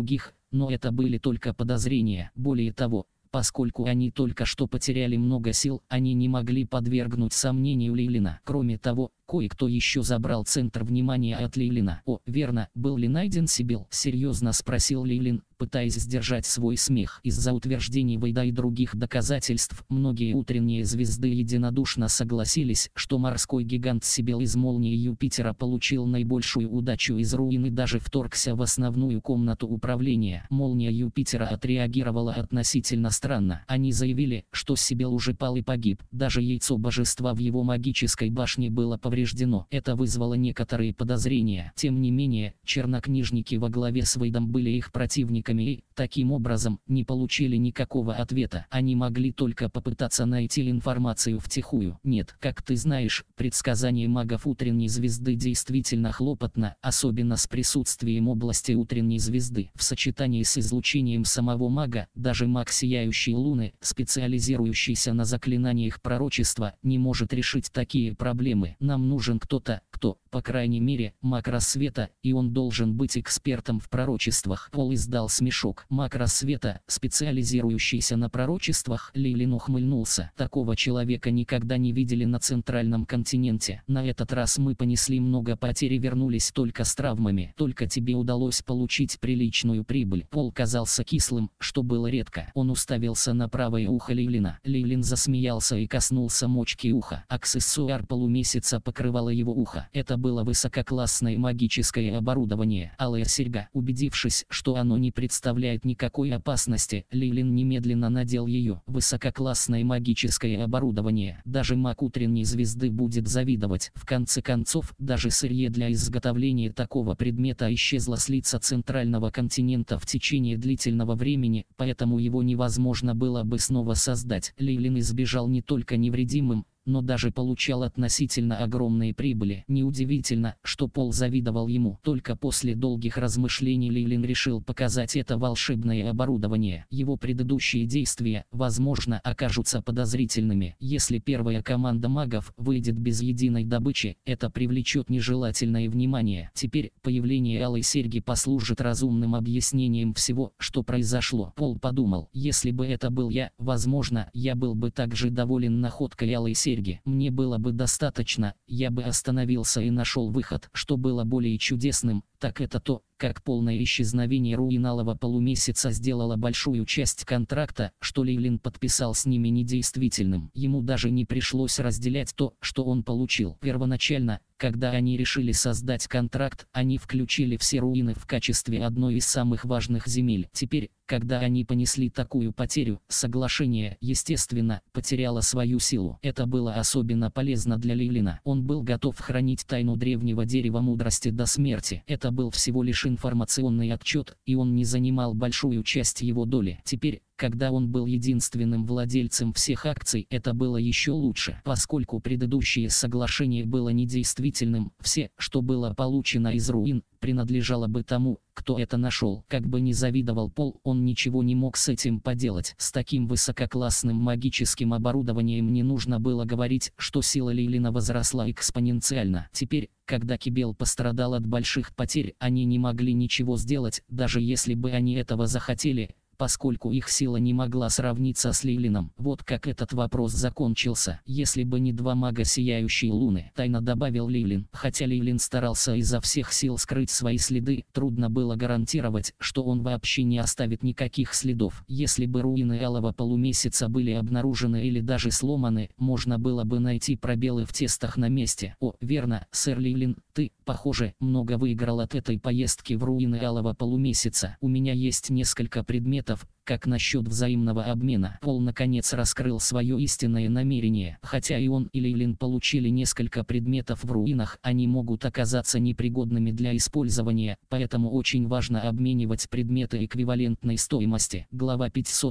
но это были только подозрения. Более того, поскольку они только что потеряли много сил, они не могли подвергнуть сомнению Лейлина. Кроме того, кое-кто еще забрал центр внимания от Лейлина. «О, верно, был ли найден Сибил?» — серьезно спросил Лейлин, пытаясь сдержать свой смех. Из-за утверждений Вейда и других доказательств, многие утренние звезды единодушно согласились, что морской гигант Сибил из молнии Юпитера получил наибольшую удачу из руин и даже вторгся в основную комнату управления. Молния Юпитера отреагировала относительно странно. Они заявили, что Сибил уже пал и погиб. Даже яйцо божества в его магической башне было повреждено. Это вызвало некоторые подозрения. Тем не менее, чернокнижники во главе с Вейдом были их противниками и, таким образом, не получили никакого ответа. Они могли только попытаться найти информацию втихую. Нет, как ты знаешь, предсказание магов утренней звезды действительно хлопотно, особенно с присутствием области утренней звезды. В сочетании с излучением самого мага, даже маг сияющей луны, специализирующийся на заклинаниях пророчества, не может решить такие проблемы. Нам нужен кто-то, кто, по крайней мере, маг рассвета, и он должен быть экспертом в пророчествах. Пол издал смешок. Маг рассвета, специализирующийся на пророчествах. Лейлин ухмыльнулся. Такого человека никогда не видели на центральном континенте. На этот раз мы понесли много потерь и вернулись только с травмами. Только тебе удалось получить приличную прибыль. Пол казался кислым, что было редко. Он уставился на правое ухо Лейлина. Лейлин засмеялся и коснулся мочки уха. Аксессуар полумесяца покрывало его ухо. Это было высококлассное магическое оборудование. Алая серьга. Убедившись, что оно не представляет никакой опасности, Лейлин немедленно надел ее. Высококлассное магическое оборудование. Даже маг утренней звезды будет завидовать. В конце концов, даже сырье для изготовления такого предмета исчезло с лица центрального континента в течение длительного времени, поэтому его невозможно было бы снова создать. Лейлин избежал не только невредимым, но даже получал относительно огромные прибыли. Неудивительно, что Пол завидовал ему. Только после долгих размышлений Лейлин решил показать это волшебное оборудование. Его предыдущие действия, возможно, окажутся подозрительными. Если первая команда магов выйдет без единой добычи, это привлечет нежелательное внимание. Теперь появление алой серьги послужит разумным объяснением всего, что произошло. Пол подумал, если бы это был я, возможно, я был бы также доволен находкой алой серьги. Мне было бы достаточно, я бы остановился и нашел выход. Что было более чудесным, так это то, как полное исчезновение руин алого полумесяца сделало большую часть контракта, что Лейлин подписал с ними, недействительным. Ему даже не пришлось разделять то, что он получил. Первоначально, когда они решили создать контракт, они включили все руины в качестве одной из самых важных земель. Теперь, когда они понесли такую потерю, соглашение, естественно, потеряло свою силу. Это было особенно полезно для Лейлина. Он был готов хранить тайну древнего дерева мудрости до смерти. Это был всего лишь информационный отчет, и он не занимал большую часть его доли. Теперь, когда он был единственным владельцем всех акций, это было еще лучше. Поскольку предыдущее соглашение было недействительным, все, что было получено из руин, принадлежало бы тому, кто это нашел. Как бы ни завидовал Пол, он ничего не мог с этим поделать. С таким высококлассным магическим оборудованием не нужно было говорить, что сила Лейлина возросла экспоненциально. Теперь, когда Кибел пострадал от больших потерь, они не могли ничего сделать, даже если бы они этого захотели, поскольку их сила не могла сравниться с Лейлином. Вот как этот вопрос закончился. Если бы не два мага сияющей луны, тайно добавил Лейлин. Хотя Лейлин старался изо всех сил скрыть свои следы, трудно было гарантировать, что он вообще не оставит никаких следов. Если бы руины алого полумесяца были обнаружены или даже сломаны, можно было бы найти пробелы в тестах на месте. О, верно, сэр Лейлин, ты, похоже, много выиграл от этой поездки в руины алого полумесяца. У меня есть несколько предметов. Как насчет взаимного обмена? Пол наконец раскрыл свое истинное намерение. Хотя и он, и Лейлин получили несколько предметов в руинах, они могут оказаться непригодными для использования, поэтому очень важно обменивать предметы эквивалентной стоимости. Глава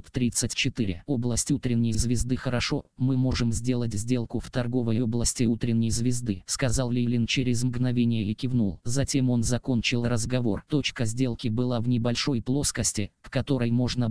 534. Область утренней звезды. Хорошо, мы можем сделать сделку в торговой области утренней звезды, сказал Лейлин через мгновение и кивнул. Затем он закончил разговор. Точка сделки была в небольшой плоскости, к которой можно было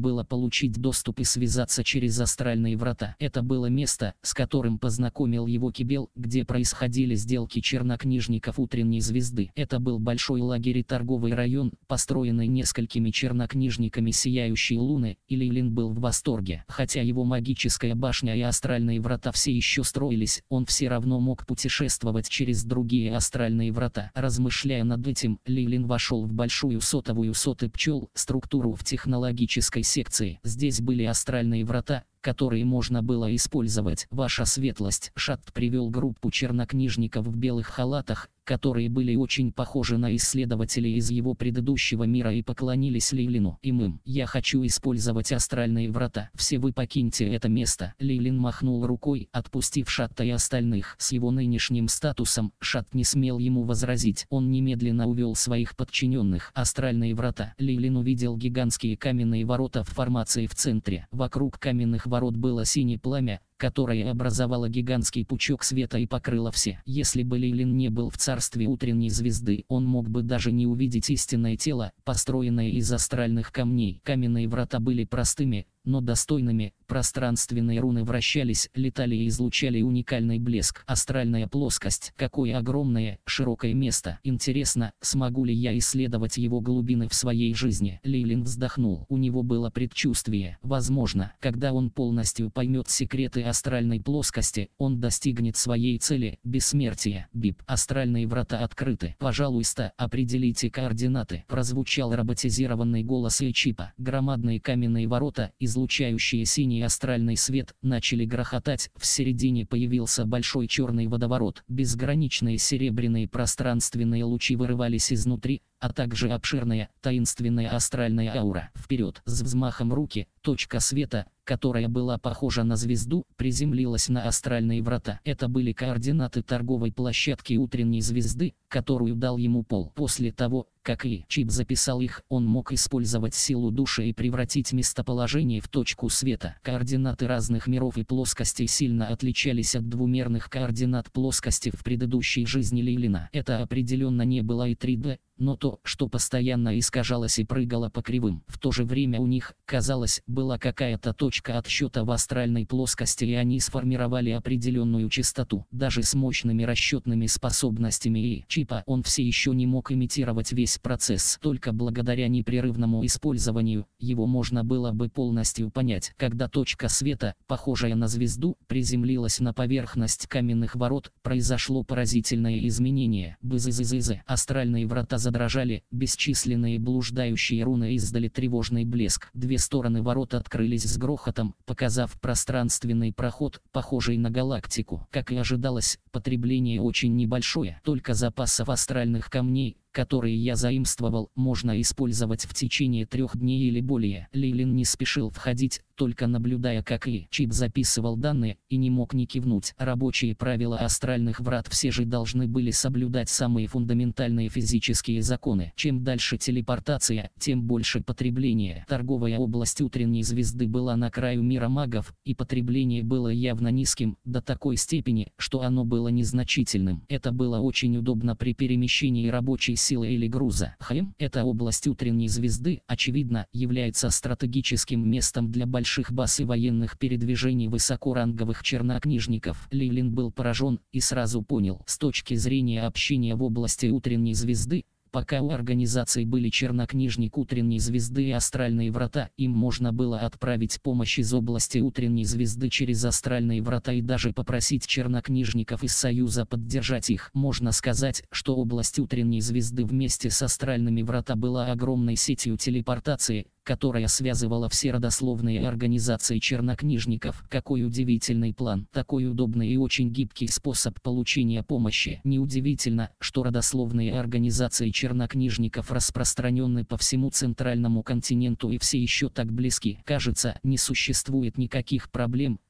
было получить доступ и связаться через астральные врата. Это было место, с которым познакомил его Кибел, где происходили сделки чернокнижников Утренней Звезды. Это был большой лагерь и торговый район, построенный несколькими чернокнижниками Сияющей Луны, и Лейлин был в восторге. Хотя его магическая башня и астральные врата все еще строились, он все равно мог путешествовать через другие астральные врата. Размышляя над этим, Лейлин вошел в большую сотовую соты пчел, структуру в технологической секции. Здесь были астральные врата, которые можно было использовать. Ваша светлость. Шатт привел группу чернокнижников в белых халатах, которые были очень похожи на исследователей из его предыдущего мира, и поклонились Лейлину. Я хочу использовать астральные врата. Все вы покиньте это место. Лейлин махнул рукой, отпустив Шатта и остальных. С его нынешним статусом, Шатт не смел ему возразить. Он немедленно увел своих подчиненных. Астральные врата. Лейлин увидел гигантские каменные ворота в формации в центре. Вокруг каменных ворот было синее пламя, которое образовало гигантский пучок света и покрыло все. Если бы Лейлин не был в царстве Утренней Звезды, он мог бы даже не увидеть истинное тело, построенное из астральных камней. Каменные врата были простыми, но достойными. Пространственные руны вращались, летали и излучали уникальный блеск. Астральная плоскость. Какое огромное, широкое место. Интересно, смогу ли я исследовать его глубины в своей жизни? Лейлин вздохнул. У него было предчувствие. Возможно, когда он полностью поймет секреты астральной плоскости, он достигнет своей цели – бессмертия. Бип. Астральные врата открыты. Пожалуйста, определите координаты. Прозвучал роботизированный голос Чипа. Громадные каменные ворота, излучающие синий астральный свет, начали грохотать. В середине появился большой черный водоворот. Безграничные серебряные пространственные лучи вырывались изнутри, а также обширная, таинственная астральная аура. Вперед! С взмахом руки, точка света, которая была похожа на звезду, приземлилась на астральные врата. Это были координаты торговой площадки Утренней Звезды, которую дал ему Пол. После того, как Чип записал их, он мог использовать силу души и превратить местоположение в точку света. Координаты разных миров и плоскостей сильно отличались от двумерных координат плоскости в предыдущей жизни Лейлина. Это определенно не было и 3D, но то, что постоянно искажалось и прыгало по кривым. В то же время у них, казалось, была какая-то точка отсчета в астральной плоскости, и они сформировали определенную частоту. Даже с мощными расчетными способностями и Чипа он все еще не мог имитировать весь процесс. Только благодаря непрерывному использованию его можно было бы полностью понять. Когда точка света, похожая на звезду, приземлилась на поверхность каменных ворот, произошло поразительное изменение. Бызызызызы. Астральные врата задрожали, бесчисленные блуждающие руны издали тревожный блеск. Две стороны ворот открылись с грохотом, показав пространственный проход, похожий на галактику. Как и ожидалось, потребление очень небольшое, только запасов астральных камней, которые я заимствовал, можно использовать в течение 3 дней или более. Лейлин не спешил входить, только наблюдая, как Чип записывал данные, и не мог не кивнуть. Рабочие правила астральных врат все же должны были соблюдать самые фундаментальные физические законы. Чем дальше телепортация, тем больше потребление. Торговая область Утренней Звезды была на краю мира магов, и потребление было явно низким, до такой степени, что оно было незначительным. Это было очень удобно при перемещении рабочей силы или груза. Эта область Утренней Звезды, очевидно, является стратегическим местом для больших баз и военных передвижений высокоранговых чернокнижников. Лейлин был поражен и сразу понял, с точки зрения общения в области Утренней Звезды, пока у организаций были чернокнижник Утренней Звезды и астральные врата, им можно было отправить помощь из области Утренней Звезды через астральные врата и даже попросить чернокнижников из Союза поддержать их. Можно сказать, что область Утренней Звезды вместе с астральными врата была огромной сетью телепортации, которая связывала все родословные организации чернокнижников. Какой удивительный план, такой удобный и очень гибкий способ получения помощи. Неудивительно, что родословные организации чернокнижников распространены по всему центральному континенту и все еще так близки. Кажется, не существует никаких проблем,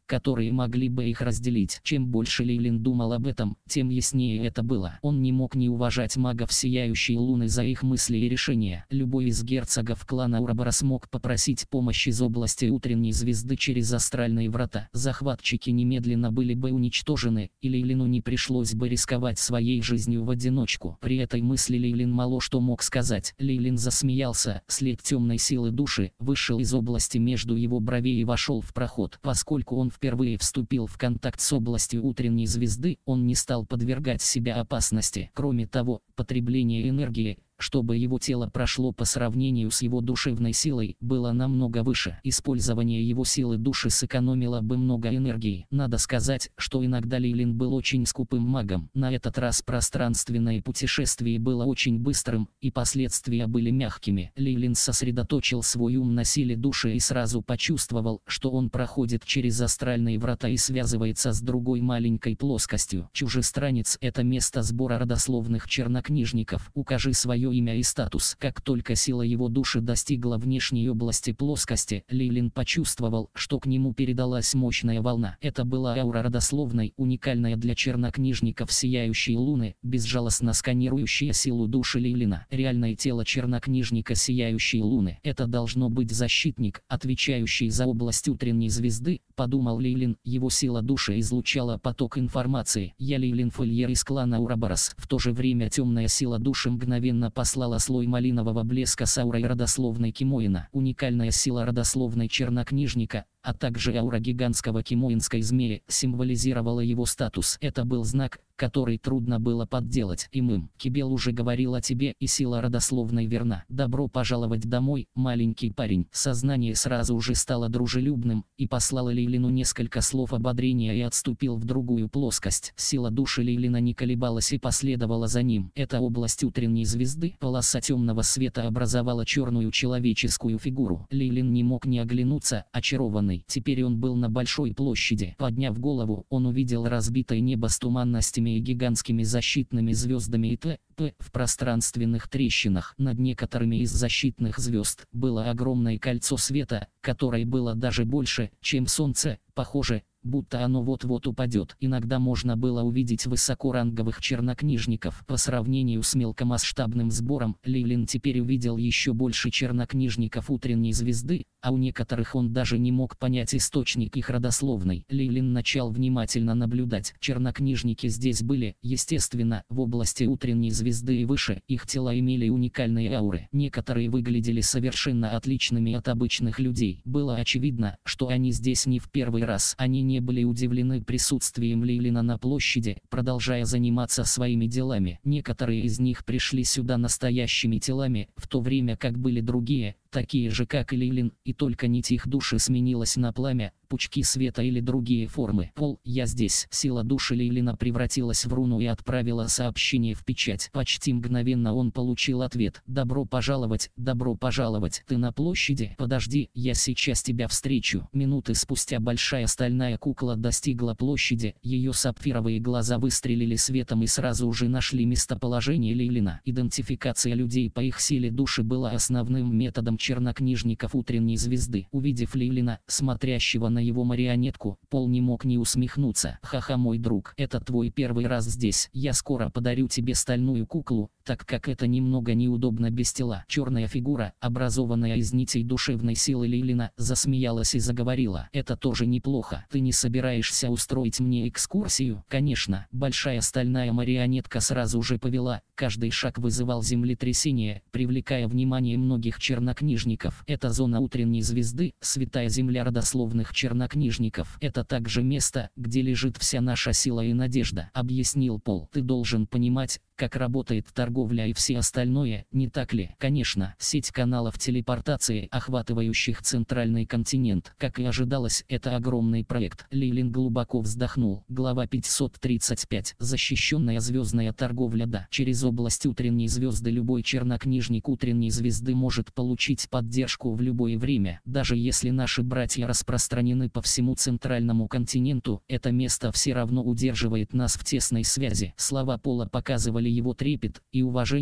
которые могли бы их разделить. Чем больше Лейлин думал об этом, тем яснее это было. Он не мог не уважать магов Сияющей Луны за их мысли и решения. Любой из герцогов клана Ураборос мог попросить помощи из области Утренней Звезды через астральные врата. Захватчики немедленно были бы уничтожены, и Лейлину не пришлось бы рисковать своей жизнью в одиночку. При этой мысли Лейлин мало что мог сказать. Лейлин засмеялся, след темной силы души вышел из области между его бровей и вошел в проход. Поскольку он впервые вступил в контакт с областью Утренней Звезды, он не стал подвергать себя опасности. Кроме того, потребление энергии, чтобы его тело прошло по сравнению с его душевной силой, было намного выше. Использование его силы души сэкономило бы много энергии. Надо сказать, что иногда Лейлин был очень скупым магом. На этот раз пространственное путешествие было очень быстрым, и последствия были мягкими. Лейлин сосредоточил свой ум на силе души и сразу почувствовал, что он проходит через астральные врата и связывается с другой маленькой плоскостью. Чужестранец — это место сбора родословных чернокнижников. Укажи свое имя и статус. Как только сила его души достигла внешней области плоскости, Лейлин почувствовал, что к нему передалась мощная волна. Это была аура родословной, уникальная для чернокнижников Сияющей Луны, безжалостно сканирующая силу души Лейлина. Реальное тело чернокнижника Сияющей Луны. Это должно быть защитник, отвечающий за область Утренней Звезды, подумал Лейлин. Его сила души излучала поток информации. Я Лейлин Фольер из клана Ураборос. В то же время темная сила души мгновенно послала слой малинового блеска с аурой родословной Кимоина. Уникальная сила родословной чернокнижника, а также аура гигантского кимоинской змеи, символизировала его статус. Это был знак, который трудно было подделать. Кибел уже говорил о тебе, и сила родословной верна. Добро пожаловать домой, маленький парень. Сознание сразу же стало дружелюбным, и послало Лейлину несколько слов ободрения и отступил в другую плоскость. Сила души Лейлина не колебалась и последовала за ним. Это область Утренней Звезды. Полоса темного света образовала черную человеческую фигуру. Лейлин не мог не оглянуться, очарованный. Теперь он был на большой площади. Подняв голову, он увидел разбитое небо с туманностями и гигантскими защитными звездами и т.п. в пространственных трещинах. Над некоторыми из защитных звезд было огромное кольцо света, которое было даже больше, чем Солнце, похоже, будто оно вот-вот упадет. Иногда можно было увидеть высокоранговых чернокнижников. По сравнению с мелкомасштабным сбором, Лейлин теперь увидел еще больше чернокнижников Утренней Звезды, а у некоторых он даже не мог понять источник их родословной. Лейлин начал внимательно наблюдать. Чернокнижники здесь были, естественно, в области Утренней Звезды и выше. Их тела имели уникальные ауры. Некоторые выглядели совершенно отличными от обычных людей. Было очевидно, что они здесь не в первый раз. Они не были удивлены присутствием Лейлина на площади, продолжая заниматься своими делами. Некоторые из них пришли сюда настоящими телами, в то время как были другие, такие же как и Лейлин, и только нить их души сменилась на пламя, пучки света или другие формы. Я здесь. Сила души Лейлина превратилась в руну и отправила сообщение в печать. Почти мгновенно он получил ответ. Добро пожаловать, ты на площади? Подожди, я сейчас тебя встречу. Минуты спустя большая стальная кукла достигла площади, ее сапфировые глаза выстрелили светом и сразу же нашли местоположение Лейлина. Идентификация людей по их силе души была основным методом чернокнижников Утренней Звезды. Увидев Лейлина, смотрящего на его марионетку, Пол не мог не усмехнуться. «Ха-ха, мой друг, это твой первый раз здесь. Я скоро подарю тебе стальную куклу, так как это немного неудобно без тела». Черная фигура, образованная из нитей душевной силы Лейлина, засмеялась и заговорила. «Это тоже неплохо. Ты не собираешься устроить мне экскурсию?» «Конечно». Большая стальная марионетка сразу же повела. Каждый шаг вызывал землетрясение, привлекая внимание многих чернокнижников. Это зона Утренней Звезды, святая земля родословных чернокнижников. Это также место, где лежит вся наша сила и надежда, объяснил Пол. Ты должен понимать, как работает торговля и все остальное, не так ли? Конечно, сеть каналов телепортации, охватывающих центральный континент. Как и ожидалось, это огромный проект. Лейлин глубоко вздохнул. Глава 535. Защищенная звездная торговля. Да, через область Утренней Звезды любой чернокнижник Утренней Звезды может получить поддержку в любое время. Даже если наши братья распространены по всему центральному континенту, это место все равно удерживает нас в тесной связи. Слова Пола показывали его трепет и уважение,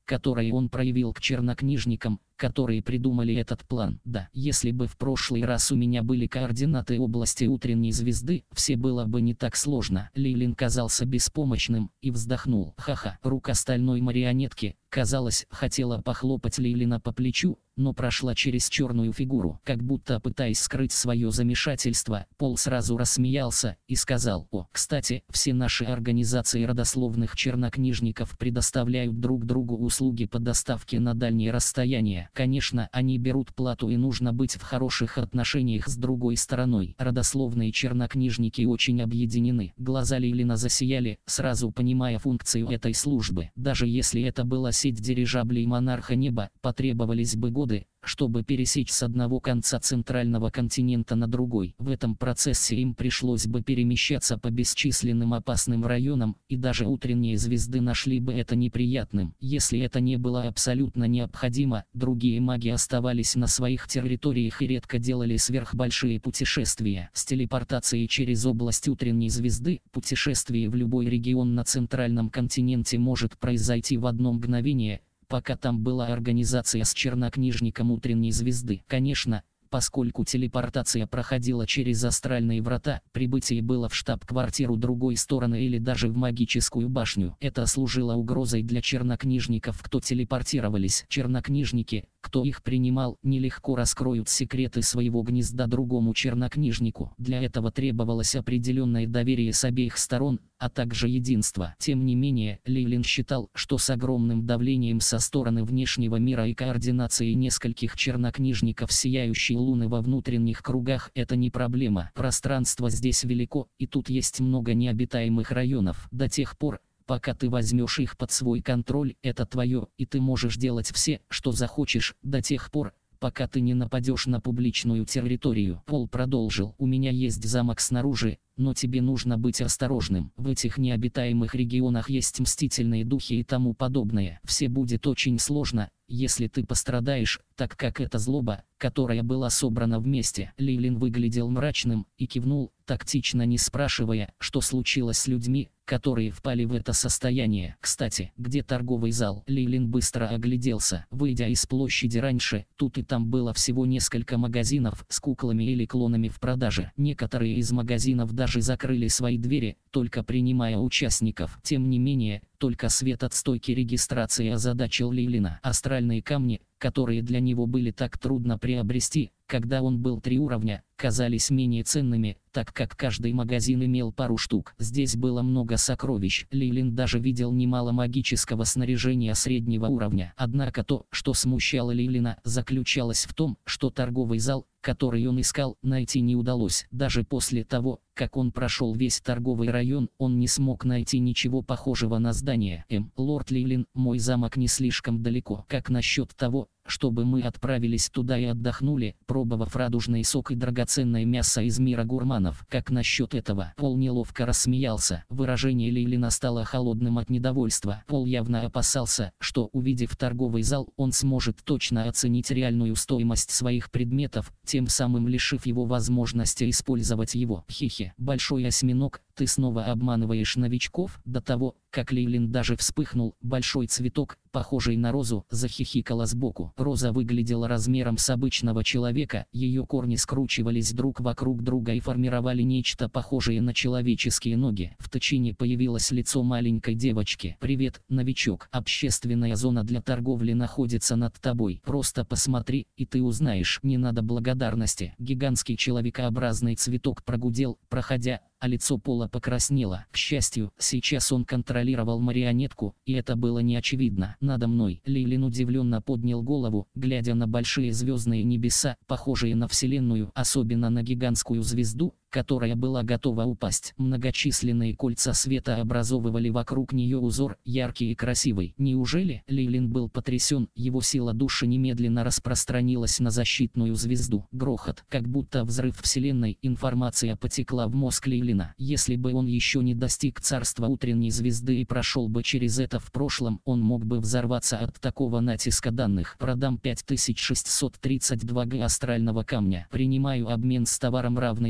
которое он проявил к чернокнижникам, которые придумали этот план. Да, если бы в прошлый раз у меня были координаты области утренней звезды, все было бы не так сложно. Лейлин казался беспомощным и вздохнул. Ха-ха. Рука стальной марионетки, казалось, хотела похлопать Лейлина по плечу, но прошла через черную фигуру. Как будто пытаясь скрыть свое замешательство, Пол сразу рассмеялся и сказал: «О, кстати, все наши организации родословных чернокнижников предоставляют друг другу услуги по доставке на дальние расстояния. Конечно, они берут плату и нужно быть в хороших отношениях с другой стороной». Родословные чернокнижники очень объединены. Глаза Лейлина засияли, сразу понимая функцию этой службы. Даже если это была сеть дирижаблей монарха неба, потребовались бы годы, чтобы пересечь с одного конца центрального континента на другой. В этом процессе им пришлось бы перемещаться по бесчисленным опасным районам, и даже утренние звезды нашли бы это неприятным. Если это не было абсолютно необходимо, другие маги оставались на своих территориях и редко делали сверхбольшие путешествия. С телепортацией через область утренней звезды, путешествие в любой регион на центральном континенте может произойти в одно мгновение, пока там была организация с чернокнижником утренней звезды. Конечно, поскольку телепортация проходила через астральные врата, прибытие было в штаб-квартиру другой стороны или даже в магическую башню. Это служило угрозой для чернокнижников, кто телепортировались. Чернокнижники, кто их принимал, нелегко раскроют секреты своего гнезда другому чернокнижнику. Для этого требовалось определенное доверие с обеих сторон, а также единство. Тем не менее, Лейлин считал, что с огромным давлением со стороны внешнего мира и координацией нескольких чернокнижников сияющей луны во внутренних кругах это не проблема. Пространство здесь велико, и тут есть много необитаемых районов. До тех пор, пока ты возьмешь их под свой контроль, это твое, и ты можешь делать все, что захочешь, до тех пор, пока ты не нападешь на публичную территорию. Пол продолжил: «У меня есть замок снаружи, но тебе нужно быть осторожным. В этих необитаемых регионах есть мстительные духи и тому подобное. Все будет очень сложно, если ты пострадаешь, так как это злоба, которая была собрана вместе». Лейлин выглядел мрачным и кивнул, тактично не спрашивая, что случилось с людьми, которые впали в это состояние. «Кстати, где торговый зал?» Лейлин быстро огляделся. Выйдя из площади раньше, тут и там было всего несколько магазинов с куклами или клонами в продаже. Некоторые из магазинов даже закрыли свои двери, только принимая участников. Тем не менее, только свет от стойки регистрации озадачил Лейлина. Астральные камни, которые для него были так трудно приобрести, когда он был 3 уровня, казались менее ценными, так как каждый магазин имел пару штук. Здесь было много сокровищ. Лейлин даже видел немало магического снаряжения среднего уровня. Однако то, что смущало Лейлина, заключалось в том, что торговый зал, который он искал, найти не удалось. Даже после того, как он прошел весь торговый район, он не смог найти ничего похожего на здание. Лорд Лейлин, мой замок не слишком далеко. Как насчет того, чтобы мы отправились туда и отдохнули, пробовав радужный сок и драгоценное мясо из мира гурманов? Как насчет этого?» Пол неловко рассмеялся. Выражение Лейлина стало холодным от недовольства. Пол явно опасался, что, увидев торговый зал, он сможет точно оценить реальную стоимость своих предметов, тем самым лишив его возможности использовать его. «Хе-хе, большой осьминог, ты снова обманываешь новичков?» До того, как Лейлин даже вспыхнул, большой цветок, похожий на розу, захихикала сбоку. Роза выглядела размером с обычного человека, ее корни скручивались друг вокруг друга и формировали нечто похожее на человеческие ноги. В тычине появилось лицо маленькой девочки. «Привет, новичок. Общественная зона для торговли находится над тобой. Просто посмотри, и ты узнаешь. Не надо благодарности». Гигантский человекообразный цветок прогудел, проходя, а лицо Пола покраснело. К счастью, сейчас он контролировал марионетку, и это было не очевидно. «Надо мной». Лейлин удивленно поднял голову, глядя на большие звездные небеса, похожие на Вселенную, особенно на гигантскую звезду, которая была готова упасть. Многочисленные кольца света образовывали вокруг нее узор, яркий и красивый. Неужели? Лейлин был потрясен, его сила души немедленно распространилась на защитную звезду. Грохот, как будто взрыв Вселенной, информация потекла в мозг Лейлина. Если бы он еще не достиг царства утренней звезды и прошел бы через это в прошлом, он мог бы взорваться от такого натиска данных. «Продам 5632 г астрального камня. Принимаю обмен с товаром равной ценности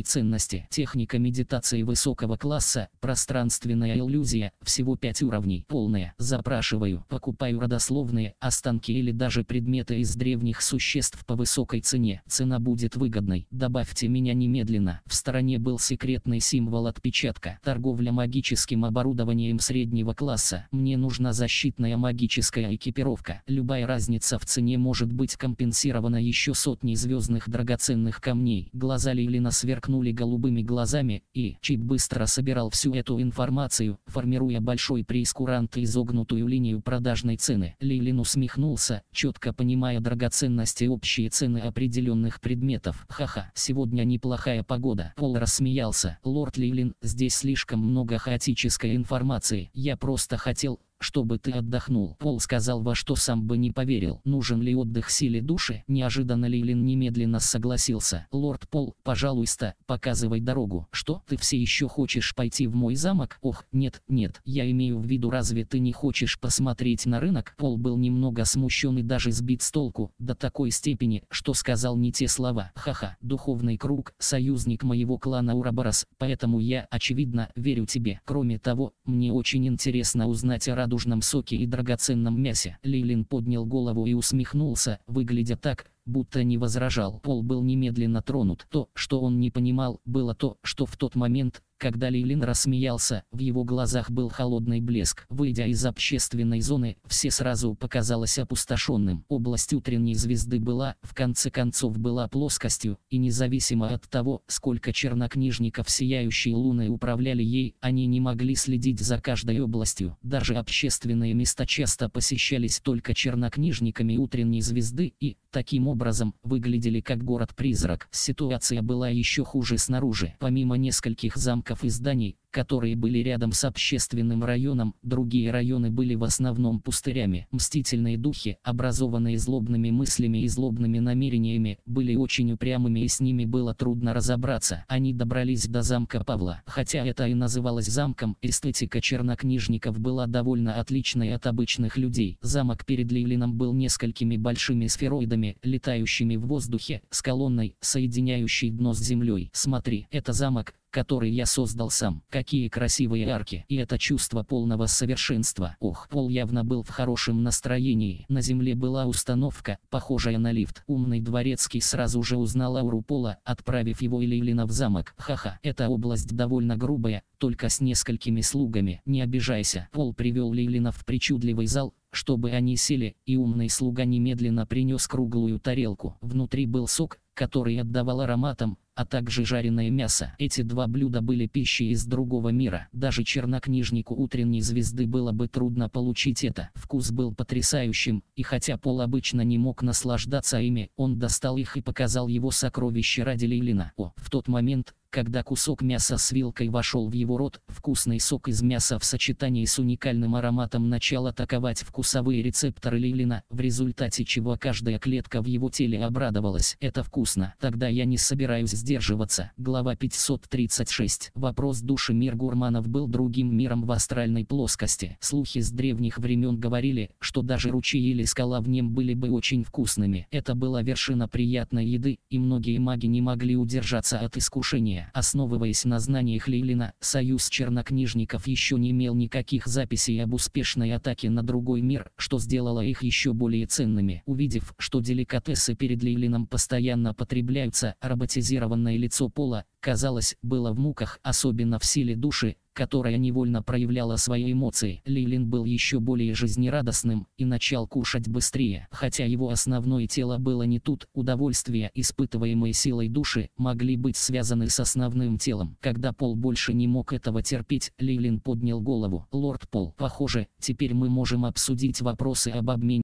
плоскости. Техника медитации высокого класса, пространственная иллюзия, всего 5 уровней. Полная. Запрашиваю, покупаю родословные, останки или даже предметы из древних существ по высокой цене. Цена будет выгодной. Добавьте меня немедленно. В стороне был секретный символ отпечатка. Торговля магическим оборудованием среднего класса. Мне нужна защитная магическая экипировка. Любая разница в цене может быть компенсирована еще сотней звездных драгоценных камней. Глаза Лейлина сверкнули голубыми глазами, и Чип быстро собирал всю эту информацию, формируя большой прейскурант и изогнутую линию продажной цены. Лейлин усмехнулся, четко понимая драгоценности и общие цены определенных предметов. Ха-ха, сегодня неплохая погода. Пол рассмеялся. Лорд Лейлин, здесь слишком много хаотической информации. Я просто хотел, чтобы ты отдохнул. Пол сказал, во что сам бы не поверил. Нужен ли отдых силе души? Неожиданно Лейлин немедленно согласился. Лорд Пол, пожалуйста, показывай дорогу. Что, ты все еще хочешь пойти в мой замок? Ох, нет, я имею в виду, разве ты не хочешь посмотреть на рынок? Пол был немного смущен и даже сбит с толку, до такой степени, что сказал не те слова. Ха-ха, духовный круг, союзник моего клана Ураборос, поэтому я, очевидно, верю тебе. Кроме того, мне очень интересно узнать о радужном соке и драгоценном мясе. Лейлин поднял голову и усмехнулся, выглядя так, будто не возражал. Пол был немедленно тронут. То, что он не понимал, было то, что в тот момент, когда Лейлин рассмеялся, в его глазах был холодный блеск. Выйдя из общественной зоны, все сразу показалось опустошенным. Область утренней звезды была, в конце концов, была плоскостью, и независимо от того, сколько чернокнижников сияющей луной управляли ей, они не могли следить за каждой областью. Даже общественные места часто посещались только чернокнижниками утренней звезды и, таким образом, выглядели как город-призрак. Ситуация была еще хуже снаружи. Помимо нескольких замков и зданий, которые были рядом с общественным районом, другие районы были в основном пустырями. Мстительные духи, образованные злобными мыслями и злобными намерениями, были очень упрямыми, и с ними было трудно разобраться. Они добрались до замка Павла. Хотя это и называлось замком, эстетика чернокнижников была довольно отличной от обычных людей. Замок перед Лейлином был несколькими большими сфероидами, летающими в воздухе, с колонной, соединяющей дно с землей. Смотри, это замок, который я создал сам. Какие красивые арки. И это чувство полного совершенства. Ох, Пол явно был в хорошем настроении. На земле была установка, похожая на лифт. Умный дворецкий сразу же узнал ауру Пола, отправив его и Лейлина в замок. Ха-ха, эта область довольно грубая, только с несколькими слугами. Не обижайся. Пол привел Лейлина в причудливый зал, чтобы они сели, и умный слуга немедленно принес круглую тарелку. Внутри был сок, который отдавал ароматом, а также жареное мясо. Эти два блюда были пищей из другого мира. Даже чернокнижнику утренней звезды было бы трудно получить это. Вкус был потрясающим, и хотя Пол обычно не мог наслаждаться ими, он достал их и показал его сокровище ради Лейлина. В тот момент, когда кусок мяса с вилкой вошел в его рот, вкусный сок из мяса в сочетании с уникальным ароматом начал атаковать вкусовые рецепторы Лейлина, в результате чего каждая клетка в его теле обрадовалась. Это вкусно. Тогда я не собираюсь сдерживаться. Глава 536. Вопрос души. Мир гурманов был другим миром в астральной плоскости. Слухи с древних времен говорили, что даже ручей или скала в нем были бы очень вкусными. Это была вершина приятной еды, и многие маги не могли удержаться от искушения. Основываясь на знаниях Лейлина, союз чернокнижников еще не имел никаких записей об успешной атаке на другой мир, что сделало их еще более ценными. Увидев, что деликатесы перед Лейлином постоянно потребляются, роботизированное лицо Пола, казалось, было в муках, особенно в силе души, которая невольно проявляла свои эмоции. Лейлин был еще более жизнерадостным и начал кушать быстрее. Хотя его основное тело было не тут, удовольствия, испытываемые силой души, могли быть связаны с основным телом. Когда Пол больше не мог этого терпеть, Лейлин поднял голову. «Лорд Пол, похоже, теперь мы можем обсудить вопросы об обмене